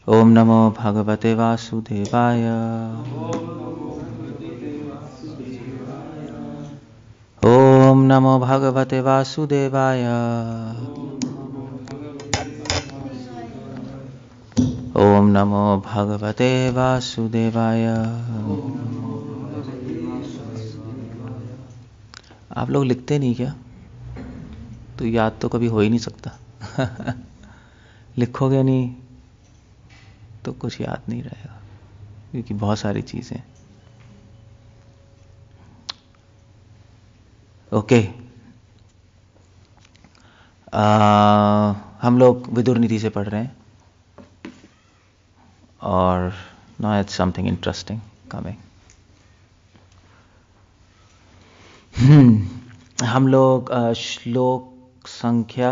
ओम नमो भगवते वासुदेवाय। ओम नमो भगवते वासुदेवाय। ओम नमो भगवते वासुदेवाय। आप लोग लिखते नहीं क्या? तो याद तो कभी हो ही नहीं सकता। लिखोगे नहीं तो कुछ याद नहीं रहेगा, क्योंकि बहुत सारी चीजें। ओके, हम लोग विदुर नीति से पढ़ रहे हैं और now it's something interesting coming. हम लोग श्लोक संख्या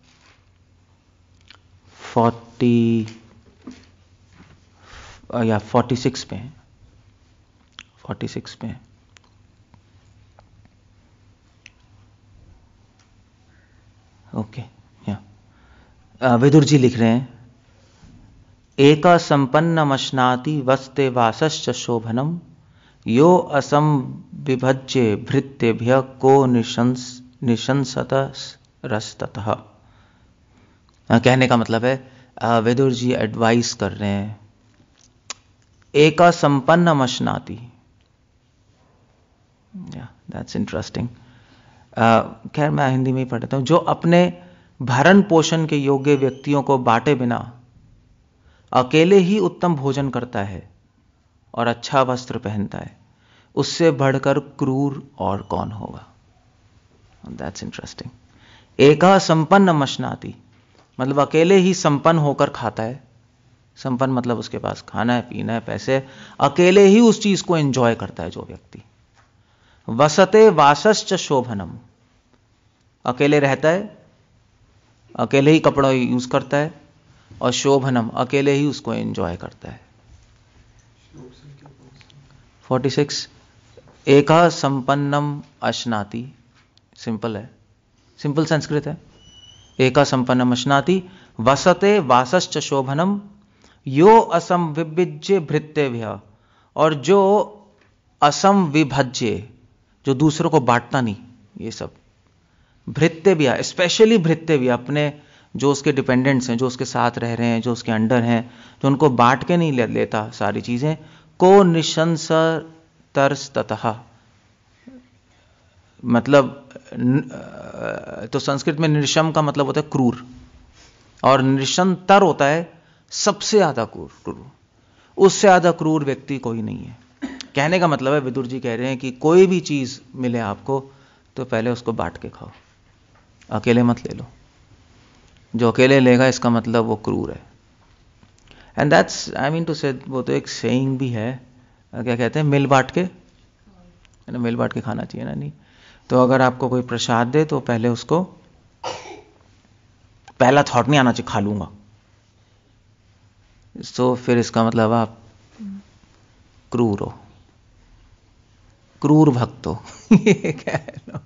46 पे हैं। 46 पे हैं। ओके, विदुर जी लिख रहे हैं, एका संपन्नमश्नाति वस्ते वासश्च शोभनम यो असम विभज्य भृत्यभ्य को निशंसत रस्ततः। कहने का मतलब है, विदुर जी एडवाइस कर रहे हैं, एका संपन्नमश्नाति। That's interesting. खैर मैं हिंदी में ही पढ़ता हूं। जो अपने भरण पोषण के योग्य व्यक्तियों को बांटे बिना अकेले ही उत्तम भोजन करता है और अच्छा वस्त्र पहनता है, उससे बढ़कर क्रूर और कौन होगा। That's interesting. एका संपन्न मशनाति मतलब अकेले ही संपन्न होकर खाता है। संपन्न मतलब उसके पास खाना है, पीना है, पैसे, अकेले ही उस चीज को एंजॉय करता है जो व्यक्ति। वसते वासश्च शोभनम, अकेले रहता है, अकेले ही कपड़ा यूज करता है, और शोभनम अकेले ही उसको एंजॉय करता है। 46, एका संपन्नम अश्नाति, सिंपल है, सिंपल संस्कृत है। एका संपन्नम अश्नाति वसते वासश्च शोभनम यो असम विभज्य भृत्यभ्य, और जो असम विभज्य, जो दूसरों को बांटता नहीं, ये सब भृत्यभ्य, स्पेशली भृत्यभ्य, अपने जो उसके डिपेंडेंट्स हैं, जो उसके साथ रह रहे हैं, जो उसके अंडर हैं, जो उनको बांट के नहीं लेता सारी चीजें, को निशंस तरस्ततः, मतलब तो संस्कृत में निशम का मतलब होता है क्रूर, और निशंतर होता है सबसे ज्यादा क्रूर। उससे ज्यादा क्रूर व्यक्ति कोई नहीं है। कहने का मतलब है, विदुर जी कह रहे हैं कि कोई भी चीज मिले आपको तो पहले उसको बांट के खाओ, अकेले मत ले लो। जो अकेले लेगा इसका मतलब वो क्रूर है। And that's, I mean to say, वो तो एक सेइंग भी है, क्या कहते हैं, मिल बांट के, मिल बांट के खाना चाहिए ना। नहीं तो अगर आपको कोई प्रसाद दे तो पहले उसको, पहला थॉट नहीं आना चाहिए खा लूंगा, तो फिर इसका मतलब आप क्रूर हो, क्रूर भक्त हो। ये कह लो।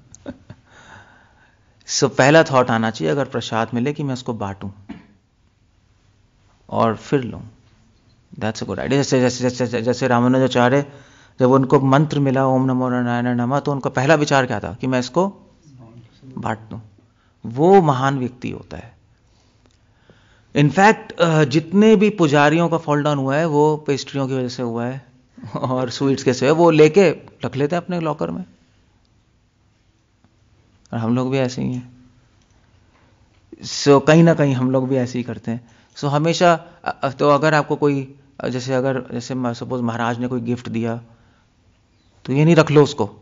सो पहला थॉट आना चाहिए अगर प्रसाद मिले कि मैं उसको बांटूं और फिर लूं। That's a good idea. जैसे रामानुजाचार्य, जब उनको मंत्र मिला ओम नमो नारायण नमः, तो उनका पहला विचार क्या था कि मैं इसको बांट दूं। वो महान व्यक्ति होता है। इनफैक्ट जितने भी पुजारियों का फॉल डाउन हुआ है वो पेस्ट्रियों की वजह से हुआ है, और स्वीट्स कैसे है वो लेके रख लेते हैं अपने लॉकर में। और हम लोग भी ऐसे ही हैं। सो कहीं ना कहीं हम लोग भी ऐसे ही करते हैं। सो हमेशा, तो अगर आपको कोई, जैसे सपोज महाराज ने कोई गिफ्ट दिया, तो ये नहीं रख लो उसको,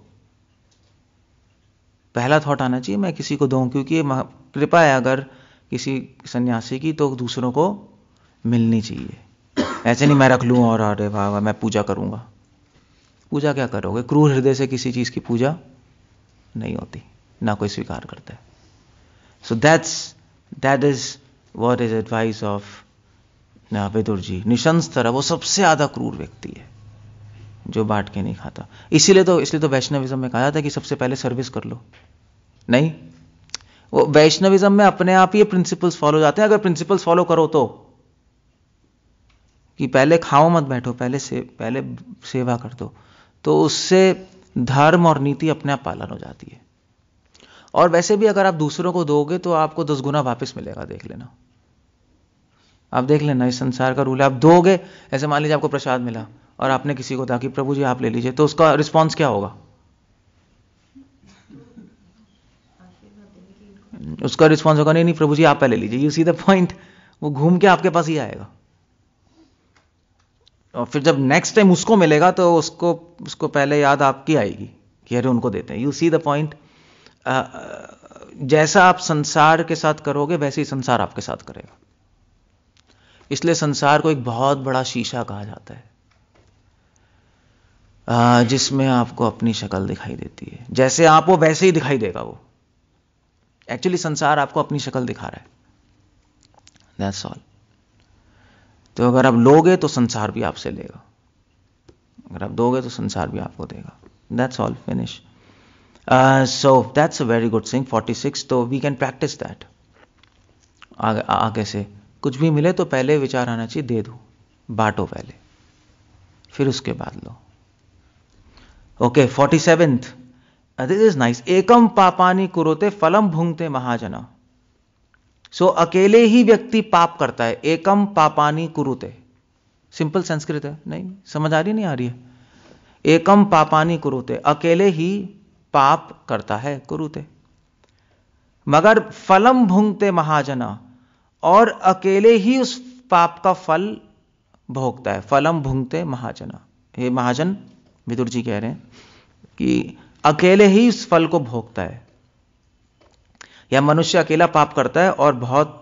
पहला थॉट आना चाहिए मैं किसी को दूं, क्योंकि ये कृपा है अगर किसी सन्यासी की, तो दूसरों को मिलनी चाहिए। ऐसे नहीं मैं रख लूं और अरे वाह मैं पूजा करूंगा। पूजा क्या करोगे? क्रूर हृदय से किसी चीज की पूजा नहीं होती, ना कोई स्वीकार करता है। So that is what is advice of Vidur ji. निशंस्तर, वो सबसे ज्यादा क्रूर व्यक्ति है जो बांट के नहीं खाता। इसलिए तो वैष्णविज्म में कहा जाता है कि सबसे पहले सर्विस कर लो। नहीं, वो वैष्णविज्म में अपने आप ही प्रिंसिपल्स फॉलो जाते हैं। अगर प्रिंसिपल्स फॉलो करो तो कि पहले खाओ मत बैठो, पहले सेवा कर दो, तो उससे धर्म और नीति अपने आप पालन हो जाती है। और वैसे भी अगर आप दूसरों को दोगे तो आपको 10 गुना वापस मिलेगा, देख लेना, आप देख लेना, इस संसार का रूल है। आप दोगे, ऐसे मान लीजिए आपको प्रसाद मिला और आपने किसी को कहा कि प्रभु जी आप ले लीजिए, तो उसका रिस्पॉन्स क्या होगा? उसका रिस्पॉन्स होगा नहीं नहीं प्रभु जी आप पहले लीजिए। यू सी द पॉइंट, वो घूम के आपके पास ही आएगा। और फिर जब नेक्स्ट टाइम उसको मिलेगा तो उसको पहले याद आपकी आएगी कि अरे उनको देते हैं। You see the point. जैसा आप संसार के साथ करोगे वैसे ही संसार आपके साथ करेगा। इसलिए संसार को एक बहुत बड़ा शीशा कहा जाता है, जिसमें आपको अपनी शक्ल दिखाई देती है। जैसे आप वो वैसे ही दिखाई देगा वो। एक्चुअली संसार आपको अपनी शक्ल दिखा रहा है, दैट्स ऑल। तो अगर आप लोगे तो संसार भी आपसे लेगा, अगर आप दोगे तो संसार भी आपको देगा, that's all, finish. So that's a very good thing. 46, तो वी कैन प्रैक्टिस दैट। आगे से कुछ भी मिले तो पहले विचार आना चाहिए दे दो, बांटो पहले, फिर उसके बाद लो। Okay, 47th, this is nice. एकम पापानि कुरुते फलम भुंगते महाजना। सो अकेले ही व्यक्ति पाप करता है। एकम पापानि कुरुते, सिंपल संस्कृत है, नहीं समझ आ रही, नहीं आ रही है? एकम पापानि कुरुते, अकेले ही पाप करता है, कुरुते, मगर फलम भुंगते महाजना, और अकेले ही उस पाप का फल भोगता है। फलम भुंगते महाजना, हे महाजन, विदुर जी कह रहे हैं कि अकेले ही इस फल को भोगता है। या मनुष्य अकेला पाप करता है और बहुत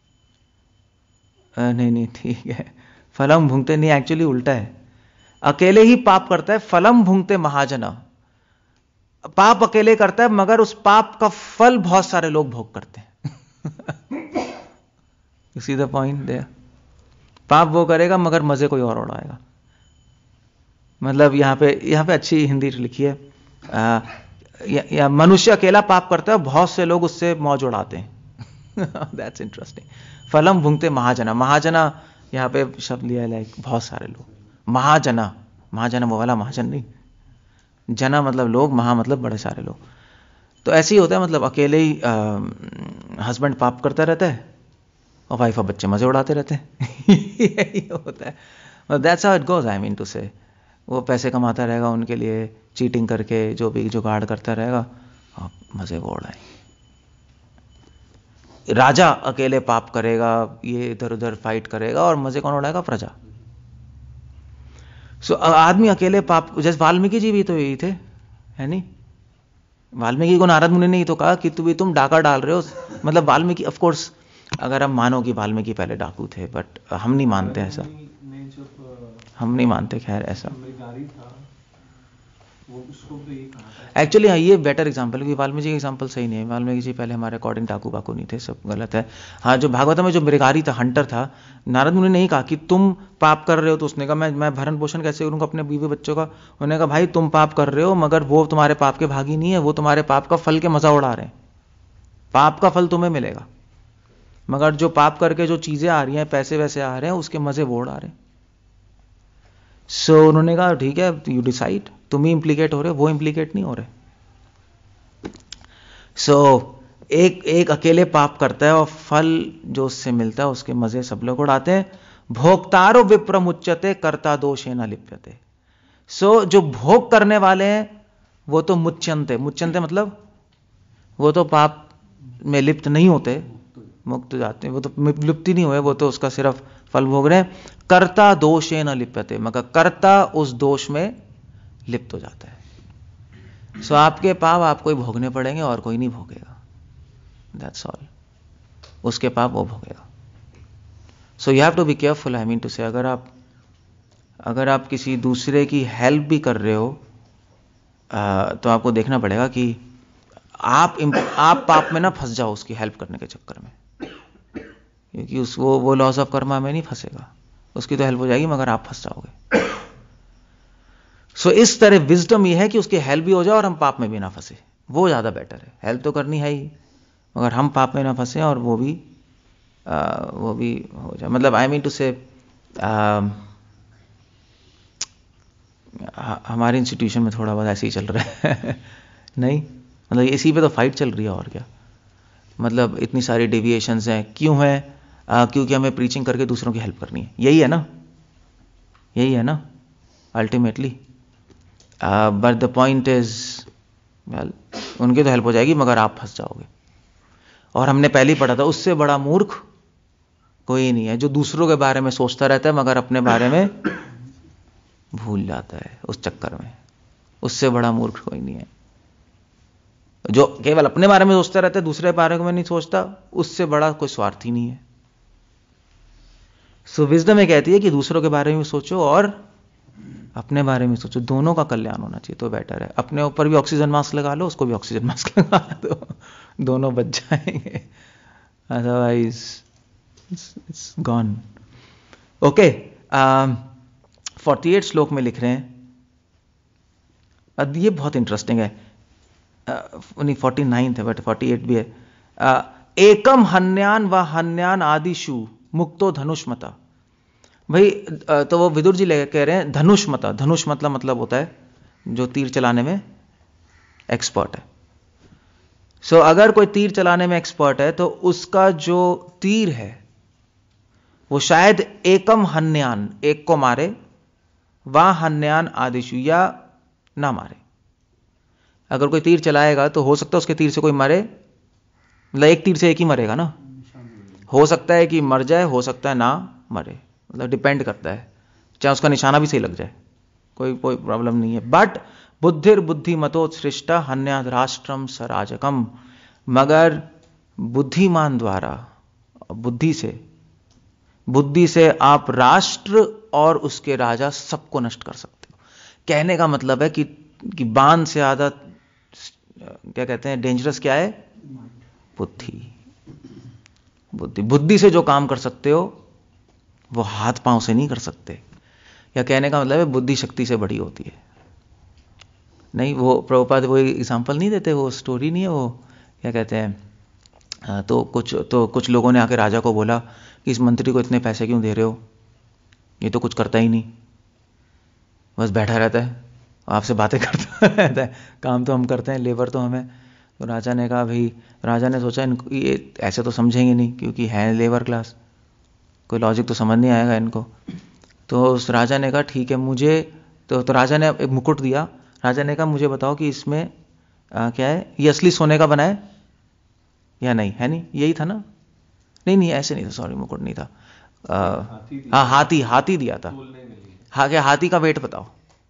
नहीं ठीक है, फलम भुंगते नहीं, एक्चुअली उल्टा है। अकेले ही पाप करता है, फलम भुंगते महाजना, पाप अकेले करता है मगर उस पाप का फल बहुत सारे लोग भोग करते हैं। You see the point there. पाप वो करेगा मगर मजे कोई और उड़ाएगा। मतलब यहां पे अच्छी हिंदी लिखी है, या मनुष्य अकेला पाप करता है, बहुत से लोग उससे मौज उड़ाते हैं। That's interesting. फलम भुंगते महाजना, महाजना यहां पे शब्द लिया है, लाइक बहुत सारे लोग। महाजना, महाजना वो वाला महाजन नहीं, जना मतलब लोग, महा मतलब बड़े सारे लोग। तो ऐसे ही होता है, मतलब अकेले ही हस्बैंड पाप करता रहता है और वाइफ और बच्चे मजे उड़ाते रहते हैं। यही होता है। That's how it goes, I mean to say. वो पैसे कमाता रहेगा उनके लिए, चीटिंग करके जो भी जुगाड़ करता रहेगा और मजे वो उड़ाए। राजा अकेले पाप करेगा, ये इधर उधर फाइट करेगा और मजे कौन उड़ाएगा? प्रजा। सो आदमी अकेले पाप, जैसे वाल्मीकि जी भी तो यही थे, है नहीं? वाल्मीकि को नारद मुनि ने ही तो कहा कि तुम डाका डाल रहे हो। मतलब वाल्मीकि, ऑफ कोर्स अगर हम मानो कि वाल्मीकि पहले डाकू थे, बट हम नहीं मानते ऐसा, हम नहीं मानते खैर ऐसा। एक्चुअली ये बेटर एग्जांपल है कि वाल्मीकि का एग्जांपल सही नहीं है। वाल्मीकि जी पहले हमारे अकॉर्डिंग डाकू बाकू नहीं थे, सब गलत है। हाँ, जो भागवतम में जो मृगारी था, हंटर था, नारद मुनि ने नहीं कहा कि तुम पाप कर रहे हो, तो उसने कहा मैं भरण पोषण कैसे करूंगा अपने बीवी बच्चों का। उन्होंने कहा भाई तुम पाप कर रहे हो मगर वो तुम्हारे पाप के भागी नहीं है, वो तुम्हारे पाप का फल के मजा उड़ा रहे हैं। पाप का फल तुम्हें मिलेगा मगर जो पाप करके जो चीजें आ रही हैं, पैसे वैसे आ रहे हैं, उसके मजे वो उड़ा रहे हैं। सो उन्होंने कहा ठीक है, यू डिसाइड, तुम ही इंप्लीकेट हो रहे हो, वो इंप्लीकेट नहीं हो रहे। सो एक अकेले पाप करता है और फल जो उससे मिलता है उसके मजे सब लोग उड़ाते हैं। भोक्तारो विप्रमुच्यते कर्ता दोषे न लिप्यते। सो जो भोग करने वाले हैं वो तो मुच्यंते, मुच्यंते मतलब वो तो पाप में लिप्त नहीं होते, मुक्त जाते हैं, वो तो लिप्ति नहीं हुए, वो तो उसका सिर्फ फल भोग रहे हैं। कर्ता दोषे न लिप्यते, मगर कर्ता उस दोष में लिप्त हो जाता है। सो आपके पाप आपको ही भोगने पड़ेंगे और कोई नहीं भोगेगा, दैट्स ऑल। उसके पाप वो भोगेगा। So you have to be careful, I mean to say, अगर आप किसी दूसरे की हेल्प भी कर रहे हो तो आपको देखना पड़ेगा कि आप पाप में ना फंस जाओ उसकी हेल्प करने के चक्कर में, क्योंकि वो लॉस ऑफ कर्मा में नहीं फंसेगा, उसकी तो हेल्प हो जाएगी मगर आप फंस जाओगे। सो इस तरह विजडम ये है कि उसकी हेल्प भी हो जाए और हम पाप में भी ना फंसे, वो ज्यादा बेटर है। हेल्प तो करनी है ही मगर हम पाप में ना फंसे और वो भी हो जाए। मतलब आई मीन टू से हमारे इंस्टीट्यूशन में थोड़ा बहुत ऐसे ही चल रहा है नहीं, मतलब इसी पे तो फाइट चल रही है और क्या। मतलब इतनी सारी डेविएशंस हैं, क्यों है? क्योंकि हमें प्रीचिंग करके दूसरों की हेल्प करनी है, यही है ना, यही है ना ultimately. But the point is, well, उनकी तो हेल्प हो जाएगी मगर आप फंस जाओगे। और हमने पहले ही पढ़ा था, उससे बड़ा मूर्ख कोई नहीं है जो दूसरों के बारे में सोचता रहता है मगर अपने बारे में भूल जाता है उस चक्कर में। उससे बड़ा मूर्ख कोई नहीं है जो केवल अपने बारे में सोचता रहता है, दूसरे बारे में नहीं सोचता, उससे बड़ा कोई स्वार्थी नहीं है। सो विजडम ये कहती है कि दूसरों के बारे में सोचो और अपने बारे में सोचो, दोनों का कल्याण होना चाहिए तो बेटर है। अपने ऊपर भी ऑक्सीजन मास्क लगा लो, उसको भी ऑक्सीजन मास्क लगा दो, दोनों बच जाएंगे, अदरवाइज इट्स गॉन। ओके, 48 श्लोक में लिख रहे हैं, अब ये बहुत इंटरेस्टिंग है, नहीं 49 है बट 48 भी है। एकम हन्यान व हन्यान आदिशु मुक्तो धनुष्मता। भाई तो वो विदुर जी कह रहे हैं धनुष्मता, धनुष मतलब होता है जो तीर चलाने में एक्सपर्ट है। सो अगर कोई तीर चलाने में एक्सपर्ट है तो उसका जो तीर है वो शायद एकम हन्यान, एक को मारे, वा हन्यान आदिशु, या ना मारे। अगर कोई तीर चलाएगा तो हो सकता है उसके तीर से कोई मरे, मतलब एक तीर से एक ही मरेगा ना, हो सकता है कि मर जाए, हो सकता है ना मरे, मतलब डिपेंड करता है, चाहे उसका निशाना भी सही लग जाए, कोई प्रॉब्लम नहीं है। बट बुद्धिर बुद्धिमतोत्सृष्टा हन्याद राष्ट्रम सराजकम, मगर बुद्धिमान द्वारा, बुद्धि से आप राष्ट्र और उसके राजा सबको नष्ट कर सकते हो। कहने का मतलब है कि बाण से ज्यादा क्या कहते हैं डेंजरस क्या है? बुद्धि से जो काम कर सकते हो वो हाथ पांव से नहीं कर सकते। या कहने का मतलब है बुद्धि शक्ति से बड़ी होती है। नहीं, वो प्रभुपाद वो एग्जांपल नहीं देते, वो स्टोरी नहीं है, वो क्या कहते हैं, तो कुछ लोगों ने आके राजा को बोला कि इस मंत्री को इतने पैसे क्यों दे रहे हो, ये तो कुछ करता ही नहीं, बस बैठा रहता है, आपसे बातें करता रहता है, काम तो हम करते हैं, लेबर तो हमें। तो राजा ने कहा, भाई राजा ने सोचा इनको ये ऐसे तो समझेंगे नहीं क्योंकि है लेबर क्लास, कोई लॉजिक तो समझ नहीं आएगा इनको। तो उस राजा ने कहा ठीक है, मुझे तो राजा ने एक मुकुट दिया। राजा ने कहा मुझे बताओ कि इसमें क्या है, ये असली सोने का बना है या नहीं, है नहीं, यही था ना? नहीं ऐसे नहीं था, सॉरी, मुकुट नहीं था, हाँ हाथी दिया था। हाँ, क्या हाथी का वेट बताओ,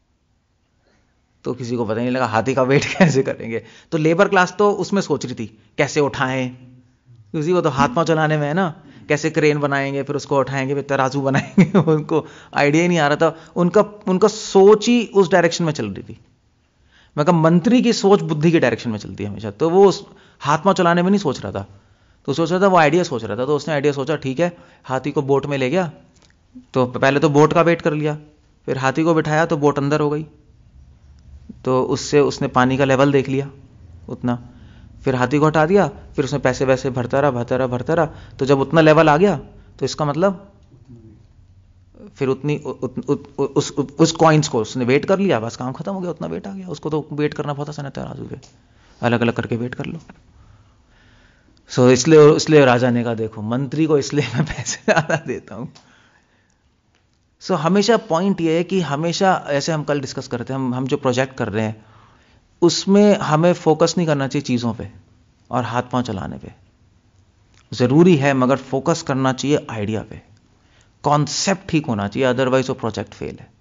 तो किसी को पता नहीं लगा हाथी का वेट कैसे करेंगे। तो लेबर क्लास तो उसमें सोच रही थी कैसे उठाएं, उसी को तो हाथ पांव चलाने में है ना, कैसे क्रेन बनाएंगे फिर उसको उठाएंगे, फिर तराजू बनाएंगे, उनको आइडिया ही नहीं आ रहा था, उनका सोच ही उस डायरेक्शन में चल रही थी। मैं कहा मंत्री की सोच बुद्धि के डायरेक्शन में चलती है हमेशा, तो वो हाथ पांव चलाने में नहीं सोच रहा था, तो सोच रहा था वो आइडिया सोच रहा था। तो उसने आइडिया सोचा, ठीक है, हाथी को बोट में ले गया, तो पहले तो बोट का वेट कर लिया, फिर हाथी को बिठाया तो बोट अंदर हो गई, तो उससे उसने पानी का लेवल देख लिया उतना, फिर हाथी को हटा दिया, फिर उसने पैसे वैसे भरता रहा, तो जब उतना लेवल आ गया तो इसका मतलब फिर उतनी उस कॉइन्स को उसने वेट कर लिया, बस काम खत्म हो गया, उतना वेट आ गया। उसको तो वेट करना बहुत आसान है, तराजू पे अलग अलग करके वेट कर लो। सो इसलिए राजा ने कहा देखो मंत्री को इसलिए मैं पैसे ज्यादा देता हूं। सो हमेशा पॉइंट ये है कि हमेशा ऐसे हम कल डिस्कस करते हैं, हम जो प्रोजेक्ट कर रहे हैं उसमें हमें फोकस नहीं करना चाहिए चीजों पे और हाथ पांव चलाने पे, जरूरी है मगर फोकस करना चाहिए आइडिया पे, कॉन्सेप्ट ठीक होना चाहिए, अदरवाइज वो प्रोजेक्ट फेल है।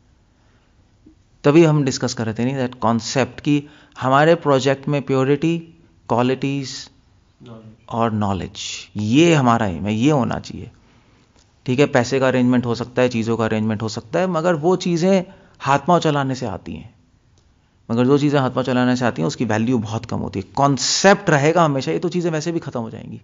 तभी हम डिस्कस कर रहे थे नहीं दैट कॉन्सेप्ट की हमारे प्रोजेक्ट में प्योरिटी, क्वालिटीज और नॉलेज, ये हमारा एम है, ये होना चाहिए। ठीक है, पैसे का अरेंजमेंट हो सकता है, चीजों का अरेंजमेंट हो सकता है, मगर वो चीजें हाथ पांव चलाने से आती हैं, मगर जो चीजें हाथ पांव चलाने से आती हैं उसकी वैल्यू बहुत कम होती है। कॉन्सेप्ट रहेगा हमेशा, ये तो चीजें वैसे भी खत्म हो जाएंगी।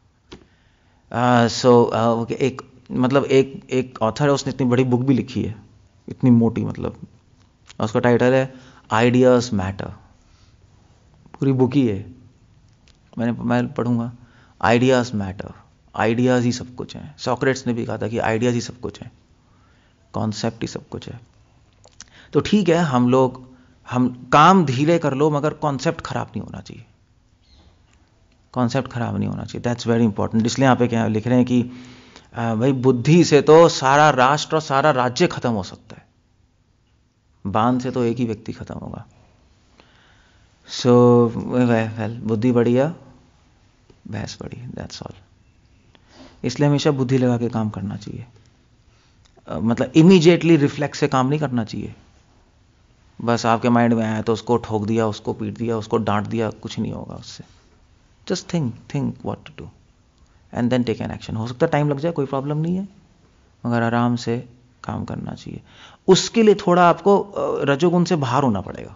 एक ऑथर है, उसने इतनी बड़ी बुक भी लिखी है, इतनी मोटी, मतलब उसका टाइटल है आइडियाज मैटर, पूरी बुक ही है, मैं पढ़ूंगा। आइडियाज मैटर, आइडियाज ही सब कुछ है। सॉक्रेट्स ने भी कहा था कि आइडियाज ही सब कुछ है, कॉन्सेप्ट ही सब कुछ है। तो ठीक है, हम काम धीरे कर लो, मगर कॉन्सेप्ट खराब नहीं होना चाहिए, कॉन्सेप्ट खराब नहीं होना चाहिए। That's very important. इसलिए यहाँ पे क्या लिख रहे हैं कि भाई बुद्धि से तो सारा राष्ट्र और सारा राज्य खत्म हो सकता है, बाण से तो एक ही व्यक्ति खत्म होगा। सो वेल, बुद्धि बढ़िया, भैंस बड़ी, दैट्स ऑल। इसलिए हमेशा बुद्धि लगा के काम करना चाहिए, मतलब इमीडिएटली रिफ्लेक्स से काम नहीं करना चाहिए। बस आपके माइंड में आया तो उसको ठोक दिया, उसको पीट दिया, उसको डांट दिया, कुछ नहीं होगा उससे। Just think what to do and then take an action. हो सकता है टाइम लग जाए, कोई प्रॉब्लम नहीं है, मगर आराम से काम करना चाहिए। उसके लिए थोड़ा आपको रजोगुण से बाहर होना पड़ेगा।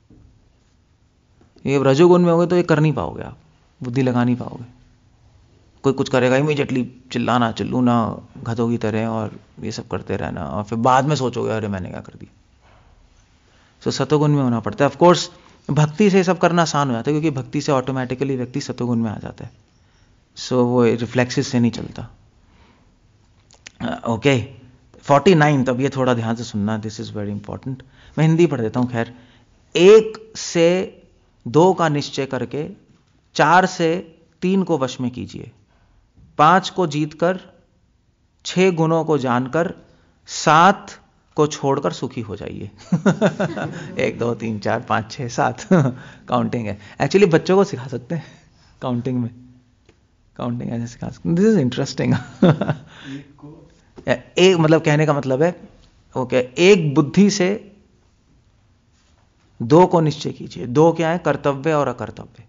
ये रजोगुण में होगे तो ये कर नहीं पाओगे, आप बुद्धि लगा नहीं पाओगे। कोई कुछ करेगा इमीडिएटली चिल्लाना, चिल्लूना गधों की तरह और ये सब करते रहना, और फिर बाद में सोचोगे अरे मैंने क्या कर दिया। सो सतोगुण में होना पड़ता है। ऑफ कोर्स भक्ति से सब करना आसान हो जाता है, क्योंकि भक्ति से ऑटोमेटिकली व्यक्ति सतोगुण में आ जाता है। सो वो रिफ्लेक्सेस से नहीं चलता। ओके 49, तब ये थोड़ा ध्यान से सुनना, दिस इज वेरी इंपॉर्टेंट। मैं हिंदी पढ़ देता हूं। खैर, 1 से 2 का निश्चय करके 4 से 3 को वश में कीजिए, 5 को जीतकर, 6 गुणों को जानकर, 7 को छोड़कर सुखी हो जाइए। 1 2 3 4 5 6 7 काउंटिंग है। एक्चुअली बच्चों को सिखा सकते हैं काउंटिंग में, काउंटिंग ऐसे सिखा सकते हैं। This is interesting. एक मतलब कहने का मतलब है, ओके, एक बुद्धि से 2 को निश्चय कीजिए। 2 क्या है? कर्तव्य और अकर्तव्य।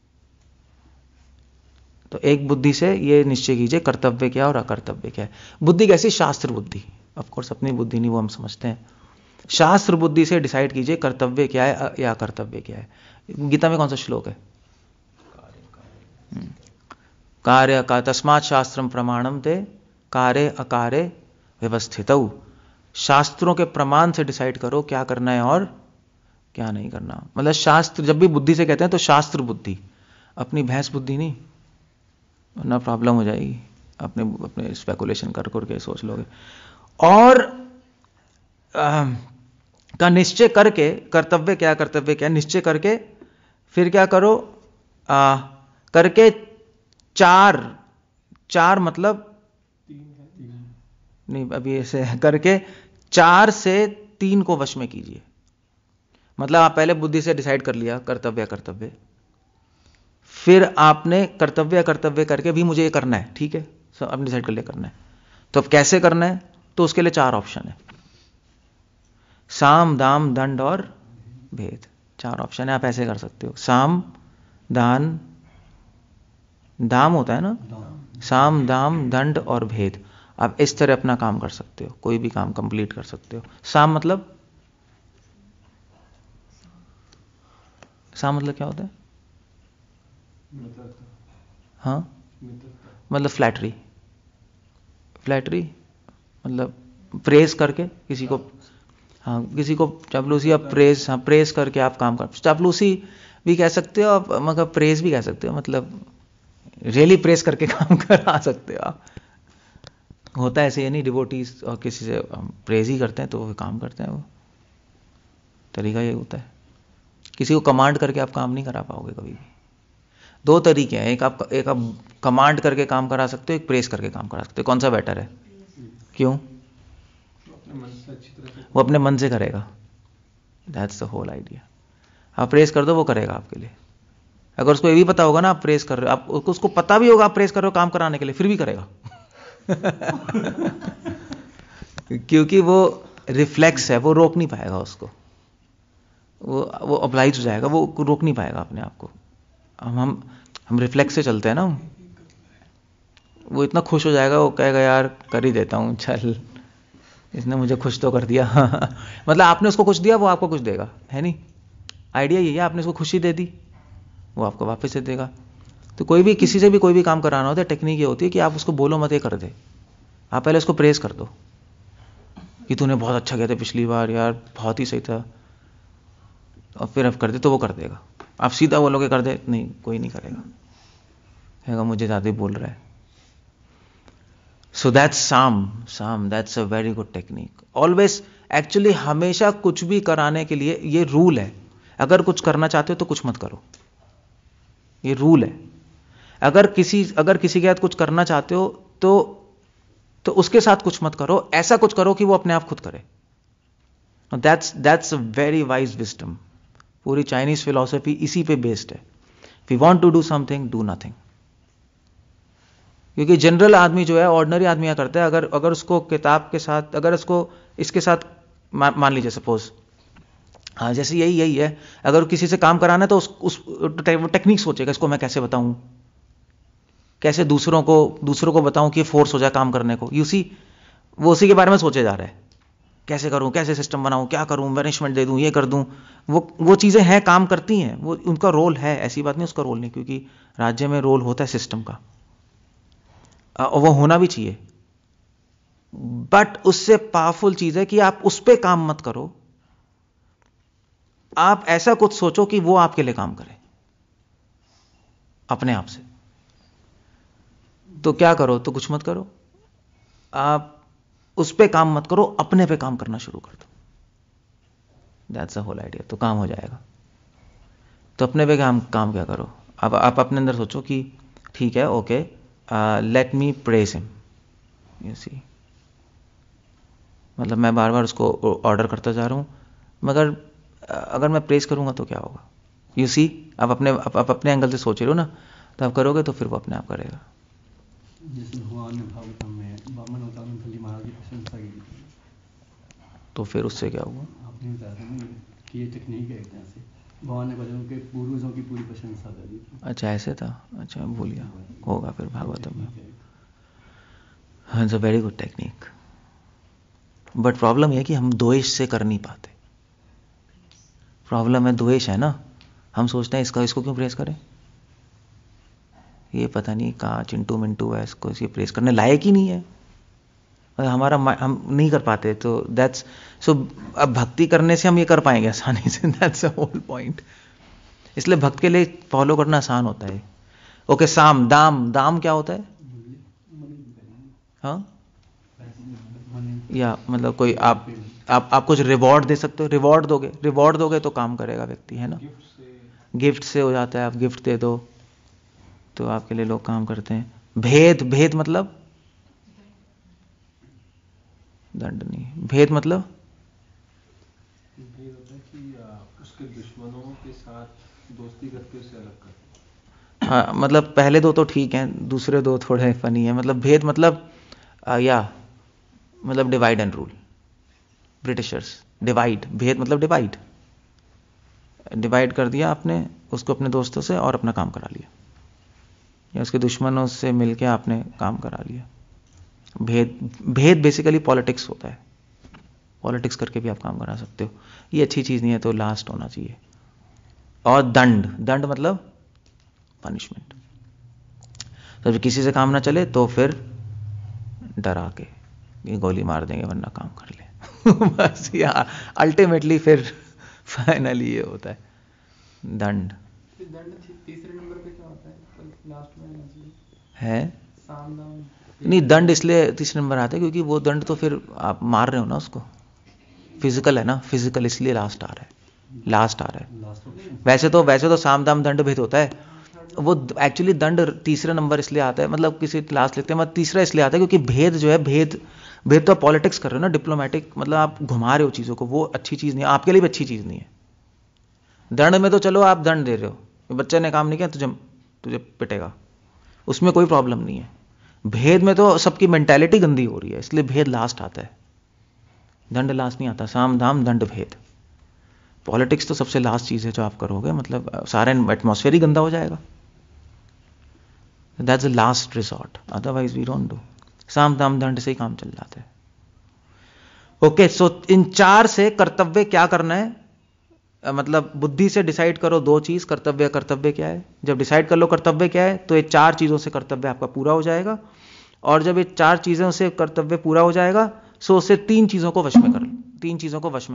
तो एक बुद्धि से ये निश्चय कीजिए कर्तव्य क्या और अकर्तव्य क्या है। बुद्धि कैसी? शास्त्र बुद्धि। ऑफ कोर्स अपनी बुद्धि नहीं, वो हम समझते हैं। शास्त्र बुद्धि से डिसाइड कीजिए कर्तव्य क्या है या अकर्तव्य क्या है। गीता में कौन सा श्लोक है? कार्य का तस्मात् शास्त्रम प्रमाणम ते कार्य अकार्य व्यवस्थितौ। शास्त्रों के प्रमाण से डिसाइड करो क्या करना है और क्या नहीं करना। मतलब शास्त्र जब भी बुद्धि से कहते हैं तो शास्त्र बुद्धि, अपनी भैंस बुद्धि नहीं, वरना प्रॉब्लम हो जाएगी। अपने स्पेकुलेशन कर करके सोच लोगे। और का निश्चय करके, कर्तव्य क्या कर्तव्य क्या निश्चय करके, फिर क्या करो? करके 4 मतलब नहीं, अभी ऐसे करके 4 से 3 को वश में कीजिए। मतलब आप पहले बुद्धि से डिसाइड कर लिया कर्तव्य कर्तव्य, फिर आपने कर्तव्य कर्तव्य करके भी मुझे ये करना है, ठीक है, सब आपने डिसाइड कर लिया करना है। तो अब कैसे करना है? तो उसके लिए 4 ऑप्शन है, साम दाम दंड और भेद। 4 ऑप्शन है, आप ऐसे कर सकते हो। साम दान, दाम होता है ना, साम दाम दंड और भेद। आप इस तरह अपना काम कर सकते हो, कोई भी काम कंप्लीट कर सकते हो। साम मतलब क्या होता है? हाँ, मतलब फ्लैटरी मतलब प्रेस करके किसी को, हाँ, किसी को चापलूसी या प्रेस, हाँ, प्रेस करके आप काम कर। चापलूसी भी कह सकते हो आप, मगर प्रेस भी कह सकते हो, मतलब रियली प्रेस करके काम करा सकते हो आप। होता है ऐसे, यानी डिवोटीज और किसी से प्रेज ही करते हैं तो वो काम करते हैं, वो तरीका ये होता है। किसी को कमांड करके आप काम नहीं करा पाओगे कभी भी। 2 तरीके हैं, एक आप कमांड करके काम करा सकते हो, एक प्रेस करके काम करा सकते हो। कौन सा बेटर है? क्यों? वो अपने मन से करेगा। That's the whole idea. आप प्रेस कर दो, वो करेगा आपके लिए। अगर उसको ये भी पता होगा ना आप प्रेस कर रहे हो, आप उसको पता भी होगा आप प्रेस कर रहे हो काम कराने के लिए, फिर भी करेगा। क्योंकि वो रिफ्लेक्स है, वो रोक नहीं पाएगा उसको, वो अप्लाइज हो जाएगा, वो रोक नहीं पाएगा अपने आप को। हम रिफ्लेक्स से चलते हैं ना, वो इतना खुश हो जाएगा, वो कहेगा यार कर ही देता हूं, चल इसने मुझे खुश तो कर दिया। मतलब आपने उसको खुश दिया, वो आपको कुछ देगा, है नहीं? आइडिया यही है, आपने उसको खुशी दे दी, वो आपको वापस से देगा। तो कोई भी किसी से भी कोई भी काम कराना होता है, टेक्निक ये होती है कि आप उसको बोलो मत, ये कर दे। आप पहले उसको प्रेस कर दो कि तूने बहुत अच्छा किया था पिछली बार, यार बहुत ही सही था, और फिर अब कर दे तो वो कर देगा। आप सीधा बोलोगे कर दे, नहीं, कोई नहीं करेगा, मुझे ज्यादा ही बोल रहा है। सो दैट्स साम that's a very good technique. Always, actually हमेशा कुछ भी कराने के लिए ये रूल है, अगर कुछ करना चाहते हो तो कुछ मत करो, ये रूल है। अगर किसी के साथ कुछ करना चाहते हो तो उसके साथ कुछ मत करो, ऐसा कुछ करो कि वो अपने आप खुद करे। That's a very wise wisdom. पूरी चाइनीज फिलॉसफी इसी पे बेस्ड है। If you want to do something, do nothing. क्योंकि जनरल आदमी जो है, ऑर्डिनरी आदमी क्या करता है, अगर उसको किताब के साथ, अगर उसको इसके साथ मान लीजिए सपोज, हाँ जैसे यही है, अगर किसी से काम कराना है तो उस टेक्निक सोचेगा, इसको मैं कैसे बताऊं, कैसे दूसरों को बताऊं कि फोर्स हो जाए काम करने को। यू सी, वो उसी के बारे में सोचे जा रहा है, कैसे करूं, कैसे सिस्टम बनाऊं, क्या करूं, मैनेजमेंट दे दूं, ये कर दूं। वो चीजें हैं, काम करती हैं, वो उनका रोल है, ऐसी बात नहीं उसका रोल नहीं, क्योंकि राज्य में रोल होता है सिस्टम का, और वो होना भी चाहिए। बट उससे पावरफुल चीज है कि आप उस पर काम मत करो, आप ऐसा कुछ सोचो कि वो आपके लिए काम करे अपने आप से। तो क्या करो, तो कुछ मत करो, आप उस पे काम मत करो, अपने पे काम करना शुरू कर दो। That's the whole idea. तो काम हो जाएगा। तो अपने पे काम क्या करो, अब आप अपने अंदर सोचो कि ठीक है, okay, let me praise him. You see, मतलब मैं बार बार उसको ऑर्डर करता जा रहा हूं, मगर अगर मैं प्रेज करूंगा तो क्या होगा। यू सी, आप अपने एंगल से सोच रहे हो ना, तो आप करोगे तो फिर वो अपने आप करेगा। जैसे भगवान ने भागवतम में वामन अवतार में बलि महाराज की प्रशंसा की थी, तो फिर उससे क्या हुआ? आपने बताया था ना कि ये टेक्निक है, एक तरह से भगवान ने बच्चों के पूर्वजों की पूरी प्रशंसा कर दी थी। अच्छा ऐसे था, अच्छा मैं भूल गया, होगा फिर भागवतम में। हाँ, it's a very good technique. But problem यह कि हम द्वेष से कर नहीं पाते। प्रॉब्लम है द्वेष है ना, हम सोचते हैं इसको क्यों प्रेस करें, ये पता नहीं कहाँ चिंटू मिंटू है, इसको इसे प्रेस करने लायक ही नहीं है, हम नहीं कर पाते। तो दैट्स सो, अब भक्ति करने से हम ये कर पाएंगे आसानी से, दैट्स द होल पॉइंट। इसलिए भक्त के लिए फॉलो करना आसान होता है। ओके, साम दाम क्या होता है? हाँ, या मतलब कोई आप कुछ रिवॉर्ड दे सकते हो, रिवॉर्ड दोगे तो काम करेगा व्यक्ति, है ना। गिफ्ट से हो जाता है, आप गिफ्ट दे दो तो आपके लिए लोग काम करते हैं। भेद मतलब दंड नहीं, भेद मतलब भेद होता है कि उसके दुश्मनों के साथ दोस्ती करके उसे अलग कर। हाँ, मतलब पहले दो तो ठीक हैं, दूसरे दो थोड़े फनी है। मतलब भेद मतलब मतलब divide and rule. Britishers divide, भेद मतलब डिवाइड कर दिया आपने उसको अपने दोस्तों से और अपना काम करा लिया, या उसके दुश्मनों से मिलके आपने काम करा लिया। भेद बेसिकली पॉलिटिक्स होता है, पॉलिटिक्स करके भी आप काम करा सकते हो। ये अच्छी चीज नहीं है, तो लास्ट होना चाहिए। और दंड मतलब पनिशमेंट। तो किसी से काम ना चले तो फिर डरा के ये गोली मार देंगे वरना काम कर ले बस, या अल्टीमेटली फिर फाइनली ये होता है दंड। तीसरे नंबर पे क्या होता है, लास्ट में है साम दाम। नहीं, दंड इसलिए तीसरे नंबर आता है क्योंकि वो दंड तो फिर आप मार रहे हो ना उसको, फिजिकल है ना, फिजिकल, इसलिए लास्ट आ रहा है। वैसे तो साम दाम दंड भेद होता है, वो एक्चुअली दंड तीसरे नंबर इसलिए आता है, मतलब किसी लास्ट लिखते हैं, मतलब तीसरा इसलिए आता है क्योंकि भेद जो है, भेद तो पॉलिटिक्स कर रहे हो ना, डिप्लोमेटिक, मतलब आप घुमा रहे हो चीजों को, वो अच्छी चीज नहीं है, आपके लिए भी अच्छी चीज नहीं है। दंड में तो चलो आप दंड दे रहे हो, बच्चे ने काम नहीं किया तुझे पिटेगा, उसमें कोई प्रॉब्लम नहीं है। भेद में तो सबकी मेंटालिटी गंदी हो रही है, इसलिए भेद लास्ट आता है, दंड लास्ट नहीं आता। साम दाम दंड भेद। पॉलिटिक्स तो सबसे लास्ट चीज है जो आप करोगे, मतलब सारा एटमॉस्फेयर ही गंदा हो जाएगा। That's the last resort, otherwise we don't do. साम दाम दंड से ही काम चल जाता है। ओके, सो इन चार से कर्तव्य क्या करना है, मतलब बुद्धि से डिसाइड करो दो चीज, कर्तव्य क्या है। जब डिसाइड कर लो कर्तव्य क्या है, तो ये चार चीजों से कर्तव्य आपका पूरा हो जाएगा। और जब ये चार चीजों से कर्तव्य पूरा हो जाएगा, सो उसे तीन चीजों को वश में कर लो। तीन चीजों को वश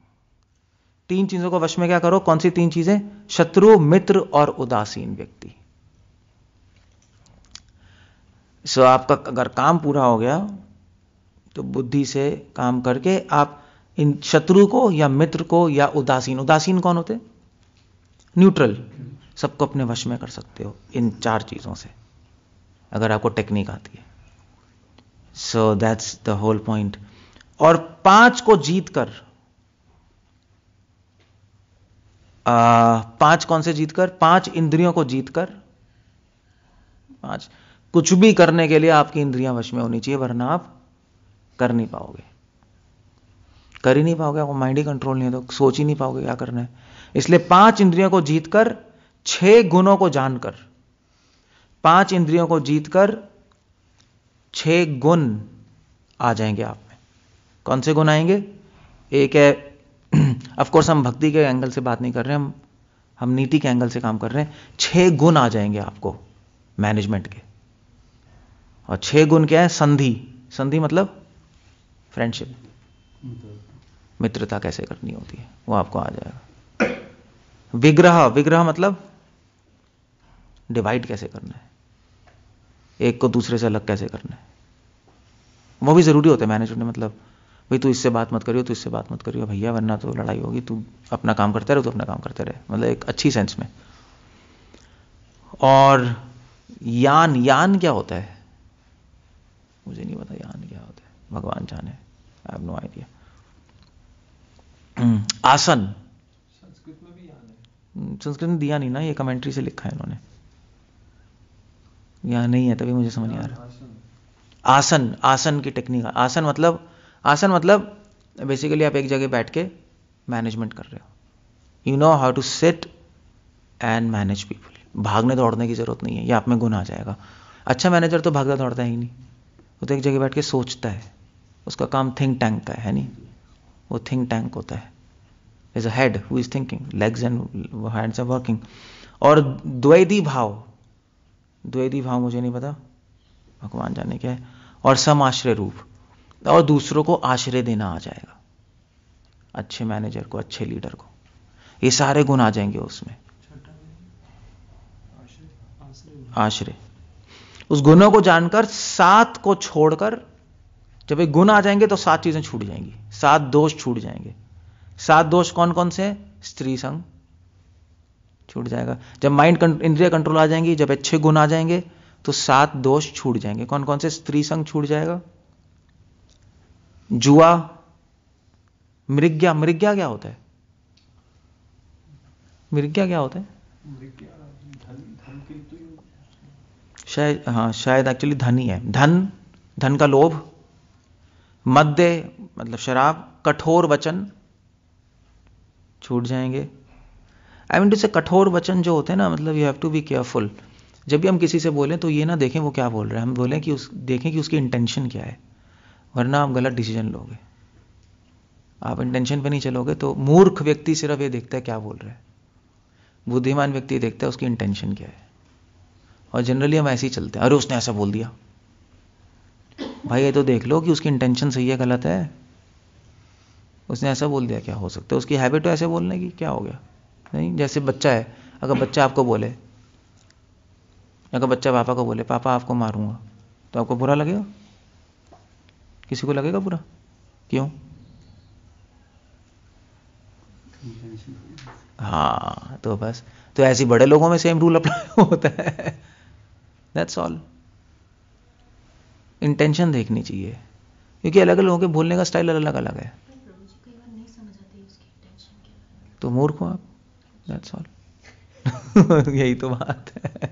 में क्या करो, कौन सी तीन चीजें? शत्रु, मित्र और उदासीन व्यक्ति। सो आपका अगर काम पूरा हो गया तो बुद्धि से काम करके आप इन शत्रु को या मित्र को या उदासीन कौन होते? न्यूट्रल, सबको अपने वश में कर सकते हो इन 4 चीजों से, अगर आपको टेक्निक आती है। So that's the whole point. और 5 को जीतकर, 5 कौन से जीतकर? 5 इंद्रियों को जीतकर, 5 कुछ भी करने के लिए आपकी इंद्रियां वश में होनी चाहिए, वरना आप कर नहीं पाओगे, कर ही नहीं पाओगे। आपको माइंड ही कंट्रोल नहीं है तो सोच ही नहीं पाओगे क्या करना है। इसलिए 5 इंद्रियों को जीतकर, 6 गुणों को जानकर, 5 इंद्रियों को जीतकर 6 गुण आ जाएंगे आप में। कौन से गुण आएंगे? एक है, ऑफ कोर्स हम भक्ति के एंगल से बात नहीं कर रहे, हम नीति के एंगल से काम कर रहे हैं। 6 गुण आ जाएंगे आपको मैनेजमेंट के। और 6 गुण क्या है? संधि मतलब फ्रेंडशिप, मित्रता कैसे करनी होती है, वो आपको आ जाएगा। विग्रह मतलब डिवाइड कैसे करना है, एक को दूसरे से अलग कैसे करना है, वो भी जरूरी होता है मैनेजमेंट में। मतलब भाई तू इससे बात मत करियो, तू इससे बात मत करियो भैया, वरना तो लड़ाई होगी, तू अपना काम करते रहे, तू अपना काम करते रहे, मतलब एक अच्छी सेंस में। और यान क्या होता है? मुझे नहीं पता यान क्या होता है, भगवान जाने, आई हैव नो आइडिया। आसन, संस्कृत में भी यान है। संस्कृत में दिया नहीं ना, ये कमेंट्री से लिखा है इन्होंने, यहाँ नहीं है तभी मुझे समझ नहीं आ रहा। आसन की टेक्निक। आसन मतलब बेसिकली आप एक जगह बैठ के मैनेजमेंट कर रहे हो, you know how to sit and manage people. भागने दौड़ने की जरूरत नहीं है, ये आप में गुण आ जाएगा। अच्छा मैनेजर तो भागता दौड़ता ही नहीं, वो तो एक जगह बैठ के सोचता है, उसका काम थिंक टैंक का है नहीं, वो थिंक टैंक होता है। There's a head who is thinking, legs and hands are working. और द्वैधी भाव मुझे नहीं पता, भगवान जाने क्या है। और समाश्रय रूप, और दूसरों को आश्रय देना आ जाएगा, अच्छे मैनेजर को, अच्छे लीडर को, ये सारे गुण आ जाएंगे उसमें। आश्रय, उस गुणों को जानकर 7 को छोड़कर, जब ये गुण आ जाएंगे तो 7 चीजें छूट जाएंगी, 7 दोष छूट जाएंगे। 7 दोष कौन कौन से? स्त्री संग छूट जाएगा। जब माइंड इंद्रिय कंट्रोल आ जाएंगी, जब अच्छे गुण आ जाएंगे तो 7 दोष छूट जाएंगे। कौन कौन से? स्त्री संग छूट जाएगा, जुआ, मृग्या क्या होता है? मृग्या क्या होता है? शायद एक्चुअली धन ही है। धन का लोभ, मद्य मतलब शराब, कठोर वचन छूट जाएंगे। आई मीन टू से कठोर वचन जो होते हैं ना, मतलब you have to be careful. जब भी हम किसी से बोलें तो ये ना देखें वो क्या बोल रहा है, हम बोलें कि देखें कि उसकी इंटेंशन क्या है, वरना आप गलत डिसीजन लोगे। आप इंटेंशन पे नहीं चलोगे तो मूर्ख व्यक्ति सिर्फ ये देखता है क्या बोल रहा है, बुद्धिमान व्यक्ति देखता है उसकी इंटेंशन क्या है। और जनरली हम ऐसे ही चलते हैं, अरे उसने ऐसा बोल दिया, भाई ये तो देख लो कि उसकी इंटेंशन सही है गलत है। उसने ऐसा बोल दिया, क्या हो सकता है उसकी हैबिट है ऐसे बोलने की, क्या हो गया? नहीं, जैसे बच्चा है, अगर बच्चा आपको बोले, अगर बच्चा पापा को बोले पापा आपको मारूंगा, तो आपको बुरा लगेगा? किसी को लगेगा बुरा? क्यों? हाँ, तो बस, तो ऐसे बड़े लोगों में सेम रूल अप्लाई होता है। That's all. इंटेंशन देखनी चाहिए, क्योंकि अलग अलग लोगों के बोलने का स्टाइल अलग अलग है। तो मूर्ख हो आप, दैट्स ऑल। यही तो बात है।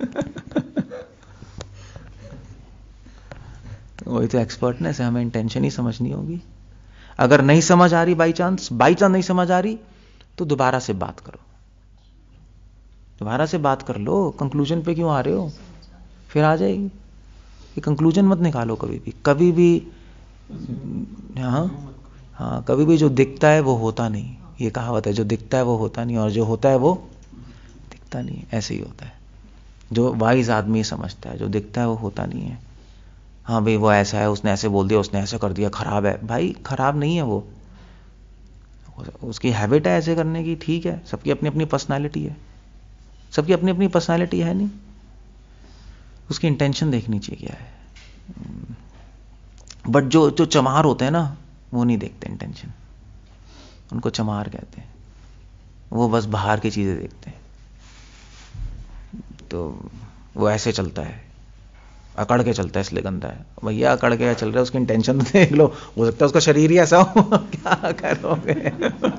वही तो एक्सपर्टनेस है, हमें इंटेंशन ही समझनी होगी। अगर नहीं समझ आ रही, बाई चांस नहीं समझ आ रही, तो दोबारा से बात करो, दोबारा से बात कर लो। कंक्लूजन पे क्यों आ रहे हो? फिर आ जाएगी। ये कंक्लूजन मत निकालो कभी भी। हाँ, कभी भी जो दिखता है वो होता नहीं, ये कहावत है, जो दिखता है वो होता नहीं, और जो होता है वो दिखता नहीं। ऐसे ही होता है। जो वाइज आदमी समझता है, जो दिखता है वो होता नहीं है। हाँ भाई वो ऐसा है, उसने ऐसे बोल दिया, उसने ऐसा कर दिया, खराब है। भाई खराब नहीं है वो, उसकी हैबिट है ऐसे करने की, ठीक है। सबकी अपनी अपनी पर्सनालिटी है, सबकी अपनी अपनी पर्सनालिटी है नहीं। उसकी इंटेंशन देखनी चाहिए क्या है। बट जो जो चमार होते हैं ना, वो नहीं देखते इंटेंशन, उनको चमार कहते हैं। वो बस बाहर की चीजें देखते हैं, तो वो ऐसे चलता है, अकड़ के चलता है, इसलिए गंदा है। भैया अकड़ के चल रहा है, उसकी इंटेंशन तो देख लो, हो सकता है उसका शरीर ही ऐसा हो। क्या करोगे।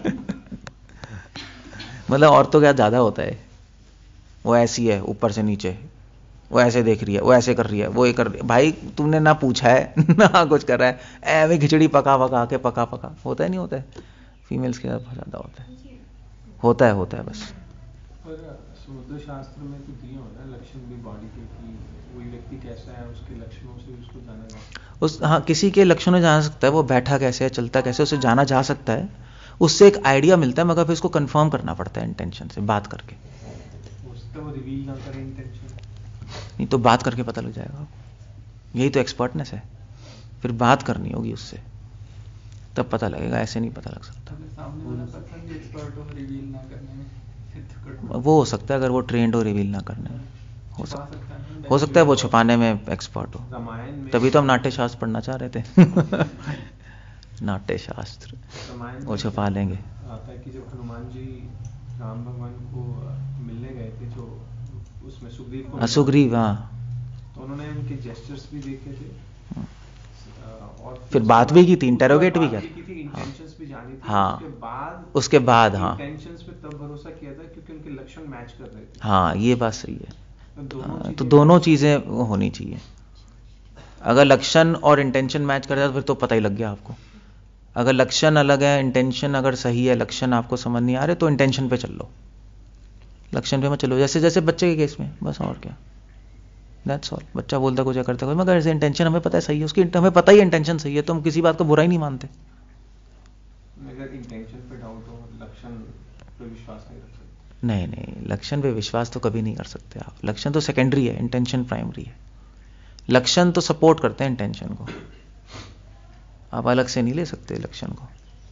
मतलब औरतों का ज्यादा होता है, वो ऐसी है ऊपर से नीचे, वो ऐसे देख रही है, वो ऐसे कर रही है, वो ये कर रही है। भाई तुमने ना पूछा है ना कुछ कर रहा है, ऐਵੇਂ खिचड़ी पका पका के पका होता है, नहीं होता है। फीमेल्स के बहुत ज्यादा होता है बस। पर समुद्र शास्त्र में तो दिए हो ना लक्षण भी बॉडी के, कि कोई व्यक्ति कैसा है उसके लक्षणों से उसको जाना जा, हाँ, किसी के लक्षणों जाना सकता है, वो बैठा कैसे है, चलता कैसे, उसे जाना जा सकता है, उससे एक आइडिया मिलता है, मगर फिर इसको कंफर्म करना पड़ता है इंटेंशन से, बात करके। हो सकता है वो रिवील ना करे इंटेंशन, नहीं तो बात करके पता लग जाएगा, यही तो एक्सपर्टनेस है। फिर बात करनी होगी उससे, तब पता लगेगा, ऐसे नहीं पता लग सकता। सामने वाला पर्सन भी एक्सपर्ट हो रिवील ना करने में, फिर तो कठोर वो हो सकता है, अगर वो ट्रेंड हो रिवील ना करने में, हो छुपा सकता सकता है ना। हो सकता है वो छुपाने में एक्सपर्ट हो। रामायण में तभी तो हम नाट्य शास्त्र पढ़ना चाह रहे थे। नाट्य शास्त्र रामायण वो में छुपा लेंगे। आता है कि जब हनुमान जी राम भगवान को मिलने गए थे, जो उसमें सुग्रीव को मिला, सुग्रीव, हाँ, तो उन्होंने उनके जेस्चर्स भी देखे थे, और फिर बात भी की थी, इंटेरोगेट भी बात किया की थी, इंटेंशंस भी जानी थी। हाँ। उसके बाद हाँ, इंटेंशंस पे तब भरोसा किया था क्योंकि उनके लक्षण मैच कर रहे थे। हाँ, ये बात सही है। तो तो दोनों चीजें होनी चाहिए। अगर लक्षण और इंटेंशन मैच कर जाए तो फिर तो पता ही लग गया आपको। अगर लक्षण अलग है, इंटेंशन अगर सही है, लक्षण आपको समझ नहीं आ रहे, तो इंटेंशन पे चल लो, लक्षण पे मत चलो। जैसे जैसे बच्चे के केस में, बस, और क्या, दैट्स ऑल। बच्चा बोलता कुछ करता कुछ, मगर ऐसे इंटेंशन हमें पता है सही है उसकी, हमें पता ही इंटेंशन सही है, तो हम किसी बात को बुरा ही नहीं मानते। अगर इंटेंशन पे डाउट हो, लक्षण पे विश्वास नहीं रख सकते। नहीं, लक्षण पे विश्वास तो कभी नहीं कर सकते आप। लक्षण तो सेकेंडरी है, इंटेंशन प्राइमरी है। लक्षण तो सपोर्ट करते हैं इंटेंशन को, आप अलग से नहीं ले सकते लक्षण को।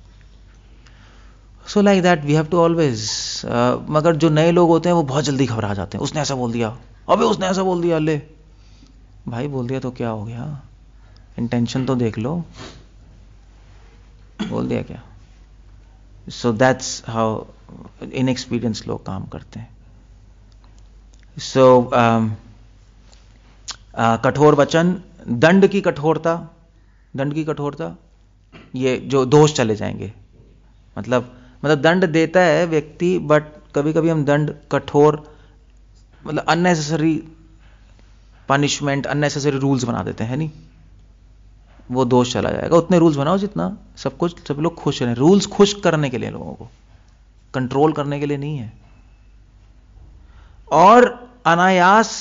So like that we have to always. मगर जो नए लोग होते हैं वो बहुत जल्दी घबरा जाते हैं, उसने ऐसा बोल दिया, अबे उसने ऐसा बोल दिया, ले भाई बोल दिया तो क्या हो गया, इंटेंशन तो देख लो, बोल दिया क्या। सो दैट्स हाउ इनएक्सपीरियंस लोग काम करते हैं। सो कठोर वचन, दंड की कठोरता, ये जो दोष चले जाएंगे, मतलब दंड देता है व्यक्ति, बट कभी कभी हम दंड कठोर, मतलब अननेसेसरी पनिशमेंट, अननेसेसरी रूल्स बना देते हैं, नहीं, वो दोष चला जाएगा। उतने रूल्स बनाओ जितना सब लोग खुश रहें। रूल्स खुश करने के लिए, लोगों को कंट्रोल करने के लिए नहीं है। और अनायास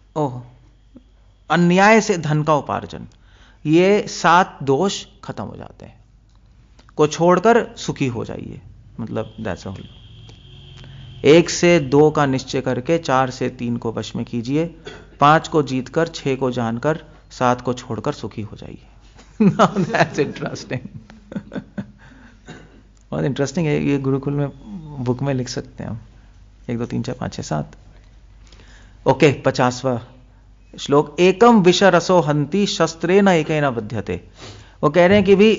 अन्याय से धन का उपार्जन, ये 7 दोष खत्म हो जाते हैं। को छोड़कर सुखी हो जाइए, मतलब दैट्स ऑल। 1 से 2 का निश्चय करके 4 से 3 को वश में कीजिए, 5 को जीतकर 6 को जानकर 7 को छोड़कर सुखी हो जाइए। That's interesting. बहुत इंटरेस्टिंग है ये, गुरुकुल में बुक में लिख सकते हैं हम। 1 2 3 4 5 6 7। ओके, 50वां श्लोक। एकम विष रसो हंति शस्त्रेण एकेन बध्यते। वो कह रहे हैं कि भी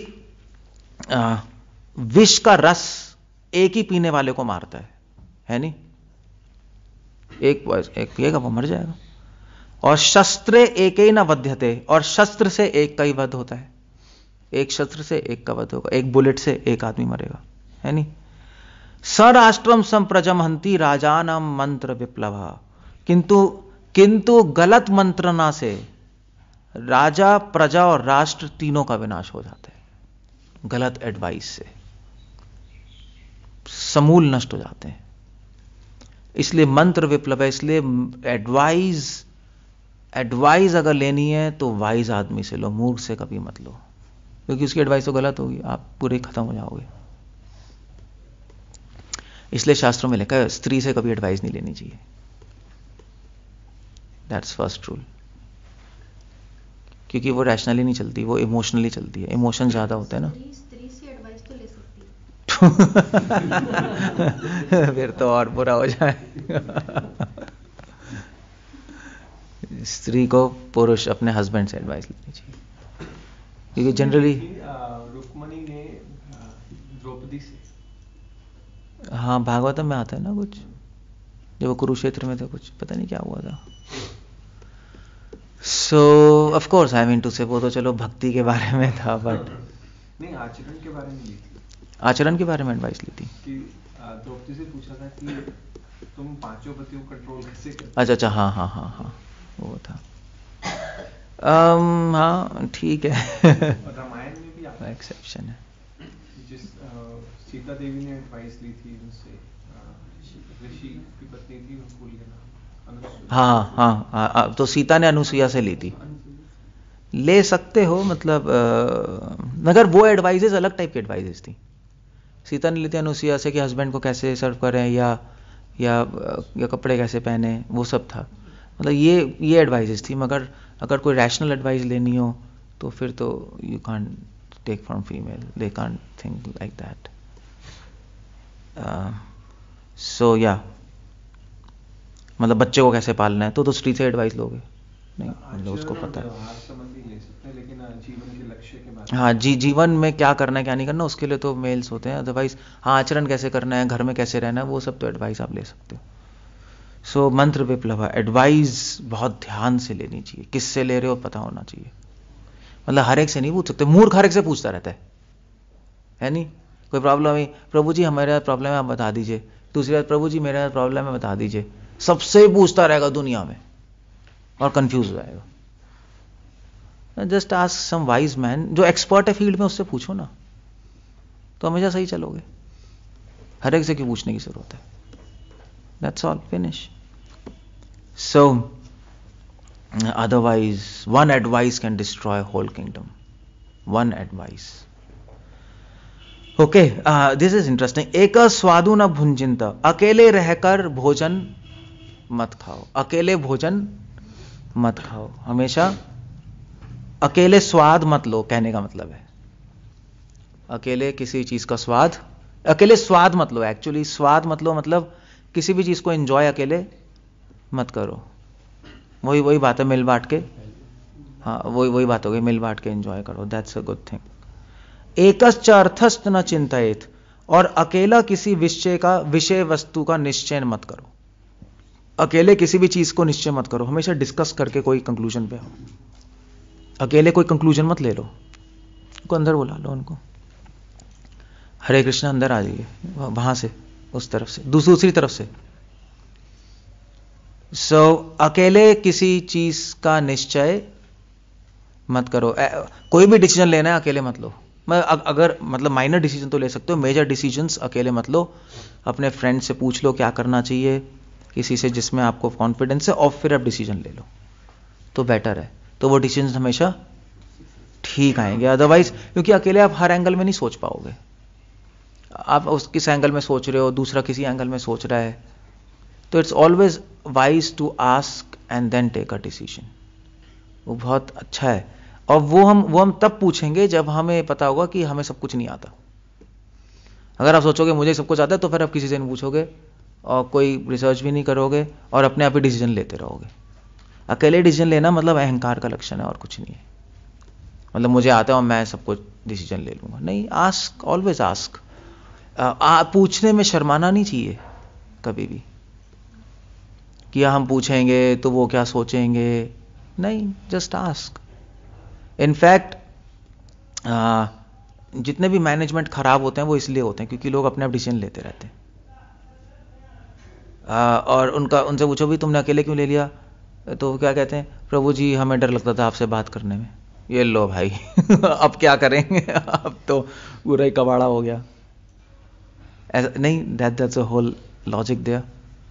विष का रस एक ही पीने वाले को मारता है नहीं, एक पिएगा वो मर जाएगा। और शस्त्रे एकेन बध्यते, और शस्त्र से एक का ही वध होता है, एक शस्त्र से एक का वध होगा, एक बुलेट से एक आदमी मरेगा, है नहीं। सराष्ट्रम संप्रजम हंति राजानाम मंत्र विप्लव। किंतु गलत मंत्रणा से राजा, प्रजा और राष्ट्र तीनों का विनाश हो जाता है। गलत एडवाइस से समूल नष्ट हो जाते हैं। इसलिए मंत्र विप्लव है। इसलिए एडवाइस अगर लेनी है तो वाइज आदमी से लो, मूर्ख से कभी मत लो, क्योंकि उसकी एडवाइस तो गलत होगी, आप पूरे खत्म हो जाओगे। इसलिए शास्त्रों में लिखा है स्त्री से कभी एडवाइस नहीं लेनी चाहिए। That's first rule. क्योंकि वो रैशनली नहीं चलती, वो इमोशनली चलती है। इमोशन ज्यादा होते हैं ना। स्त्री से एडवाइस तो ले सकती है। फिर तो और बुरा हो जाए। स्त्री को पुरुष अपने हस्बैंड से एडवाइस लेनी चाहिए, क्योंकि जनरली रुक्मणी ने द्रौपदी से, हाँ भागवतम में आता है ना कुछ, जब वो कुरुक्षेत्र में थे कुछ पता नहीं क्या हुआ था। So of course I mean to say, वो तो चलो भक्ति के बारे में था, बट नहीं आचरण के बारे में ली थी, आचरण के बारे में एडवाइस ली थी कि द्रौपदी से पूछा था कि तुम पांचों पतियों को कंट्रोल कैसे करते? अच्छा, हाँ वो था। हाँ ठीक है। और रामायण में भी आता है, एक्सेप्शन है। जिस सीता देवी ने एडवाइस ली थी उनसे, ऋषि की पत्नी थी, उनको लेना हाँ, तो सीता ने अनुसुईया से ली थी, ले सकते हो मतलब, मगर वो एडवाइजेस अलग टाइप की एडवाइजेस थी। सीता ने ली थी अनुसुईया से कि हस्बैंड को कैसे सर्व करें या कपड़े कैसे पहने, वो सब था। मतलब ये एडवाइजेस थी, मगर अगर कोई रैशनल एडवाइस लेनी हो तो फिर तो you can't take from female, they can't think like that. So या मतलब बच्चे को कैसे पालना है तो स्त्री से एडवाइस लोगे नहीं, मतलब उसको पता है। संबंधी ले सकते हैं, लेकिन जीवन के लक्ष्य के बारे में, हाँ जीवन में क्या करना है क्या नहीं करना उसके लिए तो मेल्स होते हैं। अदरवाइज हाँ आचरण कैसे करना है, घर में कैसे रहना है, वो सब तो एडवाइस आप ले सकते हो। सो मंत्र विप्लव, एडवाइस बहुत ध्यान से लेनी चाहिए, किससे ले रहे हो पता होना चाहिए। मतलब हर एक से नहीं पूछ सकते, मूर्ख हर एक से पूछता रहता है नहीं। कोई प्रॉब्लम है, प्रभु जी हमारे साथ प्रॉब्लम है आप बता दीजिए, दूसरी बात प्रभु जी मेरे साथ प्रॉब्लम है बता दीजिए, सबसे पूछता रहेगा दुनिया में और कंफ्यूज हो जाएगा। Just ask some wise man जो एक्सपर्ट है फील्ड में, उससे पूछो ना, तो हमेशा सही चलोगे। हर एक से क्यों पूछने की जरूरत है? That's all, finish. So otherwise one advice can destroy whole kingdom, one advice. Okay, this is interesting. एक स्वादु न भुंजिंत, अकेले रहकर भोजन मत खाओ, अकेले भोजन मत खाओ, हमेशा अकेले स्वाद मत लो, कहने का मतलब है अकेले किसी चीज का स्वाद, अकेले स्वाद मत लो। एक्चुअली स्वाद मत लो मतलब किसी भी चीज को एंजॉय अकेले मत करो। वही बात है, मिल बांट के, हाँ वही बात हो गई, मिल बांट के एंजॉय करो, दैट्स अ गुड थिंग। एकश्च अर्थस्थ न चिंतयेत, और अकेला किसी विषय वस्तु का निश्चय मत करो। अकेले किसी भी चीज को निश्चय मत करो, हमेशा डिस्कस करके कोई कंक्लूजन पे आओ। अकेले कोई कंक्लूजन मत ले लो, उनको अंदर बुला लो, उनको हरे कृष्ण अंदर आ जाइए, वहां से उस तरफ से दूसरी तरफ से। अकेले किसी चीज का निश्चय मत करो। कोई भी डिसीजन लेना है अकेले मत लो। मैं अगर मतलब माइनर डिसीजन तो ले सकते हो, मेजर डिसीजंस अकेले मत लो। अपने फ्रेंड से पूछ लो क्या करना चाहिए, किसी से जिसमें आपको कॉन्फिडेंस है, और फिर आप डिसीजन ले लो तो बेटर है। तो वो डिसीजन हमेशा ठीक आएंगे। अदरवाइज क्योंकि अकेले आप हर एंगल में नहीं सोच पाओगे, आप उस किस एंगल में सोच रहे हो, दूसरा किसी एंगल में सोच रहा है, तो it's always wise to ask and then take a decision. वो बहुत अच्छा है। और वो हम तब पूछेंगे जब हमें पता होगा कि हमें सब कुछ नहीं आता। अगर आप सोचोगे मुझे सब कुछ आता है, तो फिर आप किसी से नहीं पूछोगे और कोई रिसर्च भी नहीं करोगे और अपने आप ही डिसीजन लेते रहोगे। अकेले डिसीजन लेना मतलब अहंकार का लक्षण है और कुछ नहीं है। मतलब मुझे आता है और मैं सब कुछ डिसीजन ले लूंगा, नहीं। Ask, always ask. पूछने में शर्माना नहीं चाहिए कभी भी कि हम पूछेंगे तो वो क्या सोचेंगे, नहीं, जस्ट आस्क। इनफैक्ट जितने भी मैनेजमेंट खराब होते हैं वो इसलिए होते हैं क्योंकि लोग अपने आप डिसीजन लेते रहते हैं। और उनसे पूछो भी तुमने अकेले क्यों ले लिया, तो क्या कहते हैं, प्रभु जी हमें डर लगता था आपसे बात करने में। ये लो भाई अब क्या करेंगे, अब तो पूरा ही कबाड़ा हो गया। ऐसा नहीं, that's a whole logic there.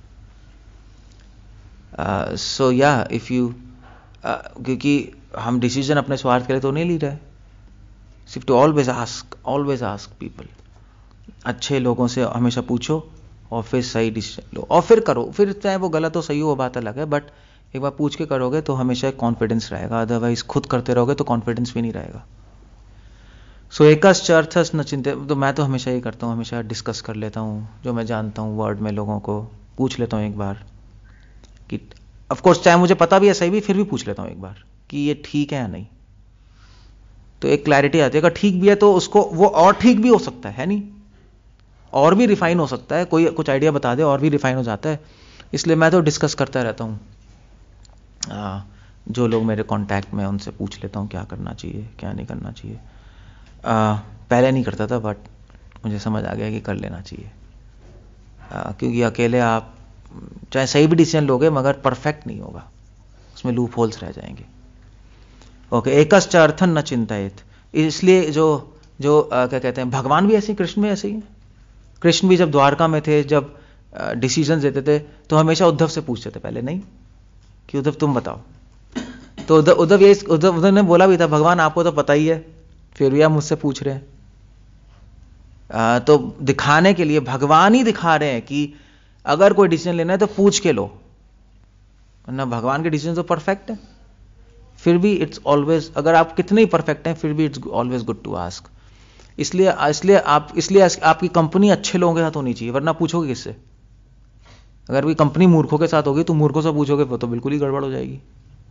So या इफ यू, क्योंकि हम डिसीजन अपने स्वार्थ के लिए तो नहीं ले रहे, सिर्फ टू ऑलवेज आस्क पीपल। अच्छे लोगों से हमेशा पूछो और फिर सही डिसीजन लो और फिर करो। फिर चाहे वो गलत हो सही हो वो बात अलग है, बट एक बार पूछ के करोगे तो हमेशा कॉन्फिडेंस रहेगा। अदरवाइज खुद करते रहोगे तो कॉन्फिडेंस भी नहीं रहेगा। सो एकश्च अर्थस् न चिंतयेत्, तो मैं तो हमेशा ये करता हूँ, हमेशा डिस्कस कर लेता हूँ जो मैं जानता हूँ वर्ड में, लोगों को पूछ लेता हूँ एक बार कि ऑफ कोर्स चाहे मुझे पता भी है सही भी, फिर भी पूछ लेता हूं एक बार कि ये ठीक है या नहीं, तो एक क्लैरिटी आती है। अगर ठीक भी है तो उसको वो और ठीक भी हो सकता है नहीं, और भी रिफाइन हो सकता है, कोई कुछ आइडिया बता दे और भी रिफाइन हो जाता है। इसलिए मैं तो डिस्कस करता रहता हूं, जो लोग मेरे कांटेक्ट में उनसे पूछ लेता हूं क्या करना चाहिए क्या नहीं करना चाहिए। पहले नहीं करता था, बट मुझे समझ आ गया कि कर लेना चाहिए, क्योंकि अकेले आप चाहे सही भी डिसीजन लोगे मगर परफेक्ट नहीं होगा, उसमें लूप होल्स रह जाएंगे। ओके, एकश्च अर्थन न चिंतित। इसलिए जो क्या कहते हैं, भगवान भी ऐसे, कृष्ण भी ऐसे ही। कृष्ण भी जब द्वारका में थे, जब डिसीजन देते थे तो हमेशा उद्धव से पूछते थे पहले, नहीं कि उद्धव तुम बताओ। तो उद्धव ने बोला भी था, भगवान आपको तो पता ही है, फिर भी आप मुझसे पूछ रहे हैं। तो दिखाने के लिए भगवान ही दिखा रहे हैं कि अगर कोई डिसीजन लेना है तो पूछ के लो, वरना भगवान के डिसीजन तो परफेक्ट है। फिर भी इट्स ऑलवेज, अगर आप कितने ही परफेक्ट हैं फिर भी it's always good to ask. इसलिए आपकी कंपनी अच्छे लोगों के साथ होनी चाहिए, वरना पूछोगे किससे? अगर कोई कंपनी मूर्खों के साथ होगी तो मूर्खों से पूछोगे तो बिल्कुल ही गड़बड़ हो जाएगी।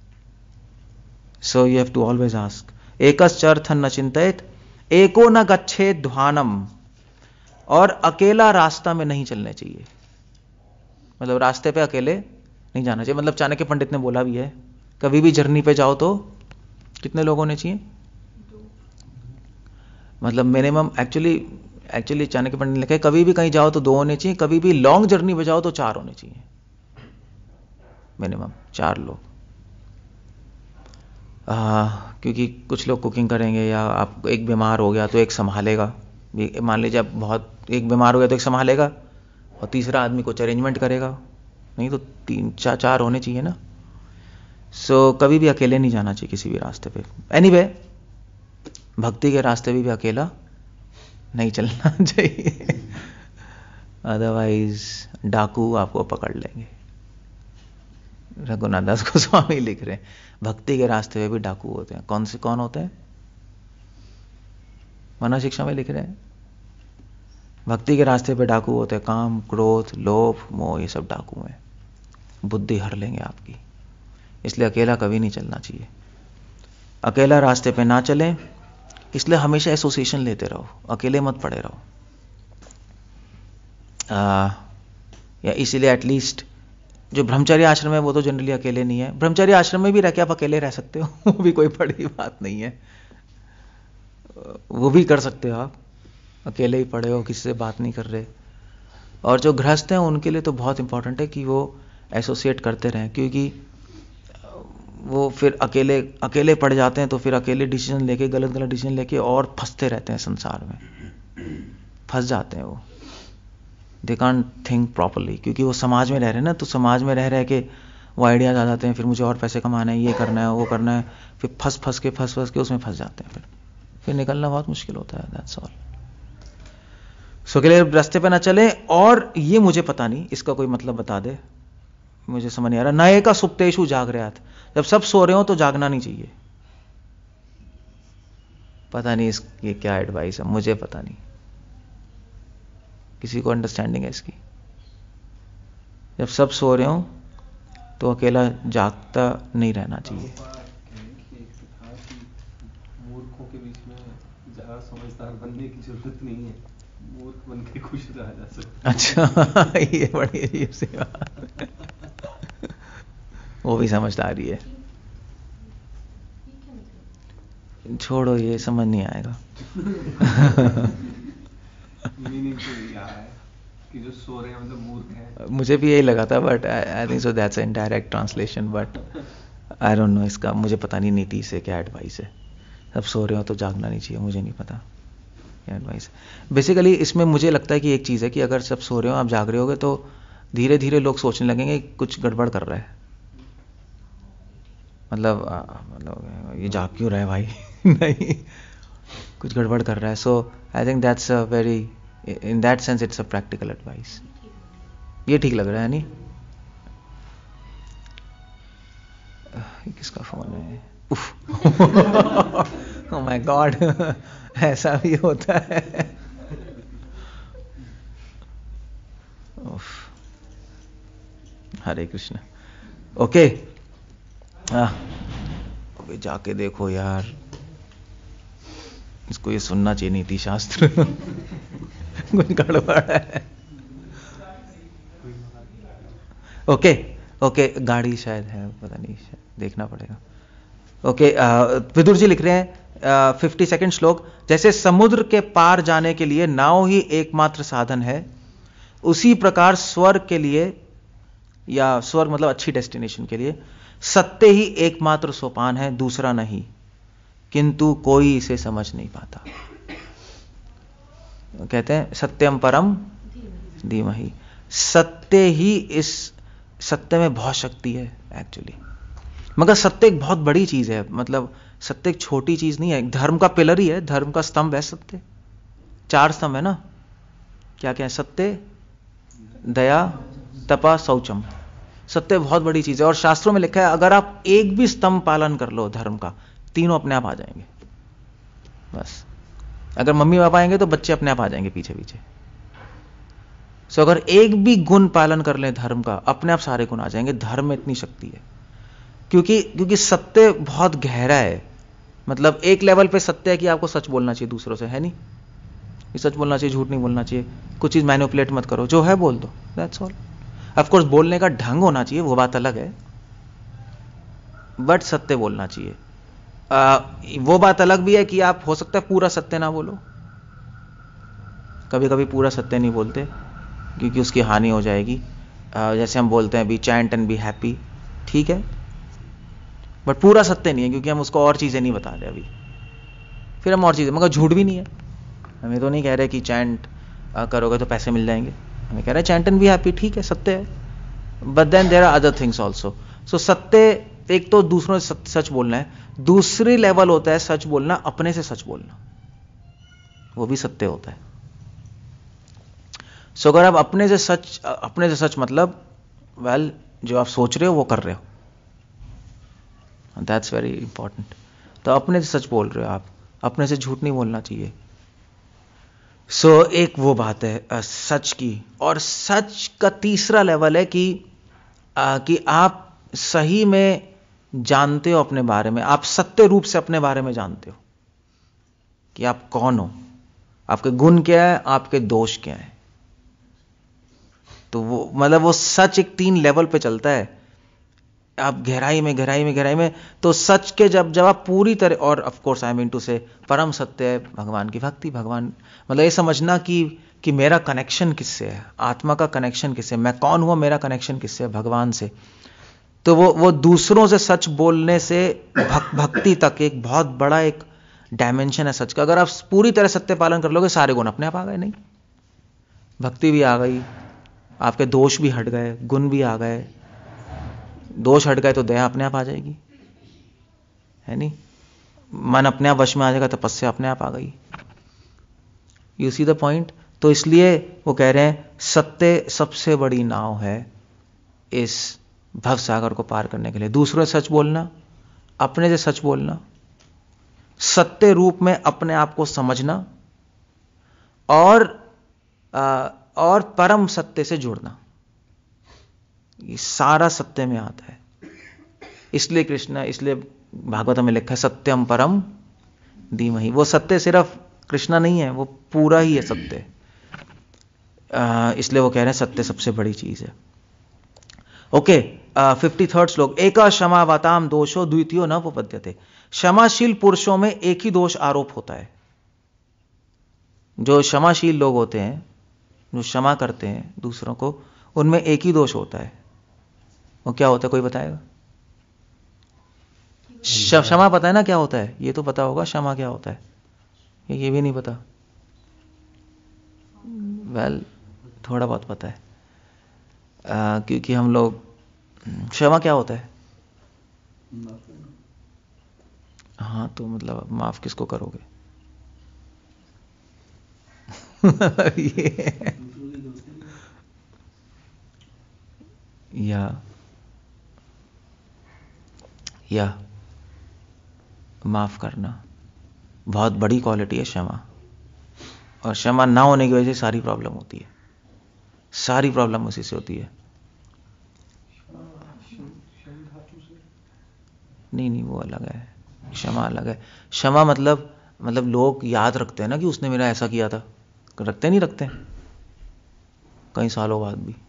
So you have to always ask. एकश्च अर्थन न चिंतित, एको न गच्छेत् ध्वानम। और अकेला रास्ता में नहीं चलने चाहिए, मतलब रास्ते पे अकेले नहीं जाना चाहिए। मतलब चाणक्य पंडित ने बोला भी है, कभी भी जर्नी पे जाओ तो कितने लोग होने चाहिए? मतलब मिनिमम, एक्चुअली चाणक्य पंडित ने लिखा है कभी भी कहीं जाओ तो 2 होने चाहिए, कभी भी लॉन्ग जर्नी पे जाओ तो 4 होने चाहिए, मिनिमम 4 लोग। क्योंकि कुछ लोग कुकिंग करेंगे, या आप एक बीमार हो गया तो एक संभालेगा, मान लीजिए आप बहुत एक बीमार हो गया तो एक संभालेगा, और तीसरा आदमी कुछ अरेंजमेंट करेगा, नहीं तो 3-4 होने चाहिए ना। सो कभी भी अकेले नहीं जाना चाहिए किसी भी रास्ते पे। एनीवे, भक्ति के रास्ते भी अकेला नहीं चलना चाहिए, अदरवाइज डाकू आपको पकड़ लेंगे। रघुनाथ दास गोस्वामी लिख रहे हैं, भक्ति के रास्ते पे भी डाकू होते हैं। कौन होते हैं? मना शिक्षा में लिख रहे हैं, भक्ति के रास्ते पे डाकू होते हैं, काम, क्रोध, लोभ, मोह, ये सब डाकू हैं, बुद्धि हर लेंगे आपकी। इसलिए अकेला कभी नहीं चलना चाहिए, अकेला रास्ते पे ना चलें। इसलिए हमेशा एसोसिएशन लेते रहो, अकेले मत पड़े रहो। या इसीलिए एटलीस्ट जो ब्रह्मचर्य आश्रम है वो तो जनरली अकेले नहीं है। ब्रह्मचर्य आश्रम में भी रह के आप अकेले रह सकते हो, वो भी कोई बड़ी बात नहीं है, वो भी कर सकते हो आप, अकेले ही पड़े हो, किसी से बात नहीं कर रहे। और जो गृहस्थ हैं उनके लिए तो बहुत इंपॉर्टेंट है कि वो एसोसिएट करते रहें, क्योंकि वो फिर अकेले पड़ जाते हैं तो फिर अकेले डिसीजन लेके, गलत डिसीजन लेके और फंसते रहते हैं संसार में, फंस जाते हैं वो। दे कांट थिंक प्रॉपरली, क्योंकि वो समाज में रह रहे हैं ना, तो समाज में रह के वो आइडियाज आ जाते हैं, फिर मुझे और पैसे कमाना है, ये करना है, वो करना है, फिर फंस के उसमें फंस जाते हैं, फिर निकलना बहुत मुश्किल होता है। That's all. सो के लिए रास्ते पे ना चले। और ये मुझे पता नहीं, इसका कोई मतलब बता दे, मुझे समझ नहीं आ रहा। नए का सुप्तेषु जागृयात्, जब सब सो रहे हो तो जागना नहीं चाहिए। पता नहीं ये क्या एडवाइस है, मुझे पता नहीं, किसी को अंडरस्टैंडिंग है इसकी? जब सब सो रहे हो तो अकेला जागता नहीं रहना चाहिए। मूर्खों के बीच में ज्यादा समझदार बनने की जरूरत नहीं है, मूर्ख बन के खुश रहा जा सकता। अच्छा, ये बड़ी अजीब सी बात, वो भी समझदारी है। छोड़ो, ये समझ नहीं आएगा। मीनिंग तो यह है कि जो सो रहे हैं मतलब मूर्ख हैं। मुझे भी यही लगा था, but I think so that's an direct translation, but I don't know, इसका मुझे पता नहीं नीति से क्या एडवाइस है। सब सो रहे हो तो जागना नहीं चाहिए, मुझे नहीं पता क्या एडवाइस है। बेसिकली इसमें मुझे लगता है कि एक चीज़ है कि अगर सब सो रहे हो, आप जाग रहे होगे, तो धीरे धीरे लोग सोचने लगेंगे कुछ गड़बड़ कर रहा है, मतलब ये जाग क्यों रहा है भाई नहीं, कुछ गड़बड़ कर रहा है। So I think that's a very, in that sense it's a practical advice. ये ठीक लग रहा है नहीं? ये किसका फोन है? ओह माय गॉड, ऐसा भी होता है। हरे कृष्ण। ओके अबे जाके देखो यार, इसको ये सुनना चाहिए नीति शास्त्र कुछ गड़बड़ है। ओके ओके, गाड़ी शायद है, पता नहीं, शायद देखना पड़ेगा। ओके, विदुर जी लिख रहे हैं 52 श्लोक, जैसे समुद्र के पार जाने के लिए नाव ही एकमात्र साधन है, उसी प्रकार स्वर्ग के लिए, या स्वर्ग मतलब अच्छी डेस्टिनेशन के लिए, सत्य ही एकमात्र सोपान है, दूसरा नहीं, किंतु कोई इसे समझ नहीं पाता। कहते हैं सत्यम परम धीमहि, सत्य ही, इस सत्य में बहुत शक्ति है एक्चुअली। मगर सत्य एक बहुत बड़ी चीज है, मतलब सत्य एक छोटी चीज नहीं है, धर्म का पिलर ही है, धर्म का स्तंभ है सत्य। 4 स्तंभ है ना, क्या क्या है? सत्य, दया, तपा, शौचम। सत्य बहुत बड़ी चीज है, और शास्त्रों में लिखा है अगर आप एक भी स्तंभ पालन कर लो धर्म का, तीनों अपने आप आ जाएंगे। बस अगर मम्मी पापा आएंगे तो बच्चे अपने आप आ जाएंगे पीछे पीछे। सो अगर एक भी गुण पालन कर लें धर्म का, अपने आप सारे गुण आ जाएंगे। धर्म में इतनी शक्ति है, क्योंकि सत्य बहुत गहरा है। मतलब एक लेवल पे सत्य है कि आपको सच बोलना चाहिए दूसरों से, है नहीं? ये सच बोलना चाहिए, झूठ नहीं बोलना चाहिए, कुछ चीज मैनिपुलेट मत करो, जो है बोल दो, दैट्स ऑल। ऑफ कोर्स बोलने का ढंग होना चाहिए, वो बात अलग है, बट सत्य बोलना चाहिए। वो बात अलग भी है कि आप हो सकता है पूरा सत्य ना बोलो, कभी कभी पूरा सत्य नहीं बोलते क्योंकि उसकी हानि हो जाएगी। जैसे हम बोलते हैं be chant and be happy, ठीक है, बट पूरा सत्य नहीं है क्योंकि हम उसको और चीजें नहीं बता रहे अभी, फिर हम और चीजें, मगर झूठ भी नहीं है। हमें तो नहीं कह रहे कि चैंट करोगे तो पैसे मिल जाएंगे, हमें कह रहे हैं चैंट एंड बी हैप्पी, ठीक है, सत्य है, but then there are other things also. So सत्य, एक तो दूसरों से सच बोलना है, दूसरी लेवल होता है सच बोलना, अपने से सच बोलना, वो भी सत्य होता है। सो अगर आप अपने से सच मतलब वेल जो आप सोच रहे हो वो कर रहे हो, दैट्स वेरी इंपॉर्टेंट। तो अपने से सच बोल रहे हो आप, अपने से झूठ नहीं बोलना चाहिए। सो एक वो बात है सच की। और सच का तीसरा लेवल है कि आप सही में जानते हो अपने बारे में, आप सत्य रूप से अपने बारे में जानते हो कि आप कौन हो, आपके गुण क्या है, आपके दोष क्या है। तो वो मतलब वो सच एक 3 लेवल पे चलता है। आप गहराई में तो सच के जब आप पूरी तरह, और of course I mean to say परम सत्य है भगवान की भक्ति। भगवान मतलब ये समझना कि मेरा कनेक्शन किससे है, आत्मा का कनेक्शन किससे, मैं कौन हुआ, मेरा कनेक्शन किससे है, भगवान से। तो वो दूसरों से सच बोलने से भक्ति तक एक बहुत बड़ा एक डायमेंशन है सच का। अगर आप पूरी तरह सत्य पालन कर लोगे, सारे गुण अपने आप आ गए, नहीं, भक्ति भी आ गई, आपके दोष भी हट गए, गुण भी आ गए, दोष हट गए तो दया अपने आप आ जाएगी, है नहीं, मन अपने आप वश में आ जाएगा, तपस्या अपने आप आ गई। You see the point. तो इसलिए वो कह रहे हैं सत्य सबसे बड़ी नाव है इस भव सागर को पार करने के लिए। दूसरों से सच बोलना, अपने से सच बोलना, सत्य रूप में अपने आप को समझना, और परम सत्य से जुड़ना, ये सारा सत्य में आता है। इसलिए भागवत में लिखा है सत्यम परम धीमहि। वो सत्य सिर्फ कृष्णा नहीं है, वो पूरा ही है सत्य। इसलिए वो कह रहे हैं सत्य सबसे बड़ी चीज है। ओके, 53rd श्लोक, एका क्षमावताम दोषो द्वितीयो न उपपद्यते। क्षमाशील पुरुषों में एक ही दोष आरोप होता है। जो क्षमाशील लोग होते हैं, जो क्षमा करते हैं दूसरों को, उनमें एक ही दोष होता है। वो क्या होता है, कोई बताएगा? क्षमा पता है ना क्या होता है? ये तो पता होगा क्षमा क्या होता है, ये भी नहीं पता? वेल थोड़ा बहुत पता है, क्योंकि हम लोग, क्षमा क्या होता है? हाँ, तो मतलब माफ किसको करोगे? या माफ करना बहुत बड़ी क्वालिटी है क्षमा। और क्षमा ना होने की वजह से सारी प्रॉब्लम होती है, सारी प्रॉब्लम उसी से होती है। नहीं, वो अलग है, क्षमा अलग है। क्षमा मतलब लोग याद रखते हैं ना कि उसने मेरा ऐसा किया था, रखते नहीं रखते कई सालों बाद भी,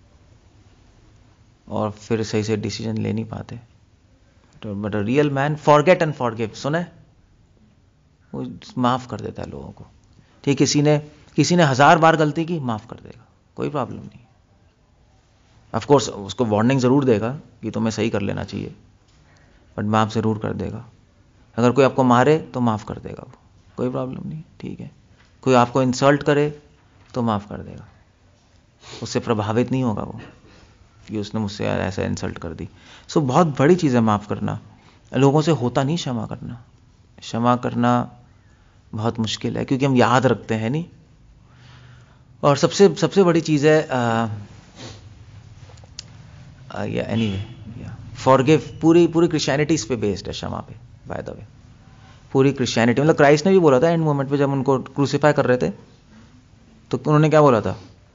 और फिर सही से डिसीजन ले नहीं पाते। But a real man forget and forgive, सुने, वो माफ कर देता है लोगों को। ठीक, किसी ने 1000 बार गलती की, माफ कर देगा, कोई प्रॉब्लम नहीं। ऑफ कोर्स उसको वार्निंग जरूर देगा कि तुम्हें सही कर लेना चाहिए, बट माफ जरूर कर देगा। अगर कोई आपको मारे तो माफ कर देगा वो, कोई प्रॉब्लम नहीं, ठीक है। कोई आपको इंसल्ट करे तो माफ कर देगा, उससे प्रभावित नहीं होगा वो कि उसने मुझसे ऐसा इंसल्ट कर दी। सो बहुत बड़ी चीज़ है माफ करना, लोगों से होता नहीं क्षमा करना। क्षमा करना बहुत मुश्किल है क्योंकि हम याद रखते हैं नहीं। और सबसे बड़ी चीज़ है फॉरगिव। पूरी क्रिश्चियनिटी इस पे बेस्ड है, क्षमा पे, बाय द वे। पूरी क्रिश्चियनिटी, मतलब क्राइस्ट ने भी बोला था एंड मोमेंट पे जब उनको क्रूसीफाई कर रहे थे तो उन्होंने क्या बोला था?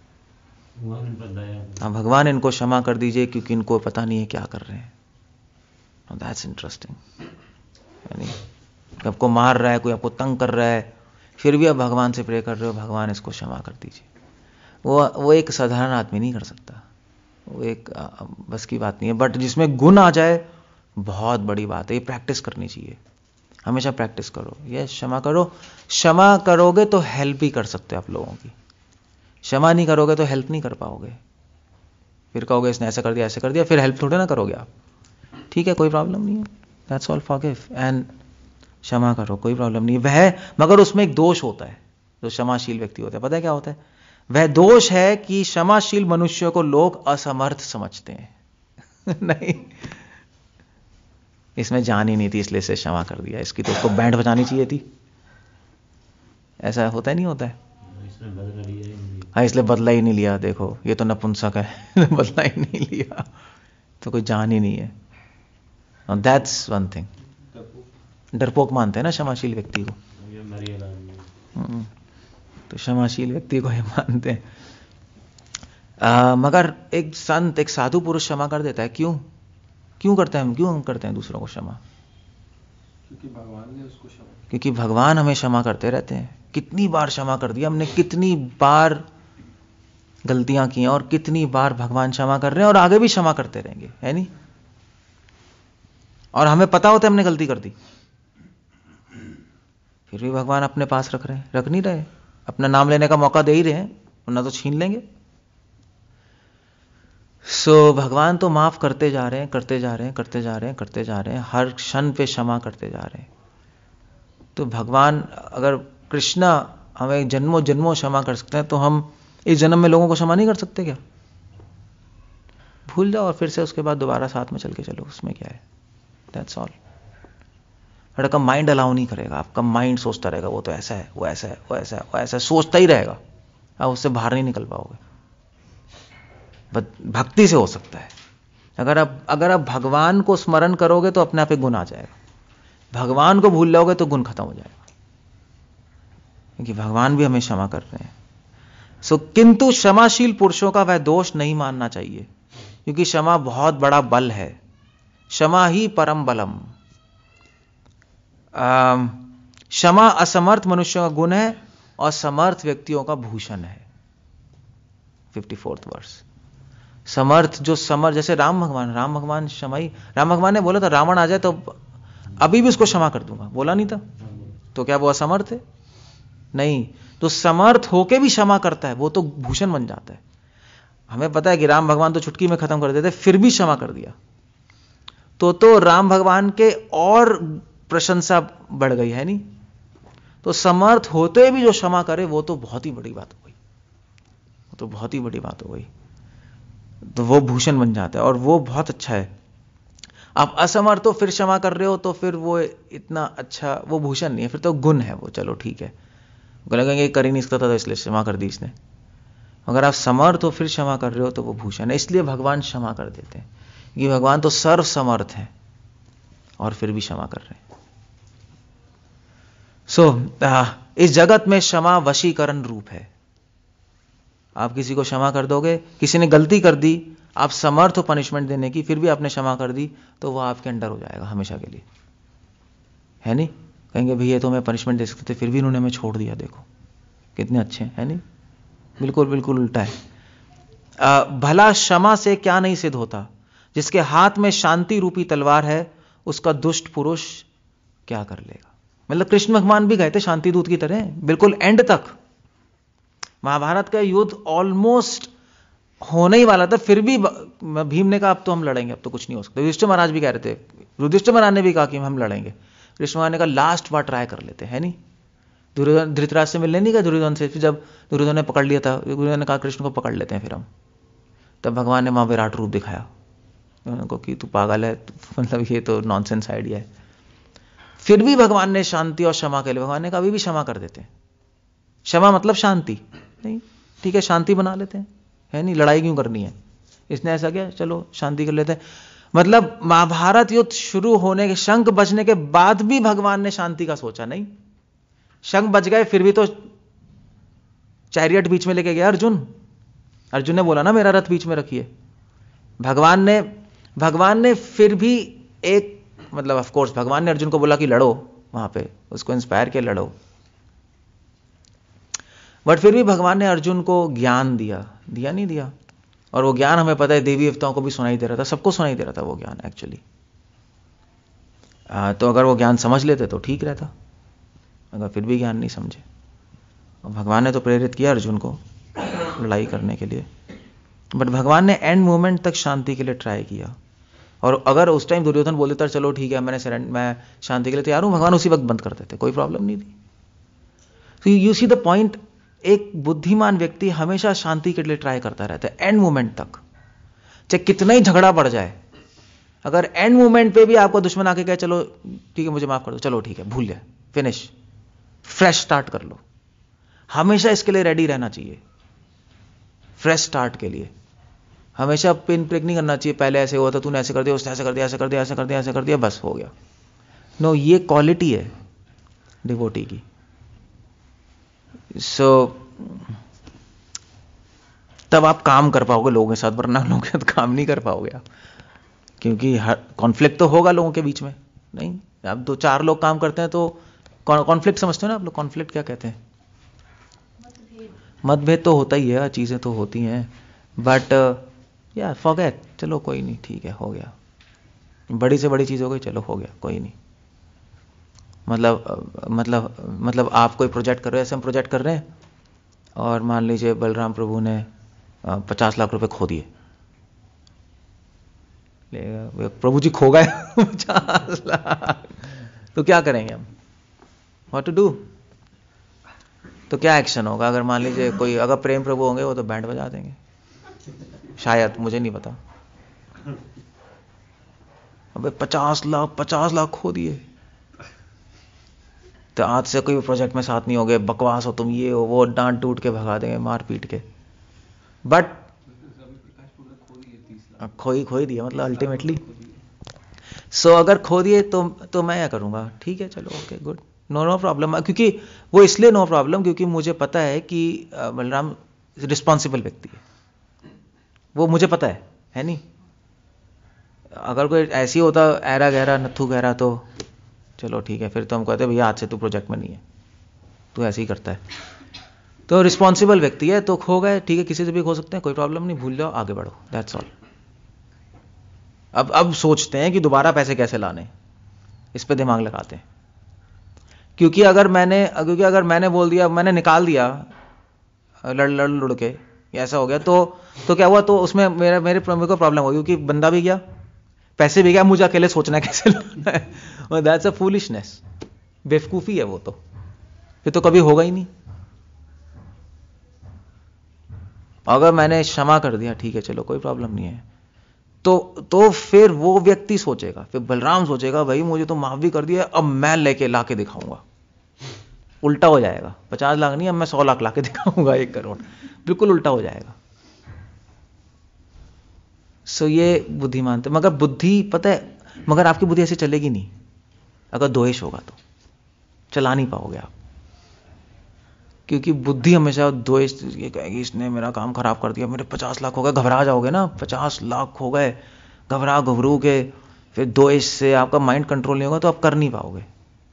हाँ, भगवान इनको क्षमा कर दीजिए क्योंकि इनको पता नहीं है क्या कर रहे हैं। That's interesting. यानी आपको मार रहा है, कोई आपको तंग कर रहा है, फिर भी आप भगवान से प्रे कर रहे हो, भगवान इसको क्षमा कर दीजिए। वो एक साधारण आदमी नहीं कर सकता, वो एक बस की बात नहीं है। बट जिसमें गुण आ जाए, बहुत बड़ी बात है। ये प्रैक्टिस करनी चाहिए, हमेशा प्रैक्टिस करो। ये क्षमा करो, क्षमा करोगे तो हेल्प भी कर सकते हो आप लोगों की। क्षमा नहीं करोगे तो हेल्प नहीं कर पाओगे, फिर कहोगे इसने ऐसा कर दिया, ऐसा कर दिया, फिर हेल्प थोड़े ना करोगे आप। ठीक है, कोई प्रॉब्लम नहीं है, दैट्स ऑल, फॉरगिव एंड क्षमा करो, कोई प्रॉब्लम नहीं है। मगर उसमें एक दोष होता है जो क्षमाशील व्यक्ति होता है, पता है क्या होता है? वह दोष है कि क्षमाशील मनुष्यों को लोग असमर्थ समझते हैं। नहीं, इसमें जान ही नहीं थी इसलिए इसे क्षमा कर दिया, इसकी तो उसको बैंड बजानी चाहिए थी। ऐसा होता है, नहीं होता है? हाँ, इसलिए बदला ही नहीं लिया, देखो ये तो नपुंसक है, बदला ही नहीं लिया, तो कोई जान ही नहीं है। That's one thing. डरपोक मानते हैं ना क्षमाशील व्यक्ति को, तो क्षमाशील व्यक्ति को ये मानते हैं। मगर एक संत, एक साधु पुरुष क्षमा कर देता है। क्यों करते हैं हम? क्यों हम करते हैं दूसरों को क्षमा? क्योंकि भगवान ने उसको क्षमा, क्योंकि भगवान हमें क्षमा करते रहते हैं। कितनी बार क्षमा कर दिया हमने, कितनी बार गलतियां की हैं, और कितनी बार भगवान क्षमा कर रहे हैं और आगे भी क्षमा करते रहेंगे, है नहीं? और हमें पता होता है हमने गलती कर दी, फिर भी भगवान अपने पास रख रहे हैं, रख नहीं रहे, अपना नाम लेने का मौका दे ही रहे हैं, वरना तो छीन लेंगे। सो भगवान तो माफ करते जा रहे हैं, करते जा रहे हैं, करते जा रहे हैं, करते जा रहे हैं, हर क्षण पे क्षमा करते जा रहे हैं। तो भगवान, अगर कृष्णा हमें जन्मों जन्मों क्षमा कर सकते हैं, तो हम इस जन्म में लोगों को क्षमा नहीं कर सकते क्या? भूल जाओ और फिर से उसके बाद दोबारा साथ में चल के चलो, उसमें क्या है? That's all. बट आपका माइंड अलाउ नहीं करेगा, आपका माइंड सोचता रहेगा वो तो ऐसा है, वो ऐसा है, वो ऐसा है, वो ऐसा है, सोचता ही रहेगा, आप उससे बाहर नहीं निकल पाओगे। भक्ति से हो सकता है। अगर आप भगवान को स्मरण करोगे तो अपने आप एक गुण आ जाएगा। भगवान को भूल जाओगे तो गुण खत्म हो जाएगा, क्योंकि भगवान भी हमें क्षमा कर रहे हैं। किंतु क्षमाशील पुरुषों का वह दोष नहीं मानना चाहिए, क्योंकि क्षमा बहुत बड़ा बल है। क्षमा ही परम बलम। क्षमा असमर्थ मनुष्यों का गुण है और समर्थ व्यक्तियों का भूषण है। 54th वर्ष। समर्थ, जो समर्थ, जैसे राम भगवान क्षमाई। राम भगवान ने बोला था रावण आ जाए तो अभी भी उसको क्षमा कर दूंगा, बोला नहीं था? तो क्या वो असमर्थ है? नहीं। तो समर्थ होके भी क्षमा करता है, वो तो भूषण बन जाता है। हमें पता है कि राम भगवान तो चुटकी में खत्म कर देते, फिर भी क्षमा कर दिया तो राम भगवान के और प्रशंसा बढ़ गई, है नहीं? तो समर्थ होते भी जो क्षमा करे वो तो बहुत ही बड़ी बात हो गई, वो तो बहुत ही बड़ी बात हो गई। तो वो भूषण बन जाता है और वो बहुत अच्छा है। आप असमर्थ हो फिर क्षमा कर रहे हो तो फिर वो इतना अच्छा, वो भूषण नहीं है, फिर तो गुण है वो। चलो ठीक है, लगेंगे कर ही नहीं सकता था तो इसलिए क्षमा कर दी इसने। अगर आप समर्थ हो फिर क्षमा कर रहे हो तो वो भूषण है। इसलिए भगवान क्षमा कर देते हैं, क्योंकि भगवान तो सर्व समर्थ हैं और फिर भी क्षमा कर रहे हैं। इस जगत में क्षमा वशीकरण रूप है। आप किसी को क्षमा कर दोगे, किसी ने गलती कर दी, आप समर्थ हो पनिशमेंट देने की, फिर भी आपने क्षमा कर दी, तो वो आपके अंडर हो जाएगा हमेशा के लिए, है नहीं? कहेंगे भैया तो हमें पनिशमेंट दे सकते थे, फिर भी उन्होंने हमें छोड़ दिया, देखो कितने अच्छे हैं, है नहीं? बिल्कुल बिल्कुल उल्टा है। भला क्षमा से क्या नहीं सिद्ध होता? जिसके हाथ में शांति रूपी तलवार है, उसका दुष्ट पुरुष क्या कर लेगा? मतलब कृष्ण भगवान भी गए थे शांति दूत की तरह, बिल्कुल एंड तक। महाभारत का युद्ध ऑलमोस्ट होने ही वाला था, फिर भी भीम ने कहा अब तो हम लड़ेंगे, अब तो कुछ नहीं हो सकता। युधिष्ठिर महाराज भी कह रहे थे, युधिष्ठिर महाराज ने भी कहा कि हम लड़ेंगे। कृष्ण भगवान ने कहा लास्ट बार ट्राई कर लेते हैं, नहीं? दुर्योधन धृतराज से मिलने नहीं गए दुर्योधन से, फिर जब दुर्योधन ने पकड़ लिया था, दुर्योधन ने कहा कृष्ण को पकड़ लेते हैं फिर हम, तब भगवान ने वहां विराट रूप दिखाया उनको कि तू पागल है, मतलब ये तो नॉनसेंस आइडिया है। फिर भी भगवान ने शांति और क्षमा के लिए, भगवान ने कहा अभी भी क्षमा कर देते हैं। क्षमा मतलब शांति, नहीं ठीक है शांति बना लेते हैं, है नहीं? लड़ाई क्यों करनी है? इसने ऐसा किया, चलो शांति कर लेते हैं। मतलब महाभारत युद्ध शुरू होने के, शंख बजने के बाद भी भगवान ने शांति का सोचा नहीं। शंख बज गए फिर भी तो चैरियट बीच में लेके गया अर्जुन ने बोला ना मेरा रथ बीच में रखिए। भगवान ने फिर भी एक, मतलब ऑफ कोर्स भगवान ने अर्जुन को बोला कि लड़ो, वहां पे उसको इंस्पायर किया लड़ो, बट फिर भी भगवान ने अर्जुन को ज्ञान दिया नहीं दिया? और वो ज्ञान हमें पता है देवी देवताओं को भी सुनाई दे रहा था, सबको सुनाई दे रहा था वो ज्ञान एक्चुअली। तो अगर वो ज्ञान समझ लेते तो ठीक रहता, अगर फिर भी ज्ञान नहीं समझे, भगवान ने तो प्रेरित किया अर्जुन को लड़ाई करने के लिए, बट भगवान ने एंड मोमेंट तक शांति के लिए ट्राई किया। और अगर उस टाइम दुर्योधन बोल देता चलो ठीक है मैं शांति के लिए तैयार हूं, भगवान उसी वक्त बंद कर देते, कोई प्रॉब्लम नहीं थी। तो यू सी द पॉइंट, एक बुद्धिमान व्यक्ति हमेशा शांति के लिए ट्राई करता रहता है एंड मोमेंट तक, चाहे कितना ही झगड़ा बढ़ जाए। अगर एंड मोमेंट पे भी आपको दुश्मन आके कहे चलो ठीक है मुझे माफ कर दो, चलो ठीक है भूल जाए, फिनिश, फ्रेश स्टार्ट कर लो, हमेशा इसके लिए रेडी रहना चाहिए। फ्रेश स्टार्ट के लिए हमेशा पिन प्रिक नहीं करना चाहिए, पहले ऐसे हुआ था तूने ऐसे कर दिया, उसने ऐसे कर दिया, ऐसे कर दिया, ऐसे कर दिया, ऐसे कर दिया, बस हो गया। नो, ये क्वालिटी है डिवोटी की। सो तब आप काम कर पाओगे लोगों के साथ, वरना लोगों के साथ काम नहीं कर पाओगे आप, क्योंकि कॉन्फ्लिक्ट तो होगा लोगों के बीच में। नहीं, अब 2-4 लोग काम करते हैं तो कॉन्फ्लिक्ट समझते हो ना आप लोग? कॉन्फ्लिक्ट क्या कहते हैं? मतभेद तो होता ही है, चीजें तो होती हैं, बट या फॉरगेट, चलो कोई नहीं, ठीक है हो गया, बड़ी से बड़ी चीज हो गई, चलो हो गया, कोई नहीं। मतलब आप कोई प्रोजेक्ट कर रहे हो, ऐसे हम प्रोजेक्ट कर रहे हैं और मान लीजिए बलराम प्रभु ने 50 लाख रुपए खो दिए, प्रभु जी खो गए 50 लाख, तो क्या करेंगे हम? What to do? तो क्या एक्शन होगा? अगर मान लीजिए कोई, अगर प्रेम प्रभु होंगे वो तो बैंड बजा देंगे शायद, मुझे नहीं पता। अबे 50 लाख खो दिए, तो आज से कोई प्रोजेक्ट में साथ नहीं होगे, बकवास हो तुम, ये हो वो, डांट टूट के भगा देंगे, मार पीट के। बट खो ही दिया मतलब अल्टीमेटली। सो अगर खो दिए तो मैं क्या करूंगा? ठीक है चलो ओके गुड, नो प्रॉब्लम। क्योंकि वो इसलिए नो प्रॉब्लम क्योंकि मुझे पता है कि बलराम रिस्पॉन्सिबल व्यक्ति है, वो मुझे पता है नहीं? अगर कोई ऐसी होता ऐरा गहरा नत्थू गहरा तो चलो ठीक है, फिर तो हम कहते भैया आज से तू प्रोजेक्ट में नहीं है, तू ऐसे ही करता है। तो रिस्पॉन्सिबल व्यक्ति है तो खो गए, ठीक है, किसी से भी खो सकते हैं, कोई प्रॉब्लम नहीं, भूल जाओ, आगे बढ़ो, दैट्स ऑल। अब सोचते हैं कि दोबारा पैसे कैसे लाने, इस पे दिमाग लगाते हैं। क्योंकि अगर मैंने बोल दिया, मैंने निकाल दिया लड़ के ऐसा हो गया, तो क्या हुआ? तो उसमें मेरे को प्रॉब्लम हो, क्योंकि बंदा भी गया, पैसे भी गया, मुझे अकेले सोचना है कैसे लाना है। दैट्स अ फूलिशनेस, बेवकूफी है वो, तो फिर तो कभी होगा ही नहीं। अगर मैंने क्षमा कर दिया, ठीक है चलो कोई प्रॉब्लम नहीं है, तो फिर वो व्यक्ति सोचेगा, फिर बलराम सोचेगा भाई मुझे तो माफ भी कर दिया, अब मैं लाके दिखाऊंगा। उल्टा हो जाएगा, 50 लाख नहीं, अब मैं 100 लाख लाके दिखाऊंगा, 1 करोड़, बिल्कुल उल्टा हो जाएगा। सो ये बुद्धिमानता, मगर बुद्धि पता है, मगर आपकी बुद्धि ऐसे चलेगी नहीं अगर द्वेष होगा, तो चला नहीं पाओगे आप। क्योंकि बुद्धि हमेशा द्वेष, ये कहेगी इसने मेरा काम खराब कर दिया, मेरे 50 लाख हो गए, घबरा जाओगे ना, 50 लाख हो गए, घबरा घबरू के, फिर द्वेष से आपका माइंड कंट्रोल नहीं होगा तो आप कर नहीं पाओगे।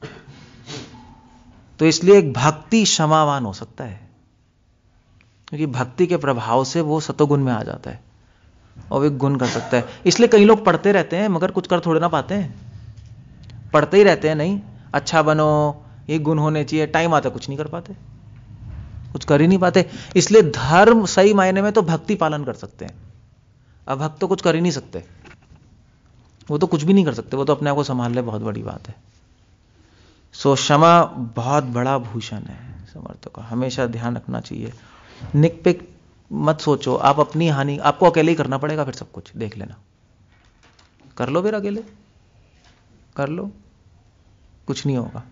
तो इसलिए एक भक्ति क्षमावान हो सकता है, क्योंकि भक्ति के प्रभाव से वो सतोगुण में आ जाता है और वो एक गुण कर सकता है। इसलिए कई लोग पढ़ते रहते हैं मगर कुछ कर थोड़े ना पाते हैं, पढ़ते ही रहते हैं, नहीं अच्छा बनो, ये गुण होने चाहिए, टाइम आता कुछ नहीं कर पाते, कुछ कर ही नहीं पाते। इसलिए धर्म सही मायने में तो भक्ति पालन कर सकते हैं, अभक्त तो कुछ कर ही नहीं सकते, वो तो कुछ भी नहीं कर सकते, वो तो अपने आप को संभाल ले, बहुत बड़ी बात है। सो क्षमा बहुत बड़ा भूषण है समर्थों का, हमेशा ध्यान रखना चाहिए। निकपिक मत सोचो, आप अपनी हानि आपको अकेले ही करना पड़ेगा, फिर सब कुछ देख लेना, कर लो फिर अकेले कर लो, कुछ नहीं होगा।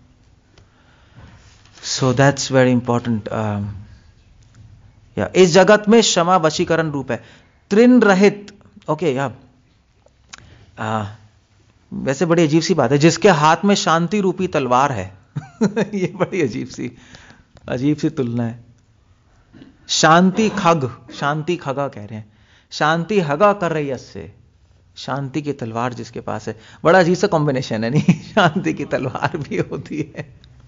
So that's very important. इस जगत में क्षमा वशीकरण रूप है, तृण रहित। ओके वैसे बड़ी अजीब सी बात है, जिसके हाथ में शांति रूपी तलवार है ये बड़ी अजीब सी तुलना है। शांति खगा कह रहे हैं, शांति हगा कर रही है इससे, शांति की तलवार जिसके पास है। बड़ा अजीब सा कॉम्बिनेशन है नहीं, शांति की तलवार भी होती है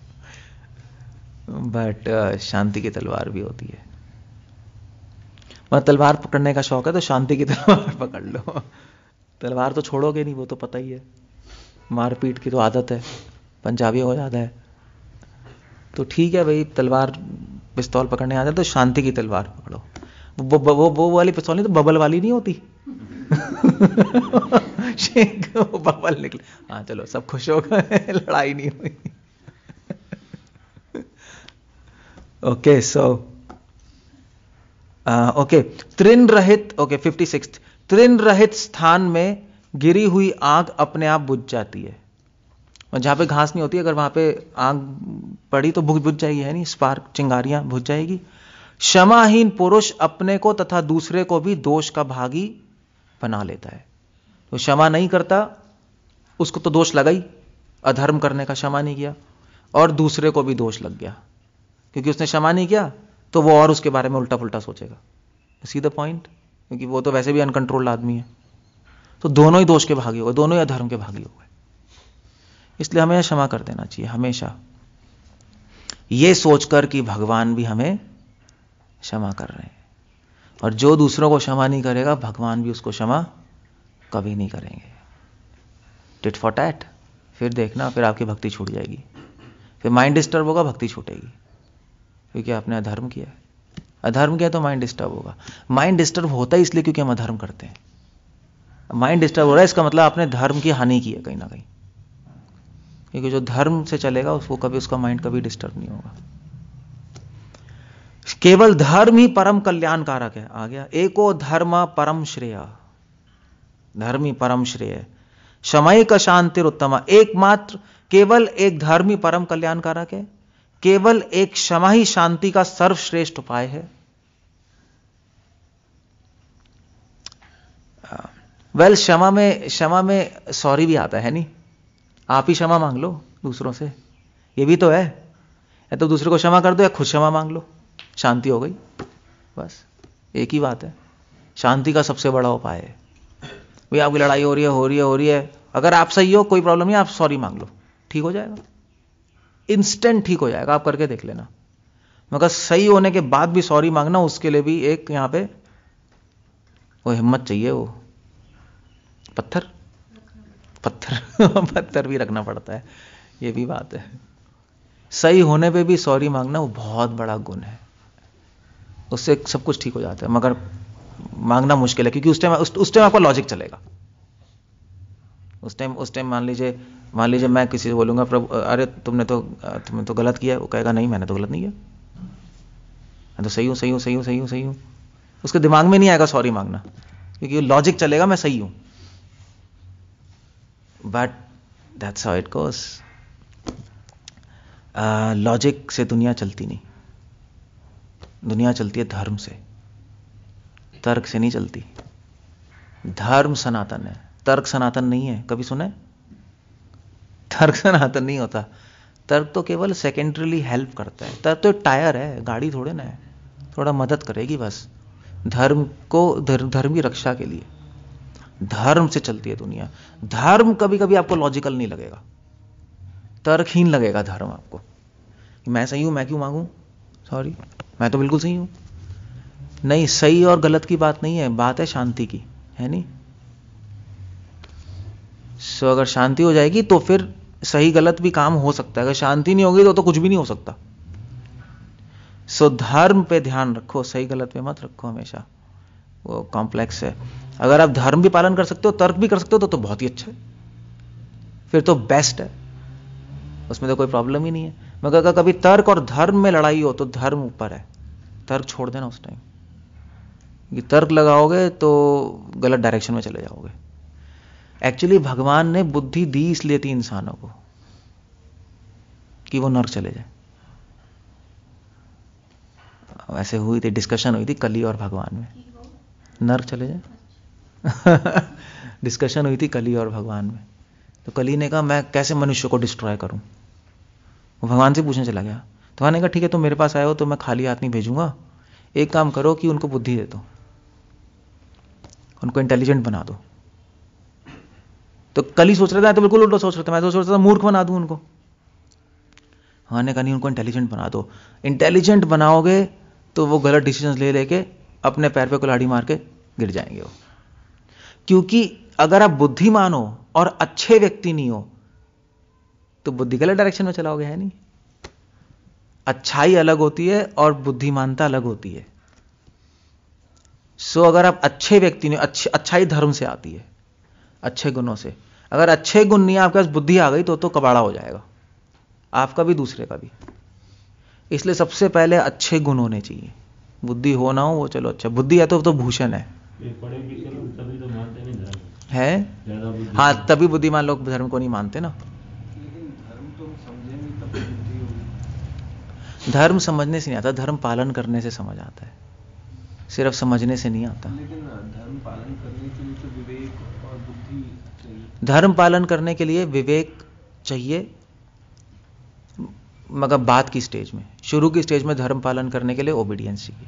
बट शांति की तलवार भी होती है। मतलब तलवार पकड़ने का शौक है तो शांति की तलवार पकड़ लो, तलवार तो छोड़ोगे नहीं, वो तो पता ही है, मारपीट की तो आदत है, पंजाबियों को ज्यादा है। तो ठीक है भाई, तलवार पिस्तौल पकड़ने आ जाए तो शांति की तलवार पकड़ो। वो वाली पिस्तौल नहीं तो बबल वाली नहीं होती शेख वो बबल निकले, हाँ चलो सब खुश हो गए, लड़ाई नहीं हुई। ओके सो ओके तृण रहित, ओके 56, तृण रहित स्थान में गिरी हुई आग अपने आप बुझ जाती है। और जहां पे घास नहीं होती, अगर वहां पे आग पड़ी तो बुझ जाएगी, है नहीं, स्पार्क, चिंगारियां बुझ जाएगी। क्षमाहीन पुरुष अपने को तथा दूसरे को भी दोष का भागी बना लेता है। तो क्षमा नहीं करता उसको तो दोष लगा ही, अधर्म करने का क्षमा नहीं किया, और दूसरे को भी दोष लग गया क्योंकि उसने क्षमा नहीं किया, तो वो और उसके बारे में उल्टा पुल्टा सोचेगा। सी द पॉइंट, क्योंकि वो तो वैसे भी अनकंट्रोल्ड आदमी है। तो दोनों ही दोष के भागी हो गए, दोनों ही अधर्म के भागी हो गए। इसलिए हमें क्षमा कर देना चाहिए हमेशा, यह सोचकर कि भगवान भी हमें क्षमा कर रहे हैं, और जो दूसरों को क्षमा नहीं करेगा भगवान भी उसको क्षमा कभी नहीं करेंगे। टिट फॉर टैट, फिर देखना, फिर आपकी भक्ति छूट जाएगी, फिर माइंड डिस्टर्ब होगा, भक्ति छूटेगी, क्योंकि आपने अधर्म किया है। अधर्म किया तो माइंड डिस्टर्ब होगा। माइंड डिस्टर्ब होता है इसलिए क्योंकि हम अधर्म करते हैं। माइंड डिस्टर्ब हो रहा है इसका मतलब आपने धर्म की हानि की है कहीं ना कहीं, क्योंकि जो धर्म से चलेगा उसको कभी, उसका माइंड कभी डिस्टर्ब नहीं होगा। केवल धर्म ही परम कल्याणकारक है। आ गया, एको धर्म परम श्रेय, धर्म ही परम श्रेय, शमयिक शांतिर उत्तम। एकमात्र केवल एक धर्म ही परम कल्याणकारक है, केवल एक क्षमा ही शांति का सर्वश्रेष्ठ उपाय है। वेल क्षमा में सॉरी भी आता है नहीं, आप ही क्षमा मांग लो दूसरों से, ये भी तो है। या तो दूसरे को क्षमा कर दो या खुद क्षमा मांग लो, शांति हो गई, बस एक ही बात है। शांति का सबसे बड़ा उपाय है। भाई आपकी लड़ाई हो रही है, अगर आप सही हो कोई प्रॉब्लम नहीं, आप सॉरी मांग लो, ठीक हो जाएगा, इंस्टेंट ठीक हो जाएगा, आप करके देख लेना। मगर सही होने के बाद भी सॉरी मांगना, उसके लिए भी एक यहां पे वो हिम्मत चाहिए, वो पत्थर भी रखना पड़ता है, ये भी बात है। सही होने पे भी सॉरी मांगना वो बहुत बड़ा गुण है, उससे सब कुछ ठीक हो जाता है। मगर मांगना मुश्किल है, क्योंकि उस टाइम आपका लॉजिक चलेगा। उस टाइम मान लीजिए मैं किसी से बोलूंगा, प्रभु अरे तुमने तो गलत किया, वो कहेगा नहीं मैंने तो गलत नहीं किया, मैं तो सही हूं। उसके दिमाग में नहीं आएगा सॉरी मांगना, क्योंकि लॉजिक चलेगा मैं सही हूं। But that's how it goes. Logic से दुनिया चलती नहीं, दुनिया चलती है धर्म से, तर्क से नहीं चलती। धर्म सनातन है, तर्क सनातन नहीं है। कभी सुना है? तर्क सनातन नहीं होता, तर्क तो केवल सेकेंडरीली हेल्प करता है। तर्क तो एक टायर है, गाड़ी थोड़े ना है, थोड़ा मदद करेगी बस, धर्म को धर्म की रक्षा के लिए। धर्म से चलती है दुनिया। धर्म कभी कभी आपको लॉजिकल नहीं लगेगा, तर्कहीन लगेगा धर्म आपको। मैं सही हूं, मैं क्यों मांगू, सॉरी मैं तो बिल्कुल सही हूं। नहीं, सही और गलत की बात नहीं है, बात है शांति की, है नहीं। सो अगर शांति हो जाएगी तो फिर सही गलत भी काम हो सकता है, अगर शांति नहीं होगी तो कुछ भी नहीं हो सकता। सो धर्म पे ध्यान रखो, सही गलत पे मत रखो हमेशा, वो कॉम्प्लेक्स है। अगर आप धर्म भी पालन कर सकते हो, तर्क भी कर सकते हो तो बहुत ही अच्छा है, फिर तो बेस्ट है, उसमें तो कोई प्रॉब्लम ही नहीं है। मगर अगर कभी तर्क और धर्म में लड़ाई हो तो धर्म ऊपर है, तर्क छोड़ देना उस टाइम। ये तर्क लगाओगे तो गलत डायरेक्शन में चले जाओगे। एक्चुअली भगवान ने बुद्धि दी इसलिए थी इंसानों को कि वो नर्क चले जाए। वैसे हुई थी डिस्कशन, हुई थी कली और भगवान में, नर्क चले जाए डिस्कशन हुई थी कली और भगवान में। तो कली ने कहा मैं कैसे मनुष्य को डिस्ट्रॉय करूं, वो भगवान से पूछने चला गया। तो भगवान ने कहा ठीक है, तुम मेरे पास आए हो तो मैं खाली हाथ नहीं भेजूंगा, एक काम करो कि उनको बुद्धि दे दो, उनको इंटेलिजेंट बना दो। तो कली सोच रहा था, तो बिल्कुल उल्टा सोच रहा था, मैं तो सोच रहा था मूर्ख बना दूं उनको। भगवान ने कहा नहीं, उनको इंटेलिजेंट बना दो। इंटेलिजेंट बनाओगे तो वो गलत डिसीजन ले लेके अपने पैर पे कुल्हाड़ी मार के गिर जाएंगे वो। क्योंकि अगर आप बुद्धिमान हो और अच्छे व्यक्ति नहीं हो तो बुद्धि गलत डायरेक्शन में चलाओगे, है नहीं। अच्छाई अलग होती है और बुद्धिमानता अलग होती है। सो अगर आप अच्छे व्यक्ति नहीं, अच्छाई धर्म से आती है, अच्छे गुणों से। अगर अच्छे गुण नहीं, आपके पास बुद्धि आ गई तो कबाड़ा हो जाएगा, आपका भी दूसरे का भी। इसलिए सबसे पहले अच्छे गुण होने चाहिए। बुद्धि हो ना हो वो चलो अच्छा, बुद्धि है तो भूषण है, है हाँ, तभी बुद्धिमान लोग धर्म को नहीं मानते ना। लेकिन धर्म तो समझेंगे तब तो बुद्धि होगी। धर्म समझने से नहीं आता, धर्म पालन करने से समझ आता है, सिर्फ समझने से नहीं आता। लेकिन धर्म पालन करने के लिए तो विवेक और बुद्धि चाहिए। धर्म पालन करने के लिए विवेक चाहिए, मगर बात की स्टेज में, शुरू की स्टेज में धर्म पालन करने के लिए ओबीडियंस चाहिए,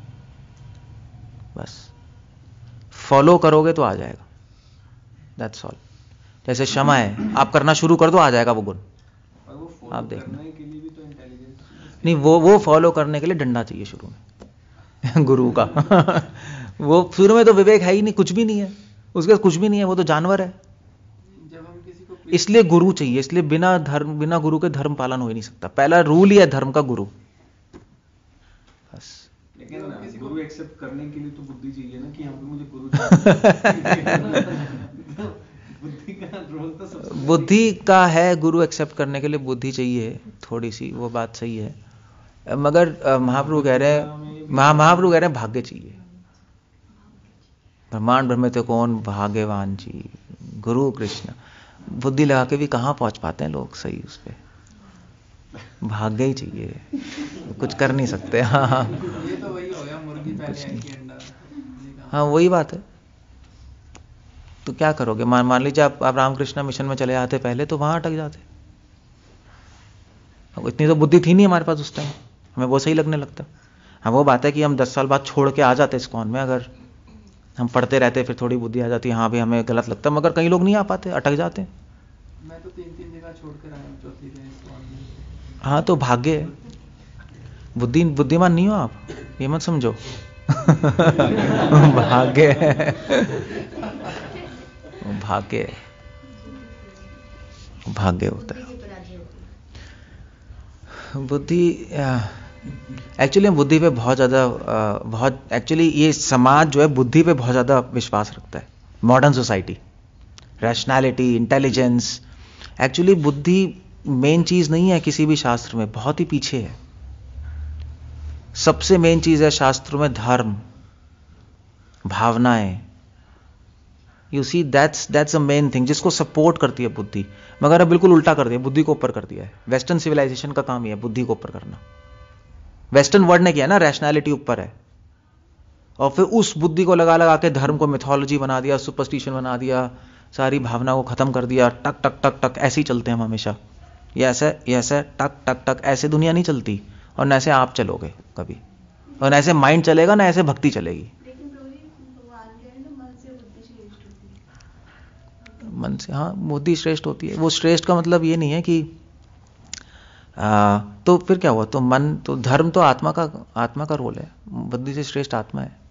बस। फॉलो करोगे तो आ जाएगा, दैट्स ऑल। जैसे क्षमा है, आप करना शुरू कर दो, आ जाएगा वो गुण। और वो फॉलो आप देखना करने के लिए भी तो इंटेलिजेंस नहीं, वो फॉलो करने के लिए डंडा चाहिए शुरू में गुरु का वो शुरू में तो विवेक है ही नहीं, कुछ भी नहीं है उसके पास, कुछ भी नहीं है, वो तो जानवर है। जब हम किसी को इसलिए गुरु चाहिए, इसलिए बिना गुरु के धर्म पालन हो ही नहीं सकता। पहला रूल ही है धर्म का गुरु, बस। लेकिन गुरु एक्सेप्ट करने के लिए तो बुद्धि चाहिए ना, कि यहाँ पे मुझे गुरु चाहिए। बुद्धि का रोल तो सबसे बुद्धि का है, गुरु एक्सेप्ट करने के लिए बुद्धि चाहिए थोड़ी सी, वो बात सही है। मगर महाप्रभु कह रहे हैं भाग्य चाहिए। ब्रह्मांड ब्रह्म तो कौन भाग्यवान जी, गुरु कृष्ण। बुद्धि लगा के भी कहां पहुंच पाते हैं लोग सही, उस पे भाग्य ही चाहिए, कुछ कर नहीं सकते। हाँ ये तो वही हो गया, मुर्गी पहले आई कि अंडा। हाँ, वही बात है। तो क्या करोगे, मान लीजिए आप रामकृष्ण मिशन में चले जाते पहले, तो वहां अटक जाते। अब इतनी तो बुद्धि थी नहीं हमारे पास उस टाइम, हमें वो सही लगने लगता। हाँ, वो बात है कि हम 10 साल बाद छोड़ के आ जाते इस्कॉन में, अगर हम पढ़ते रहते फिर थोड़ी बुद्धि आ जाती, हाँ भी हमें गलत लगता। मगर कई लोग नहीं आ पाते, अटक जाते। मैं तो 3 जगह छोड़कर आया हूँ, चौथी में इस्कॉन में। हाँ, तो भाग्य है। बुद्धिमान नहीं हो आप, ये मत समझो भाग्य है, भाग्य होता है। बुद्धि एक्चुअली बुद्धि पे बहुत ज़्यादा एक्चुअली ये समाज जो है बुद्धि पे बहुत ज़्यादा विश्वास रखता है। Modern society, rationality, intelligence. Actually बुद्धि मेन चीज़ नहीं है किसी भी शास्त्र में, बहुत ही पीछे है। सबसे मेन चीज़ है शास्त्रों में धर्म, भावनाएं। You see that's a main thing जिसको सपोर्ट करती है बुद्धि। मगर अब बिल्कुल उल्टा कर दिया, बुद्धि को ऊपर कर दिया है। वेस्टर्न सिविलाइजेशन का काम ही है बुद्धि को ऊपर करना। वेस्टर्न वर्ल्ड ने किया ना, रैशनैलिटी ऊपर है, और फिर उस बुद्धि को लगा लगा के धर्म को मिथोलॉजी बना दिया, सुपरस्टिशन बना दिया, सारी भावना को खत्म कर दिया। टक टक टक टक ऐसे ही चलते हैं हम हमेशा। ये ऐसे टक टक टक ऐसे दुनिया नहीं चलती, और न ऐसे आप चलोगे कभी, और न ऐसे माइंड चलेगा, ना ऐसे भक्ति चलेगी। लेकिन प्रभु जी भगवान कह रहे हैं ना, मन से बुद्धि श्रेष्ठ होती है। मन से, हाँ बुद्धि श्रेष्ठ होती है। वो श्रेष्ठ का मतलब ये नहीं है कि तो फिर क्या हुआ, तो मन तो धर्म तो आत्मा का रोल है, बुद्धि से श्रेष्ठ आत्मा है।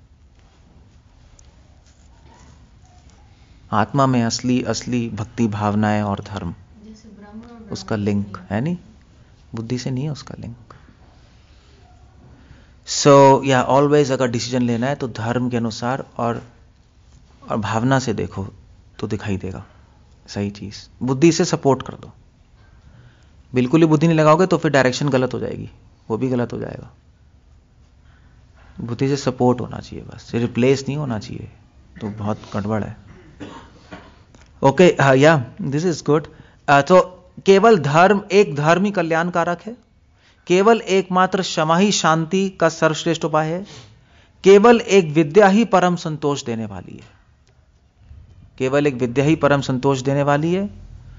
आत्मा में असली भक्ति भावनाएं और धर्म, जैसे ब्रह्म और उसका लिंक है नहीं, बुद्धि से नहीं है उसका लिंक। सो या ऑलवेज अगर डिसीजन लेना है तो धर्म के अनुसार और भावना से देखो तो दिखाई देगा सही चीज। बुद्धि से सपोर्ट कर दो, बिल्कुल ही बुद्धि नहीं लगाओगे तो फिर डायरेक्शन गलत हो जाएगी, वो भी गलत हो जाएगा। बुद्धि से सपोर्ट होना चाहिए, बस रिप्लेस नहीं होना चाहिए, तो बहुत गड़बड़ है। ओके, या दिस इज गुड। तो केवल धर्म, एक धर्म ही कल्याणकारक है, केवल एकमात्र क्षमा ही शांति का सर्वश्रेष्ठ उपाय है, केवल एक विद्या ही परम संतोष देने वाली है, केवल एक विद्या ही परम संतोष देने वाली है,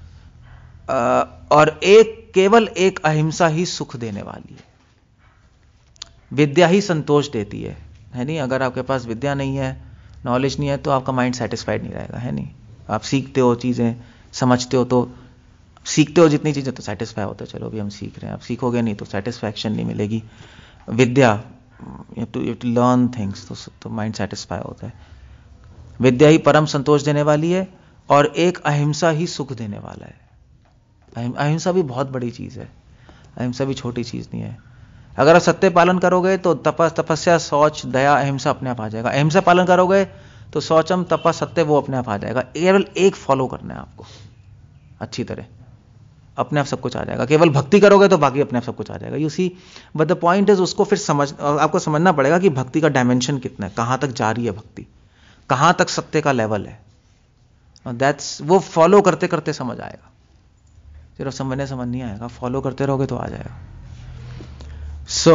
और केवल एक अहिंसा ही सुख देने वाली है। विद्या ही संतोष देती है नहीं? अगर आपके पास विद्या नहीं है, नॉलेज नहीं है, तो आपका माइंड सेटिस्फाइड नहीं रहेगा, है नहीं? आप सीखते हो चीजें, समझते हो, तो सीखते हो जितनी चीजें तो सेटिस्फाई होते हो, चलो अभी हम सीख रहे हैं। आप सीखोगे नहीं तो सेटिस्फैक्शन नहीं मिलेगी। विद्या, you have to learn things, तो माइंड सेटिस्फाई होता है। विद्या ही परम संतोष देने वाली है, और एक अहिंसा ही सुख देने वाला है। अहिंसा भी बहुत बड़ी चीज है, अहिंसा भी छोटी चीज नहीं है। अगर आप सत्य पालन करोगे तो तपस्या, शौच, दया, अहिंसा अपने आप आ जाएगा। अहिंसा पालन करोगे तो शौचम, तपस, सत्य वो अपने आप आ जाएगा। केवल एक फॉलो करना है आपको अच्छी तरह, अपने आप सब कुछ आ जाएगा। केवल भक्ति करोगे तो बाकी अपने आप सब कुछ आ जाएगा। You see, but the point is, उसको फिर आपको समझना पड़ेगा कि भक्ति का डायमेंशन कितना है, कहां तक जा रही है भक्ति, कहां तक सत्य का लेवल है। दैट्स, वो फॉलो करते करते समझ आएगा, सिर्फ समझ नहीं आएगा, फॉलो करते रहोगे तो आ जाएगा। सो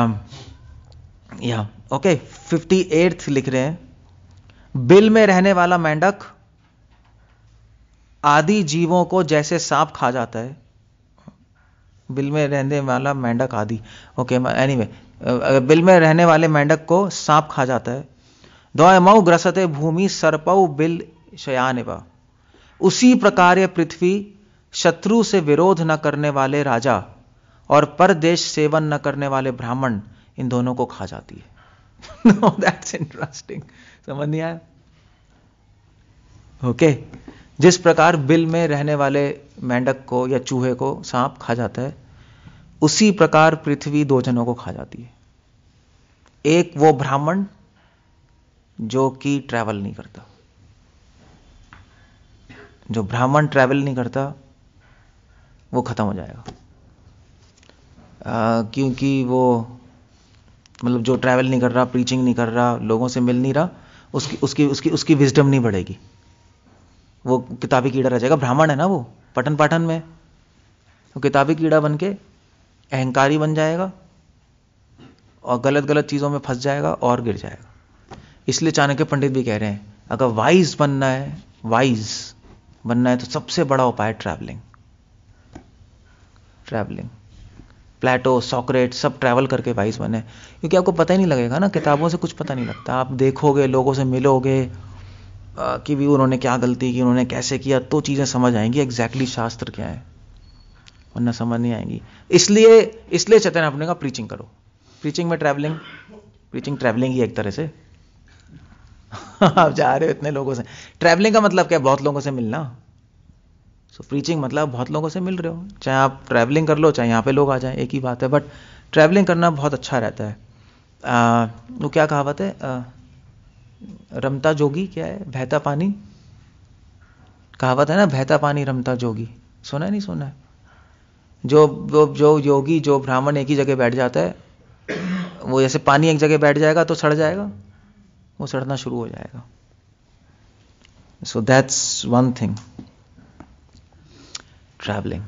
या ओके, 58th लिख रहे हैं, बिल में रहने वाला मेंढक आदि जीवों को जैसे सांप खा जाता है। बिल में रहने वाला मेंढक आदि, ओके, एनीवे, बिल में रहने वाले मेंढक को सांप खा जाता है। द्वयमौ ग्रसते भूमि सर्पौ बिल शयानिव। उसी प्रकार यह पृथ्वी शत्रु से विरोध न करने वाले राजा और परदेश सेवन न करने वाले ब्राह्मण, इन दोनों को खा जाती है। नो, दैट्स इंटरेस्टिंग, समझ नहीं आया? ओके, जिस प्रकार बिल में रहने वाले मेंढक को या चूहे को सांप खा जाता है, उसी प्रकार पृथ्वी दो जनों को खा जाती है। एक वो ब्राह्मण जो कि ट्रैवल नहीं करता, जो ब्राह्मण ट्रैवल नहीं करता वो खत्म हो जाएगा। क्योंकि वो, मतलब जो ट्रैवल नहीं कर रहा, प्रीचिंग नहीं कर रहा, लोगों से मिल नहीं रहा, उसकी विजडम नहीं बढ़ेगी, वो किताबी कीड़ा रह जाएगा। ब्राह्मण है ना वो, पठन पाठन में, तो किताबी कीड़ा बन के अहंकारी बन जाएगा और गलत गलत चीजों में फंस जाएगा और गिर जाएगा। इसलिए चाणक्य पंडित भी कह रहे हैं, अगर वाइज बनना है तो सबसे बड़ा उपाय ट्रैवलिंग। प्लेटो, सोक्रेट सब ट्रैवल करके वाइज बने, क्योंकि आपको पता ही नहीं लगेगा ना, किताबों से कुछ पता नहीं लगता। आप देखोगे, लोगों से मिलोगे कि भी उन्होंने क्या गलती की, उन्होंने कैसे किया, तो चीजें समझ आएंगी एग्जैक्टली शास्त्र क्या है, वरना समझ नहीं आएंगी। इसलिए चैतन्य अपने का प्रीचिंग करो। प्रीचिंग में ट्रैवलिंग ही एक तरह से। आप जा रहे हो इतने लोगों से, ट्रैवलिंग का मतलब क्या है? बहुत लोगों से मिलना। सो प्रीचिंग मतलब बहुत लोगों से मिल रहे हो, चाहे आप ट्रैवलिंग कर लो, चाहे यहाँ पे लोग आ जाएं, एक ही बात है। बट ट्रैवलिंग करना बहुत अच्छा रहता है। वो क्या कहावत है, रमता जोगी, क्या है, बहता पानी, कहावत है ना, बहता पानी रमता जोगी। सुना है, नहीं सुना है? जो योगी, जो ब्राह्मण एक ही जगह बैठ जाता है, वो जैसे पानी एक जगह बैठ जाएगा तो सड़ जाएगा, वो सड़ना शुरू हो जाएगा। So that's one thing, travelling.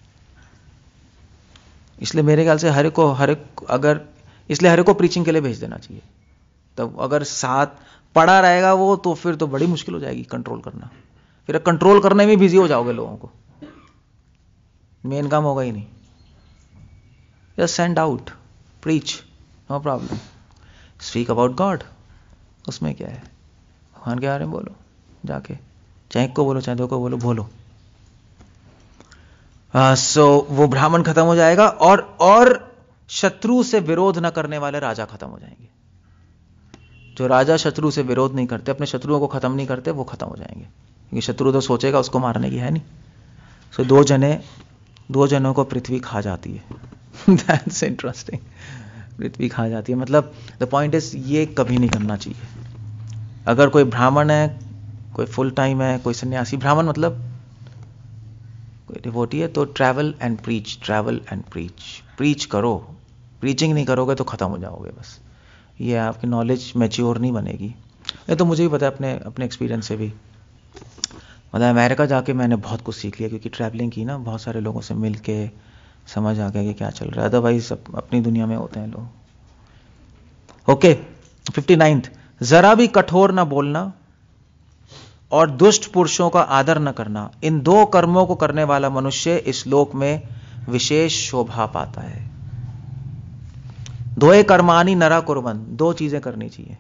इसलिए मेरे ख्याल से हर एक को प्रीचिंग के लिए भेज देना चाहिए। तब अगर साथ पड़ा रहेगा वो, तो फिर तो बड़ी मुश्किल हो जाएगी कंट्रोल करना। फिर कंट्रोल करने में बिजी हो जाओगे लोगों को। मेन काम होगा ही नहीं। Just send out, preach, no problem, speak about God, उसमें क्या है, भगवान के बारे में बोलो जाके, चाहे एक को बोलो चाहे दो को बोलो। सो वो ब्राह्मण खत्म हो जाएगा और शत्रु से विरोध न करने वाले राजा खत्म हो जाएंगे। जो राजा शत्रु से विरोध नहीं करते, अपने शत्रुओं को खत्म नहीं करते, वो खत्म हो जाएंगे, क्योंकि शत्रु तो सोचेगा उसको मारने की है नहीं। सो दो जनों को पृथ्वी खा जाती है। दैट्स इंटरेस्टिंग, पृथ्वी खा जाती है। मतलब द पॉइंट इज ये कभी नहीं करना चाहिए। अगर कोई ब्राह्मण है, कोई फुल टाइम है, कोई सन्यासी, ब्राह्मण मतलब कोई डिवोटी है, तो ट्रैवल एंड प्रीच, प्रीच करो। प्रीचिंग नहीं करोगे तो खत्म हो जाओगे बस। ये आपकी नॉलेज मैच्योर नहीं बनेगी। ये तो मुझे भी पता है अपने एक्सपीरियंस से भी। मतलब अमेरिका जाके मैंने बहुत कुछ सीख लिया, क्योंकि ट्रैवलिंग की ना, बहुत सारे लोगों से मिल के समझ आ गया कि क्या चल रहा है। अदरवाइज अपनी दुनिया में होते हैं लोग। ओके, 59, जरा भी कठोर ना बोलना और दुष्ट पुरुषों का आदर न करना, इन दो कर्मों को करने वाला मनुष्य इस लोक में विशेष शोभा पाता है। द्वये कर्माणि नरा कुर्वन्, दो चीजें करनी चाहिए।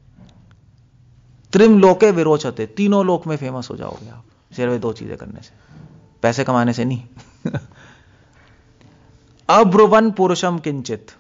त्रिम लोके विरोचते, तीनों लोक में फेमस हो जाओगे आप सिर्फ दो चीजें करने से, पैसे कमाने से नहीं। अब्रुवन् पुरुषम किंचित,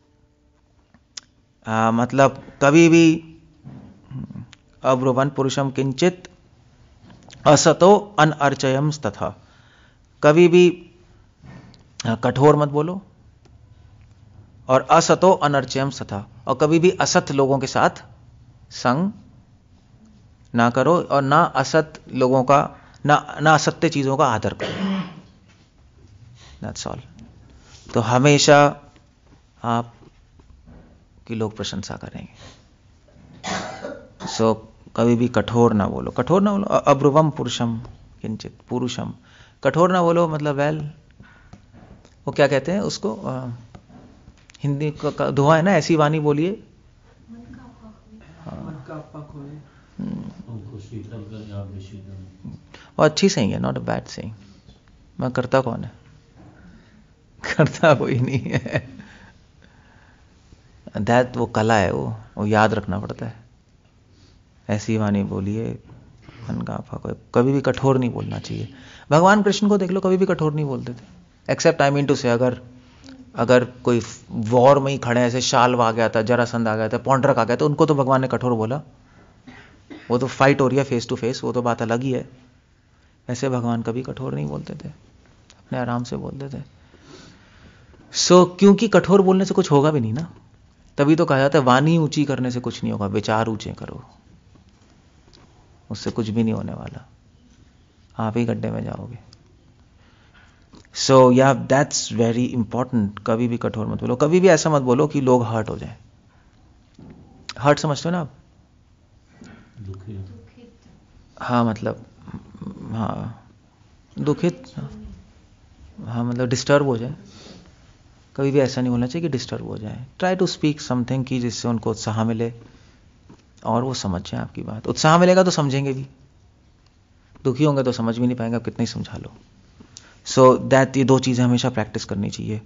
मतलब कभी भी अब्रुवन् पुरुषम किंचित असतो अनर्चयम तथा, कभी भी कठोर मत बोलो और असतो अनर्चयम तथा, और कभी भी असत लोगों के साथ संग ना करो और ना असत लोगों का, ना असत्य चीजों का आदर करो। That's all. तो हमेशा आपकी लोग प्रशंसा करेंगे। सो कभी भी कठोर ना बोलो, अब्रुवम पुरुषम किंचित, पुरुषम, कठोर ना बोलो। मतलब वो क्या कहते हैं उसको, हिंदी का धुआं है ना, ऐसी वाणी बोलिए। और अच्छी सही है, नॉट अ बैड सही। मैं करता कौन है? करता कोई नहीं है। दैट वो कला है, वो याद रखना पड़ता है। ऐसी वाणी बोलिए, मन का आपा, कभी भी कठोर नहीं बोलना चाहिए। भगवान कृष्ण को देख लो, कभी भी कठोर नहीं बोलते थे। Accept I mean to say, अगर कोई वॉर में ही खड़े, ऐसे शाल्व आ गया था, जरासंध आ गया था, पौंड्रक आ गया था, उनको तो भगवान ने कठोर बोला। वो तो फाइट हो रही है फेस टू फेस, वो तो बात अलग ही है। ऐसे भगवान कभी कठोर नहीं बोलते थे, अपने आराम से बोलते थे। क्योंकि कठोर बोलने से कुछ होगा भी नहीं ना। तभी तो कहा जाता है वाणी ऊंची करने से कुछ नहीं होगा, विचार ऊंचे करो, उससे कुछ भी नहीं होने वाला, आप ही गड्ढे में जाओगे। या दैट्स वेरी इंपॉर्टेंट। कभी भी कठोर मत बोलो, कभी भी ऐसा मत बोलो कि लोग हर्ट हो जाए। हर्ट समझते हो ना आप? हाँ, मतलब हाँ, दुखित, हाँ मतलब डिस्टर्ब हो जाए। कभी भी ऐसा नहीं होना चाहिए कि डिस्टर्ब हो जाए। ट्राई टू स्पीक समथिंग की जिससे उनको उत्साह मिले और वो समझ जाए आपकी बात। उत्साह मिलेगा तो समझेंगे भी, दुखी होंगे तो समझ भी नहीं पाएंगे, आप कितना ही समझा लो। दैट, ये दो चीज़ें हमेशा प्रैक्टिस करनी चाहिए।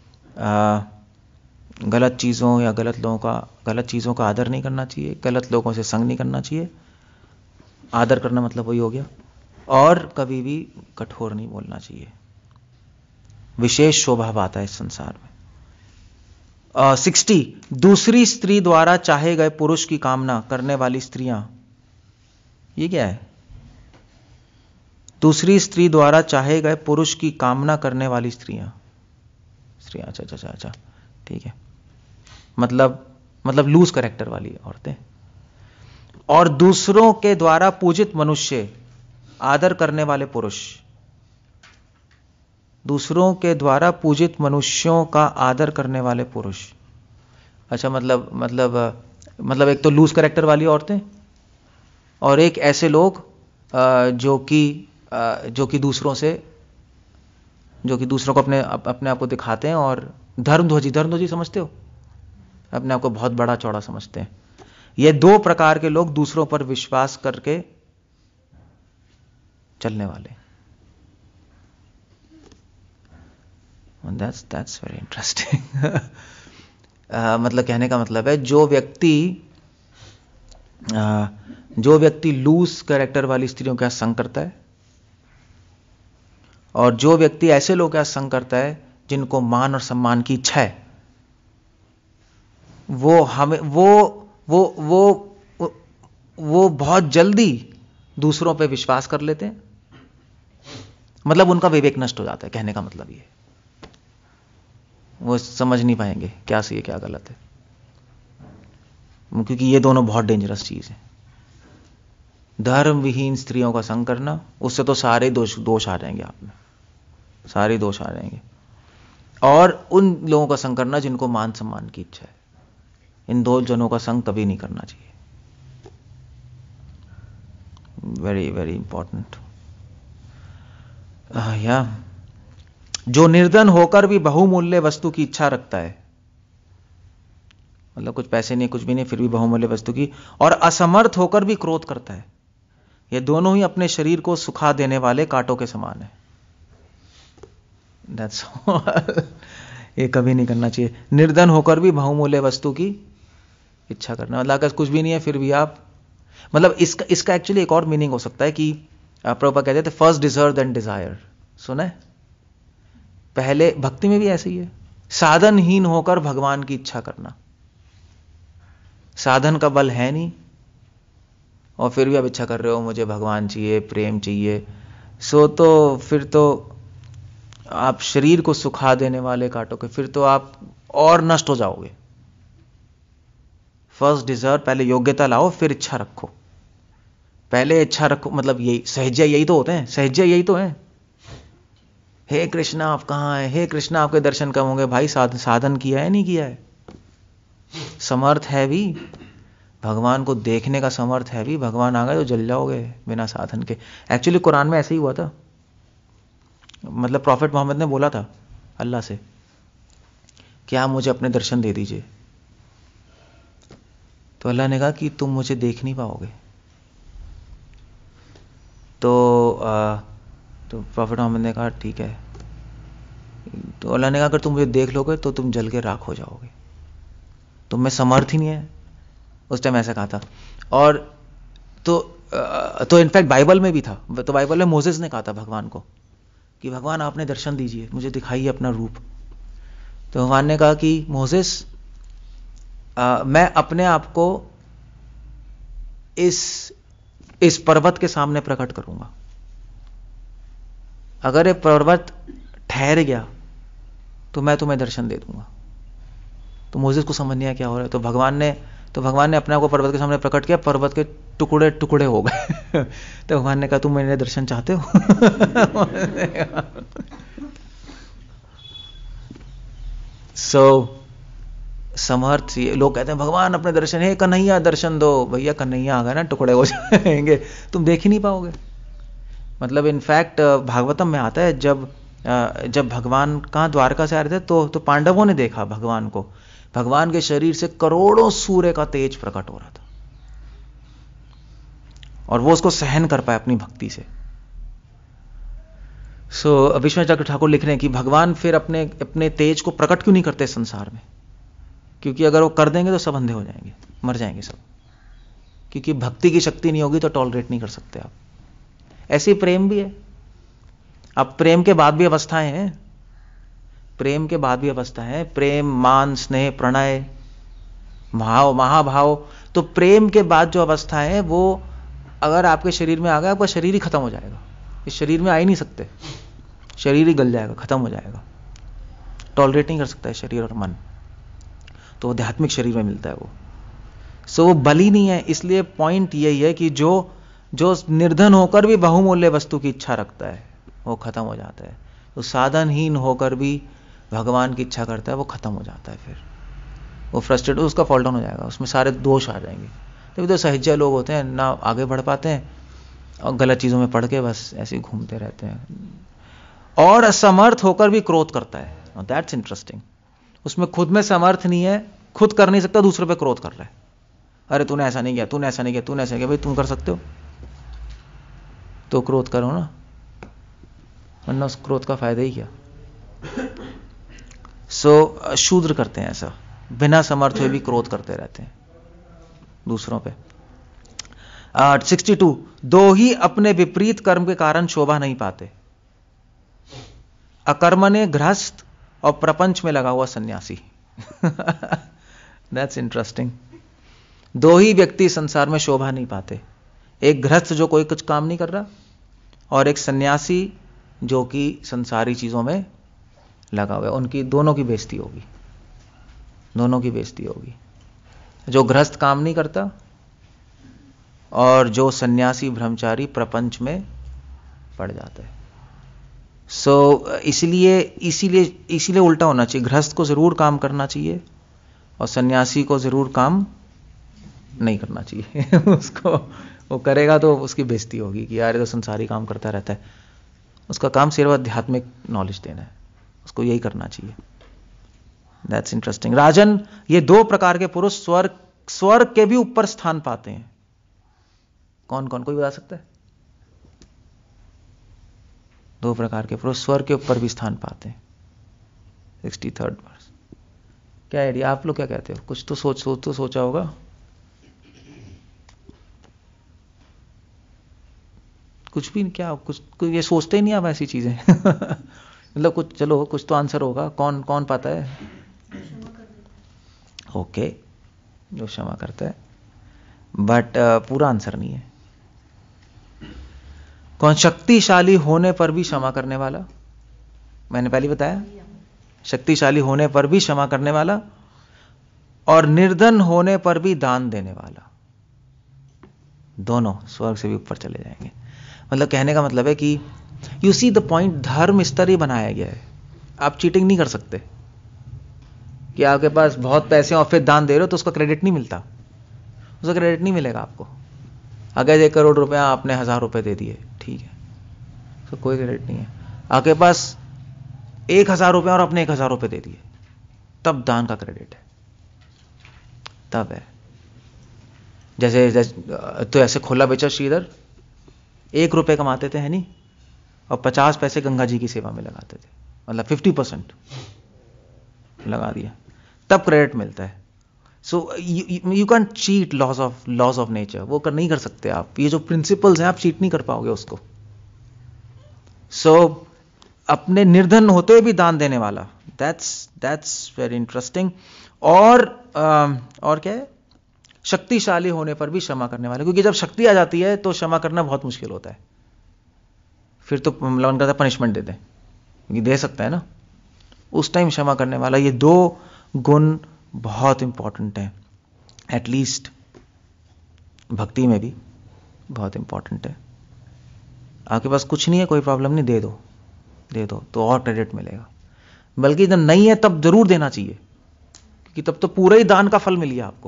गलत चीज़ों या गलत चीज़ों का आदर नहीं करना चाहिए, गलत लोगों से संग नहीं करना चाहिए। आदर करना मतलब वही हो गया। और कभी भी कठोर नहीं बोलना चाहिए। विशेष शोभा पाता है इस संसार में। 60, दूसरी स्त्री द्वारा चाहे गए पुरुष की कामना करने वाली स्त्रियां। ये क्या है? दूसरी स्त्री द्वारा चाहे गए पुरुष की कामना करने वाली स्त्रियां। अच्छा, ठीक है। मतलब लूज कैरेक्टर वाली औरतें। और दूसरों के द्वारा पूजित मनुष्य, आदर करने वाले पुरुष। दूसरों के द्वारा पूजित मनुष्यों का आदर करने वाले पुरुष। अच्छा, मतलब एक तो लूज कैरेक्टर वाली औरतें, और एक ऐसे लोग जो कि दूसरों को अपने आप को दिखाते हैं और धर्मध्वजी समझते हो, अपने आप को बहुत बड़ा चौड़ा समझते हैं। ये दो प्रकार के लोग दूसरों पर विश्वास करके चलने वाले। That's very interesting. मतलब कहने का मतलब है जो व्यक्ति लूज कैरेक्टर वाली स्त्रियों के साथ संग करता है, और जो व्यक्ति ऐसे लोगों के साथ संग करता है जिनको मान और सम्मान की इच्छा है, वो हमें वो बहुत जल्दी दूसरों पे विश्वास कर लेते हैं। मतलब उनका विवेक नष्ट हो जाता है, कहने का मतलब ये, वो समझ नहीं पाएंगे क्या सही है क्या गलत है, क्योंकि ये दोनों बहुत डेंजरस चीज है। धर्म विहीन स्त्रियों का संग करना, उससे तो सारे दोष आ जाएंगे आप में, सारे दोष आ जाएंगे। और उन लोगों का संग करना जिनको मान सम्मान की इच्छा है, इन दो जनों का संग कभी नहीं करना चाहिए। Very very important. जो निर्धन होकर भी बहुमूल्य वस्तु की इच्छा रखता है, मतलब कुछ पैसे नहीं कुछ भी नहीं फिर भी बहुमूल्य वस्तु की, और असमर्थ होकर भी क्रोध करता है, ये दोनों ही अपने शरीर को सुखा देने वाले कांटों के समान है। That's all। ये कभी नहीं करना चाहिए। निर्धन होकर भी बहुमूल्य वस्तु की इच्छा करना, मतलब अगर कुछ भी नहीं है फिर भी आप, मतलब इसका एक्चुअली एक और मीनिंग हो सकता है कि प्रभुपाद कहते थे फर्स्ट डिजर्व देन डिजायर। सुना है? पहले भक्ति में भी ऐसे ही है, साधनहीन होकर भगवान की इच्छा करना। साधन का बल है नहीं और फिर भी आप इच्छा कर रहे हो मुझे भगवान चाहिए, प्रेम चाहिए, सो तो फिर तो आप शरीर को सुखा देने वाले कांटों के, फिर तो आप और नष्ट हो जाओगे। फर्स्ट डिजर्व, पहले योग्यता लाओ फिर इच्छा रखो। पहले इच्छा रखो, मतलब यही सहज्य, यही तो होते हैं, सहज्य यही तो है। हे कृष्णा आप कहां हैं, हे कृष्णा आपके दर्शन कब होंगे। भाई साधन किया है नहीं किया है, समर्थ है भी, भगवान को देखने का समर्थ है भी, भगवान आ गए तो जल जाओगे बिना साधन के। एक्चुअली कुरान में ऐसे ही हुआ था, मतलब प्रॉफिट मोहम्मद ने बोला था अल्लाह से कि आप मुझे अपने दर्शन दे दीजिए, तो अल्लाह ने कहा कि तुम मुझे देख नहीं पाओगे। तो प्रॉफिट मोहम्मद ने कहा ठीक है, तो अल्लाह ने कहा अगर तुम मुझे देख लोगे तो तुम जल के राख हो जाओगे, तुम में समर्थ ही नहीं है। उस टाइम ऐसा कहा था। और तो इनफैक्ट बाइबल में भी था, तो बाइबल में मोसेस ने कहा था भगवान को कि भगवान आपने दर्शन दीजिए, मुझे दिखाइए अपना रूप। तो भगवान ने कहा कि मोसेस मैं अपने आप को इस पर्वत के सामने प्रकट करूंगा, अगर ये पर्वत ठहर गया तो मैं तुम्हें दर्शन दे दूंगा। तो मोसेस को समझ नहीं आया क्या हो रहा है, तो भगवान ने अपने आप को पर्वत के सामने प्रकट किया, पर्वत के टुकड़े टुकड़े हो गए। तो भगवान ने कहा तुम मेरे दर्शन चाहते हो? समर्थ, लोग कहते हैं भगवान अपने दर्शन, है कन्हैया दर्शन दो। भैया कन्हैया आ गया ना, टुकड़े हो जाएंगे, तुम देख ही नहीं पाओगे। मतलब इनफैक्ट भागवतम में आता है जब भगवान कहां द्वारका से आ रहे थे तो पांडवों ने देखा भगवान को, भगवान के शरीर से करोड़ों सूर्य का तेज प्रकट हो रहा था और वो उसको सहन कर पाए अपनी भक्ति से। विश्वनाथ चक्र ठाकुर लिख रहे हैं कि भगवान फिर अपने तेज को प्रकट क्यों नहीं करते संसार में, क्योंकि अगर वो कर देंगे तो सब अंधे हो जाएंगे, मर जाएंगे सब, क्योंकि भक्ति की शक्ति नहीं होगी तो टॉलरेट नहीं कर सकते आप। ऐसे ही प्रेम भी है। अब प्रेम के बाद भी अवस्थाएं हैं, प्रेम के बाद भी अवस्थाएं हैं, प्रेम, मान, स्नेह, प्रणय, भाव, महाभाव। तो प्रेम के बाद जो अवस्थाएं हैं वो अगर आपके शरीर में आ गया, आपका शरीर ही खत्म हो जाएगा, इस शरीर में आ ही नहीं सकते, शरीर ही गल जाएगा, खत्म हो जाएगा, टॉलरेट नहीं कर सकता है शरीर और मन, तो आध्यात्मिक शरीर में मिलता है वो। वो बली नहीं है। इसलिए पॉइंट यही है कि जो निर्धन होकर भी बहुमूल्य वस्तु की इच्छा रखता है वो खत्म हो जाता है, तो साधनहीन होकर भी भगवान की इच्छा करता है वो खत्म हो जाता है, फिर वो फ्रस्ट्रेट, उसका फॉल डाउन हो जाएगा, उसमें सारे दोष आ जाएंगे। तभी तो सहज्य लोग होते हैं ना, आगे बढ़ पाते हैं और गलत चीजों में पड़ के बस ऐसे ही घूमते रहते हैं। और असमर्थ होकर भी क्रोध करता है, दैट्स इंटरेस्टिंग। उसमें खुद में समर्थ नहीं है, खुद कर नहीं सकता, दूसरे पे क्रोध कर रहा है, अरे तूने ऐसा नहीं किया, तूने ऐसा नहीं किया, तूने ऐसा किया। भाई तुम कर सकते हो तो क्रोध करो ना, वरना उस क्रोध का फायदा ही क्या। सो शूद्र करते हैं ऐसा, बिना समर्थ हुए भी क्रोध करते रहते हैं दूसरों पे। 62, दो ही अपने विपरीत कर्म के कारण शोभा नहीं पाते, अकर्मण्य गृहस्थ और प्रपंच में लगा हुआ सन्यासी। That's interesting. दो ही व्यक्ति संसार में शोभा नहीं पाते, एक गृहस्थ जो कोई कुछ काम नहीं कर रहा, और एक सन्यासी जो कि संसारी चीजों में लगा हुआ है। उनकी दोनों की बेइज्जती होगी, दोनों की बेइज्जती होगी। जो गृहस्थ काम नहीं करता और जो सन्यासी ब्रह्मचारी प्रपंच में पड़ जाता है। इसीलिए उल्टा होना चाहिए, गृहस्थ को जरूर काम करना चाहिए और सन्यासी को जरूर काम नहीं करना चाहिए। उसको वो करेगा तो उसकी बेइज्जती होगी कि यार ये तो संसारी काम करता रहता है। उसका काम सिर्फ आध्यात्मिक नॉलेज देना है, उसको यही करना चाहिए। That's interesting. राजन, ये दो प्रकार के पुरुष स्वर्ग के भी ऊपर स्थान पाते हैं। कौन कौन, कोई बता सकता है? दो प्रकार के पुरुष स्वर्ग के ऊपर भी स्थान पाते हैं। 63rd verse. क्या आइडिया, आप लोग क्या कहते हो? कुछ तो सोचा होगा। कुछ भी क्या, कुछ ये सोचते ही नहीं आप ऐसी चीजें। मतलब कुछ, चलो कुछ तो आंसर होगा। कौन कौन पाता है? ओके, जो क्षमा करता है, बट पूरा आंसर नहीं है। कौन? शक्तिशाली होने पर भी क्षमा करने वाला। मैंने पहले बताया, शक्तिशाली होने पर भी क्षमा करने वाला और निर्धन होने पर भी दान देने वाला, दोनों स्वर्ग से भी ऊपर चले जाएंगे। मतलब कहने का मतलब है कि यू सी द पॉइंट, धर्म इस तरह बनाया गया है। आप चीटिंग नहीं कर सकते कि आपके पास बहुत पैसे और फिर दान दे रहे हो तो उसका क्रेडिट नहीं मिलता, उसका क्रेडिट नहीं मिलेगा आपको। अगर 1 करोड़ रुपया आपने 1000 रुपए दे दिए, ठीक है, तो कोई क्रेडिट नहीं है। आपके पास 1000 रुपया और आपने 1000 रुपए दे दिए, तब दान का क्रेडिट है, तब है। जैसे तो ऐसे खोला बेचा श्रीधर 1 रुपए कमाते थे, है नहीं, और 50 पैसे गंगा जी की सेवा में लगाते थे, मतलब 50% लगा दिया, तब क्रेडिट मिलता है। So you can cheat laws of nature, वो नहीं कर सकते आप। ये जो प्रिंसिपल्स हैं आप चीट नहीं कर पाओगे उसको। सो अपने निर्धन होते हुए भी दान देने वाला, दैट्स वेरी इंटरेस्टिंग। और क्या है? शक्तिशाली होने पर भी क्षमा करने वाला, क्योंकि जब शक्ति आ जाती है तो क्षमा करना बहुत मुश्किल होता है। फिर तो मन करता है पनिशमेंट दे दें, क्योंकि दे सकता है ना, उस टाइम क्षमा करने वाला। ये दो गुण बहुत इंपॉर्टेंट है, एटलीस्ट भक्ति में भी बहुत इंपॉर्टेंट है। आपके पास कुछ नहीं है, कोई प्रॉब्लम नहीं, दे दो तो और क्रेडिट मिलेगा। बल्कि जब नहीं है तब जरूर देना चाहिए, क्योंकि तब तो पूरा ही दान का फल मिल गया आपको।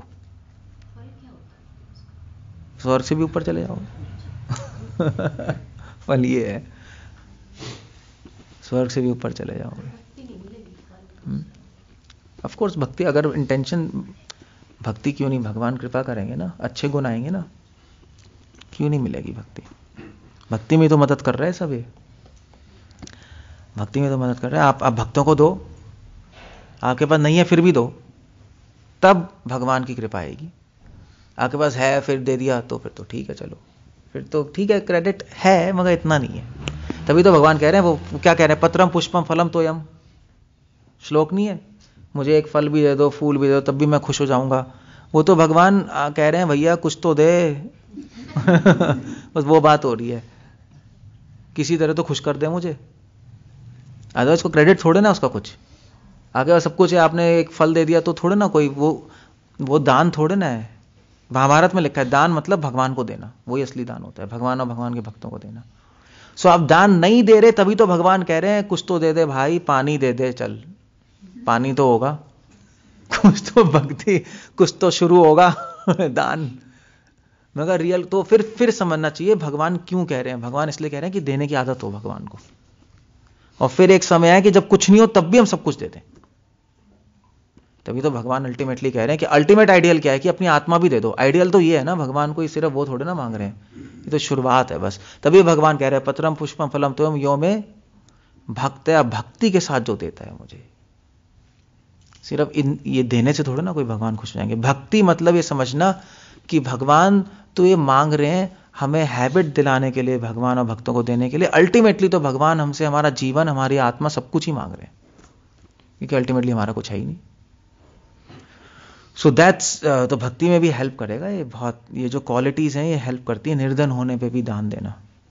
स्वर्ग से भी ऊपर चले जाओगे। फल ये है, स्वर्ग से भी ऊपर चले जाओगे। ऑफ कोर्स भक्ति, अगर इंटेंशन भक्ति, क्यों नहीं, भगवान कृपा करेंगे ना, अच्छे गुण आएंगे ना, क्यों नहीं मिलेगी भक्ति? भक्ति में तो मदद कर रहे हैं सब, ये भक्ति में तो मदद कर रहे हैं। आप भक्तों को दो, आपके पास नहीं है फिर भी दो, तब भगवान की कृपा आएगी। आपके पास है फिर दे दिया तो फिर तो ठीक है, चलो फिर तो ठीक है, क्रेडिट है मगर इतना नहीं है। तभी तो भगवान कह रहे हैं, वो क्या कह रहे हैं, पत्रम पुष्पम फलम तोयम, श्लोक नहीं है, मुझे एक फल भी दे दो, फूल भी दे दो, तब भी मैं खुश हो जाऊंगा। वो तो भगवान कह रहे हैं भैया कुछ तो दे। बस वो बात हो रही है, किसी तरह तो खुश कर दे मुझे, अदरवाइज को क्रेडिट थोड़े ना उसका कुछ। आगे सब कुछ है, आपने एक फल दे दिया तो थोड़े ना कोई वो दान थोड़े ना है। महाभारत में लिखा है दान मतलब भगवान को देना, वही असली दान होता है, भगवान और भगवान के भक्तों को देना। सो आप दान नहीं दे रहे, तभी तो भगवान कह रहे हैं कुछ तो दे दे भाई, पानी दे दे, चल पानी तो होगा, कुछ तो भक्ति, कुछ तो शुरू होगा। दान मगर रियल तो फिर समझना चाहिए भगवान क्यों कह रहे हैं। भगवान इसलिए कह रहे हैं कि देने की आदत हो भगवान को, और फिर एक समय है कि जब कुछ नहीं हो तब भी हम सब कुछ देते हैं। तभी तो भगवान अल्टीमेटली कह रहे हैं कि अल्टीमेट आइडियल क्या है कि अपनी आत्मा भी दे दो। आइडियल तो ये है ना, भगवान को सिर्फ वो थोड़े ना मांग रहे हैं, ये तो शुरुआत है बस। तभी भगवान कह रहे हैं पत्रम पुष्पम फलम त्वम यो में भक्त, या भक्ति के साथ जो देता है मुझे, सिर्फ ये देने से थोड़ा ना कोई भगवान खुश हो जाएंगे। भक्ति मतलब ये समझना कि भगवान तो ये मांग रहे हैं हमें हैबिट दिलाने के लिए, भगवान और भक्तों को देने के लिए। अल्टीमेटली तो भगवान हमसे हमारा जीवन, हमारी आत्मा, सब कुछ ही मांग रहे हैं, क्योंकि अल्टीमेटली हमारा कुछ है ही नहीं। सो दैट्स तो भक्ति में भी हेल्प करेगा ये बहुत। ये जो क्वालिटीज हैं ये हेल्प करती है निर्धन होने पे भी दान देना।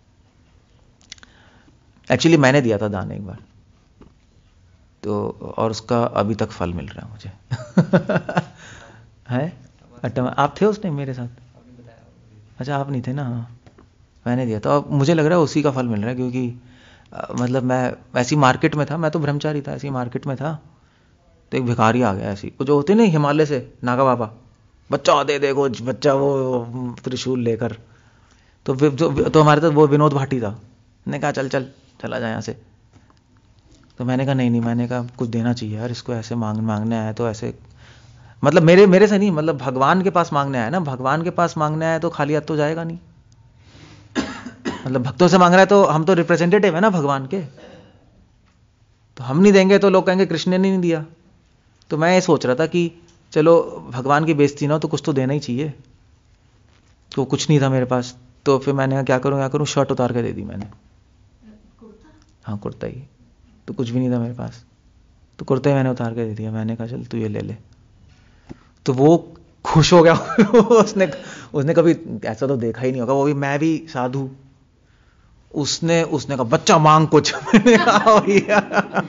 एक्चुअली मैंने दिया था दान एक बार तो, और उसका अभी तक फल मिल रहा है मुझे। है अट्टा, आप थे उस टाइम मेरे साथ? अच्छा आप नहीं थे ना? हाँ मैंने दिया था, और मुझे लग रहा है उसी का फल मिल रहा है, क्योंकि मतलब मैं ऐसी मार्केट में था, मैं तो ब्रह्मचारी था, ऐसी मार्केट में था तो एक भिखारी आ गया, ऐसी जो होते नहीं हिमालय से, नागा बाबा, बच्चा दे देखो, बच्चा वो त्रिशूल लेकर। तो हमारे साथ वो विनोद भाटी था, ने कहा चल चल चला जाए यहाँ से। तो मैंने कहा नहीं, मैंने कहा कुछ देना चाहिए यार इसको, ऐसे मांगने आया तो ऐसे, मतलब मेरे से नहीं, मतलब भगवान के पास मांगने आया ना, भगवान के पास मांगने आया तो खाली हाथ तो जाएगा नहीं। मतलब भक्तों से मांग रहा है तो हम तो रिप्रेजेंटेटिव है ना भगवान के, तो हम नहीं देंगे तो लोग कहेंगे कृष्ण ने नहीं दिया। तो मैं ये सोच रहा था कि चलो भगवान की बेइज्जती ना हो तो कुछ तो देना ही चाहिए। तो कुछ नहीं था मेरे पास, तो फिर मैंने कहा क्या करूं, शर्ट उतार के दे दी मैंने। हाँ कुर्ता ही, तो कुछ भी नहीं था मेरे पास, तो कुर्ता ही मैंने उतार के दे दिया। मैंने कहा चल तू ये ले ले। तो वो खुश हो गया। उसने कभी ऐसा तो देखा ही नहीं होगा, वो भी, मैं भी साधु। उसने कहा बच्चा मांग कुछ। मैंने कहा भैया।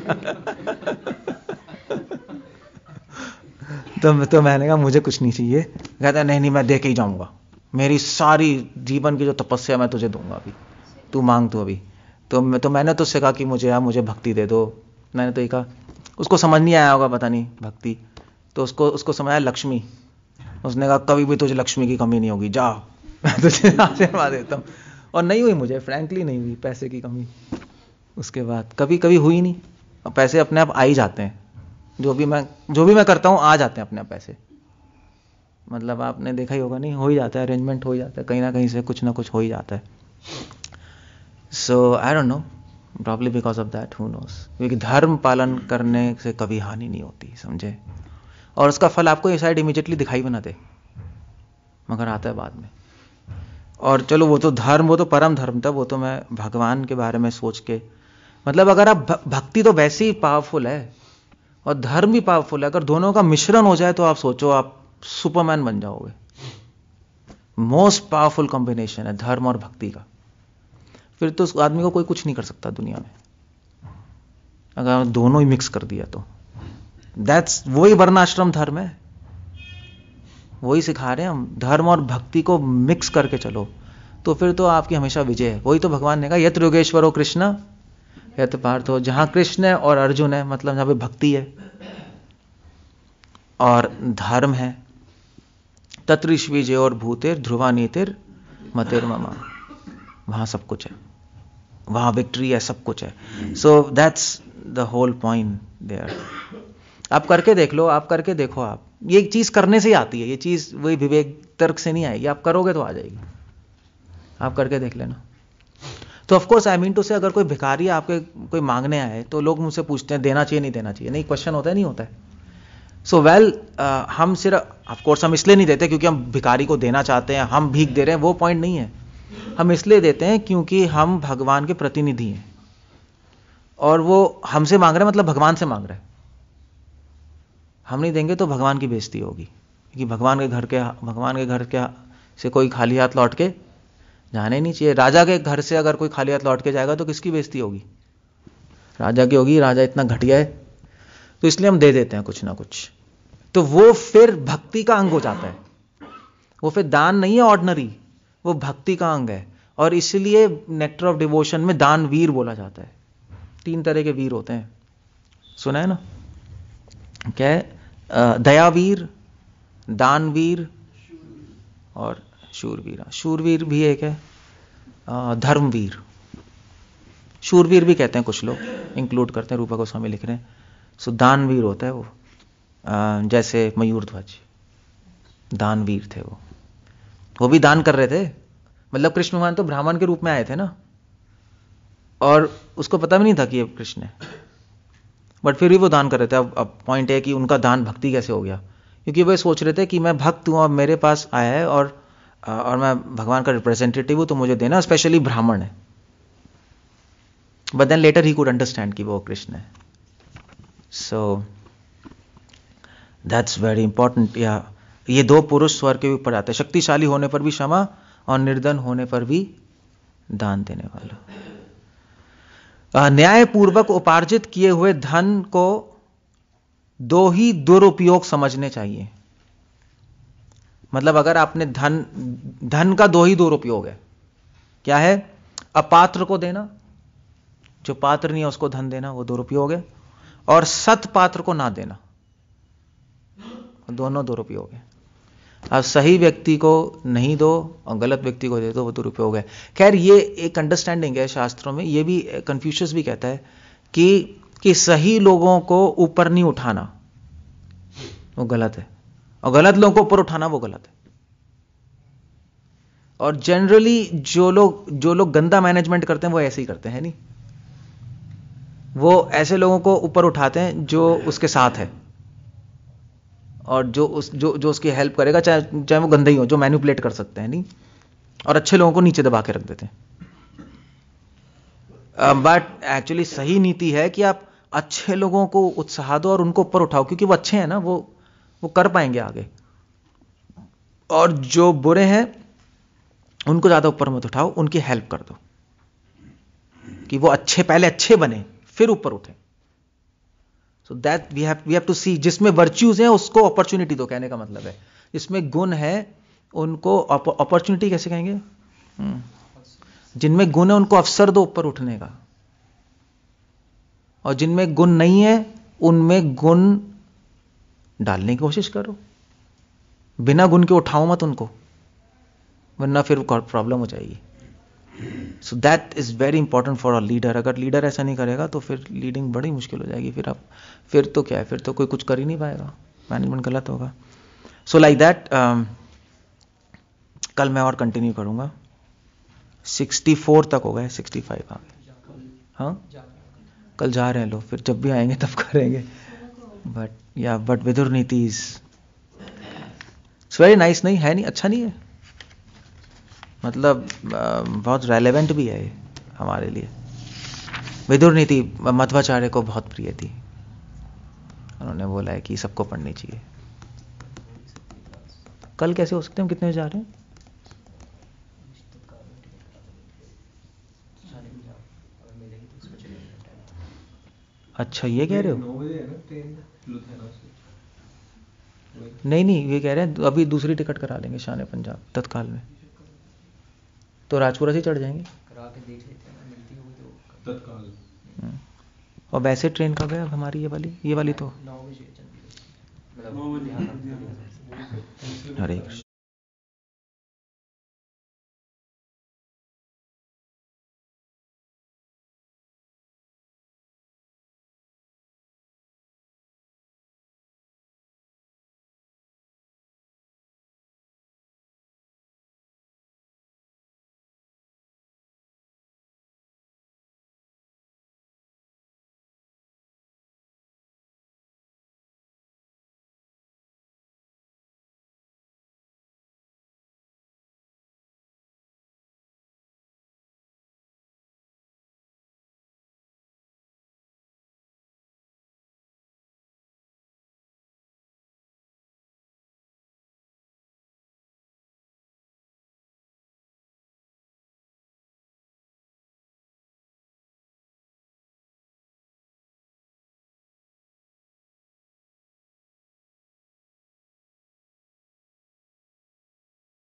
तो मैंने कहा मुझे कुछ नहीं चाहिए। कहता नहीं मैं दे के ही जाऊंगा, मेरी सारी जीवन की जो तपस्या मैं तुझे दूंगा, अभी तू मांग तू अभी। तो मैंने तो उससे कहा कि मुझे भक्ति दे दो। मैंने तो ये कहा, उसको समझ नहीं आया होगा पता नहीं भक्ति, तो उसको समझ आया लक्ष्मी। उसने कहा कभी भी तुझे लक्ष्मी की कमी नहीं होगी, जा मैं तुझे आशीर्वाद देता हूँ। और नहीं हुई, मुझे फ्रैंकली नहीं हुई पैसे की कमी। उसके बाद कभी हुई नहीं। और पैसे अपने आप आ ही जाते हैं, जो भी मैं करता हूँ आ जाते हैं अपने आप पैसे। मतलब आपने देखा ही होगा, नहीं हो ही जाता है, अरेंजमेंट हो ही जाता है, कहीं ना कहीं से कुछ ना कुछ हो ही जाता है। So I don't know, probably because of that, who knows. क्योंकि धर्म पालन करने से कभी हानि नहीं होती, समझे। और उसका फल आपको ये शायद इमीडिएटली दिखाई भी ना दे, मगर आता है बाद में। और चलो वो तो धर्म, वो तो परम धर्म था, वो तो मैं भगवान के बारे में सोच के, मतलब अगर आप भक्ति तो वैसे ही पावरफुल है और धर्म भी पावरफुल है, अगर दोनों का मिश्रण हो जाए तो आप सोचो आप सुपरमैन बन जाओगे। मोस्ट पावरफुल कॉम्बिनेशन है धर्म और भक्ति का। फिर तो उस आदमी को कोई कुछ नहीं कर सकता दुनिया में, अगर दोनों ही मिक्स कर दिया तो। दैट्स वही वर्णाश्रम धर्म है, वही सिखा रहे हैं हम, धर्म और भक्ति को मिक्स करके चलो तो फिर तो आपकी हमेशा विजय है। वही तो भगवान ने कहा, यत्र योगेश्वरो कृष्ण यत्र पार्थो, जहां कृष्ण है और अर्जुन है, मतलब जहां पे भक्ति है और धर्म है, तत्र विजय और भूतेर ध्रुवा नीतिर मतिर ममा, वहां सब कुछ है, वहां विक्ट्री है, सब कुछ है। So that's the whole point there. आप करके देख लो, आप करके देखो, आप ये चीज करने से ही आती है, ये चीज वही विवेक तर्क से नहीं आएगी, आप करोगे तो आ जाएगी। आप करके देख लेना। तो of course I mean to say, अगर कोई भिखारी आपके कोई मांगने आए तो लोग मुझसे पूछते हैं देना चाहिए नहीं देना चाहिए, नहीं क्वेश्चन होता है, नहीं होता है। सो वेल, हम सिर्फ ऑफ कोर्स हम इसलिए नहीं देते क्योंकि हम भिखारी को देना चाहते हैं, हम भीख दे रहे हैं, वो पॉइंट नहीं है। हम इसलिए देते हैं क्योंकि हम भगवान के प्रतिनिधि हैं और वो हमसे मांग रहे हैं, मतलब भगवान से मांग रहे हैं। हम नहीं देंगे तो भगवान की बेइज्जती होगी, क्योंकि भगवान के घर के से कोई खाली हाथ लौट के जाने ही नहीं चाहिए। राजा के घर से अगर कोई खाली हाथ लौट के जाएगा तो किसकी बेइज्जती होगी? राजा की होगी, राजा इतना घटिया है। तो इसलिए हम दे देते हैं कुछ ना कुछ, तो वो फिर भक्ति का अंग हो जाता है। वो फिर दान नहीं है ऑर्डिनरी, वो भक्ति का अंग है। और इसलिए नेक्टर ऑफ डिवोशन में दान वीर बोला जाता है। 3 तरह के वीर होते हैं, सुना है ना? क्या है? दयावीर, दानवीर और शूरवीर। शूरवीर भी एक है, धर्मवीर। शूरवीर भी कहते हैं कुछ लोग, इंक्लूड करते हैं, रूपा गोस्वामी लिख रहे हैं। सो दानवीर होता है वो, जैसे मयूरध्वज दानवीर थे। वो भी दान कर रहे थे, मतलब कृष्ण भगवान तो ब्राह्मण के रूप में आए थे ना, और उसको पता भी नहीं था कि ये कृष्ण है, बट फिर भी वो दान कर रहे थे। अब पॉइंट है कि उनका दान भक्ति कैसे हो गया, क्योंकि वे सोच रहे थे कि मैं भक्त हूं और मेरे पास आया है और मैं भगवान का रिप्रेजेंटेटिव हूं तो मुझे देना, स्पेशली ब्राह्मण है। But then later he could understand कि वो कृष्ण है। So that's very important. या ये दो पुरुष स्वर्ग के ऊपर आते हैं, शक्तिशाली होने पर भी क्षमा और निर्धन होने पर भी दान देने वाला। न्यायपूर्वक उपार्जित किए हुए धन को दो ही दुरुपयोग समझने चाहिए। मतलब अगर आपने धन का दो ही दुरुपयोग है। क्या है? अपात्र को देना, जो पात्र नहीं है उसको धन देना, वो दुरुपयोग है, और सत्पात्र को ना देना, दोनों दुरुपयोग है। अब सही व्यक्ति को नहीं दो और गलत व्यक्ति को दे दो, वो दुरुपयोग है। खैर ये एक अंडरस्टैंडिंग है शास्त्रों में। ये भी कन्फ्यूशियस भी कहता है कि सही लोगों को ऊपर नहीं उठाना, वो गलत है, और गलत लोगों को ऊपर उठाना वो गलत है। और जनरली जो लोग गंदा मैनेजमेंट करते हैं वो ऐसे ही करते हैं, नहीं? वो ऐसे लोगों को ऊपर उठाते हैं जो उसके साथ है और जो उसकी हेल्प करेगा, चाहे वो गंदा ही हो, जो मैनिपुलेट कर सकते हैं, नहीं? और अच्छे लोगों को नीचे दबा के रख देते हैं। बट एक्चुअली सही नीति है कि आप अच्छे लोगों को उत्साह दो और उनको ऊपर उठाओ, क्योंकि वो अच्छे हैं ना, वो कर पाएंगे आगे। और जो बुरे हैं उनको ज्यादा ऊपर मत उठाओ, उनकी हेल्प कर दो कि वो पहले अच्छे बने फिर ऊपर उठे। So that we have to see, जिसमें वर्च्यूज हैं उसको अपॉर्चुनिटी दो, कहने का मतलब है। जिसमें गुण है उनको अपॉर्चुनिटी कैसे कहेंगे? जिनमें गुण है उनको अवसर दो ऊपर उठने का, और जिनमें गुण नहीं है उनमें गुण डालने की कोशिश करो। बिना गुण के उठाओ मत उनको, वरना फिर प्रॉब्लम हो जाएगी। So that is very important for a leader. अगर लीडर ऐसा नहीं करेगा तो फिर लीडिंग बड़ी मुश्किल हो जाएगी। फिर तो क्या है, फिर तो कोई कुछ कर ही नहीं पाएगा, मैनेजमेंट गलत होगा। सो लाइक दैट कल मैं और कंटिन्यू करूंगा। 64 तक हो गए, 65 आ गए। हाँ, कल जा रहे हैं लोग, फिर जब भी आएंगे तब करेंगे। बट विदुर नीति इज वेरी नाइस, नहीं है? नहीं अच्छा नहीं है? मतलब बहुत रेलेवेंट भी है हमारे लिए। विदुर नीति मध्वाचार्य को बहुत प्रिय थी। उन्होंने बोला है कि सबको पढ़नी चाहिए। कल कैसे हो सकते हैं? हम कितने बजे जा रहे हैं? अच्छा ये कह रहे हो? 9 बजे है ना ट्रेन लुधियाना से। नहीं, ये कह रहे हैं अभी दूसरी टिकट करा लेंगे शान पंजाब तत्काल में, तो राजपुरा से चढ़ जाएंगे। करा के देख लेते हैं, मिलती होगी तो तत्काल। और वैसे ट्रेन कब है अब हमारी? ये वाली तो 9 बजे चलती है। 9 बजे। हरे कृष्ण।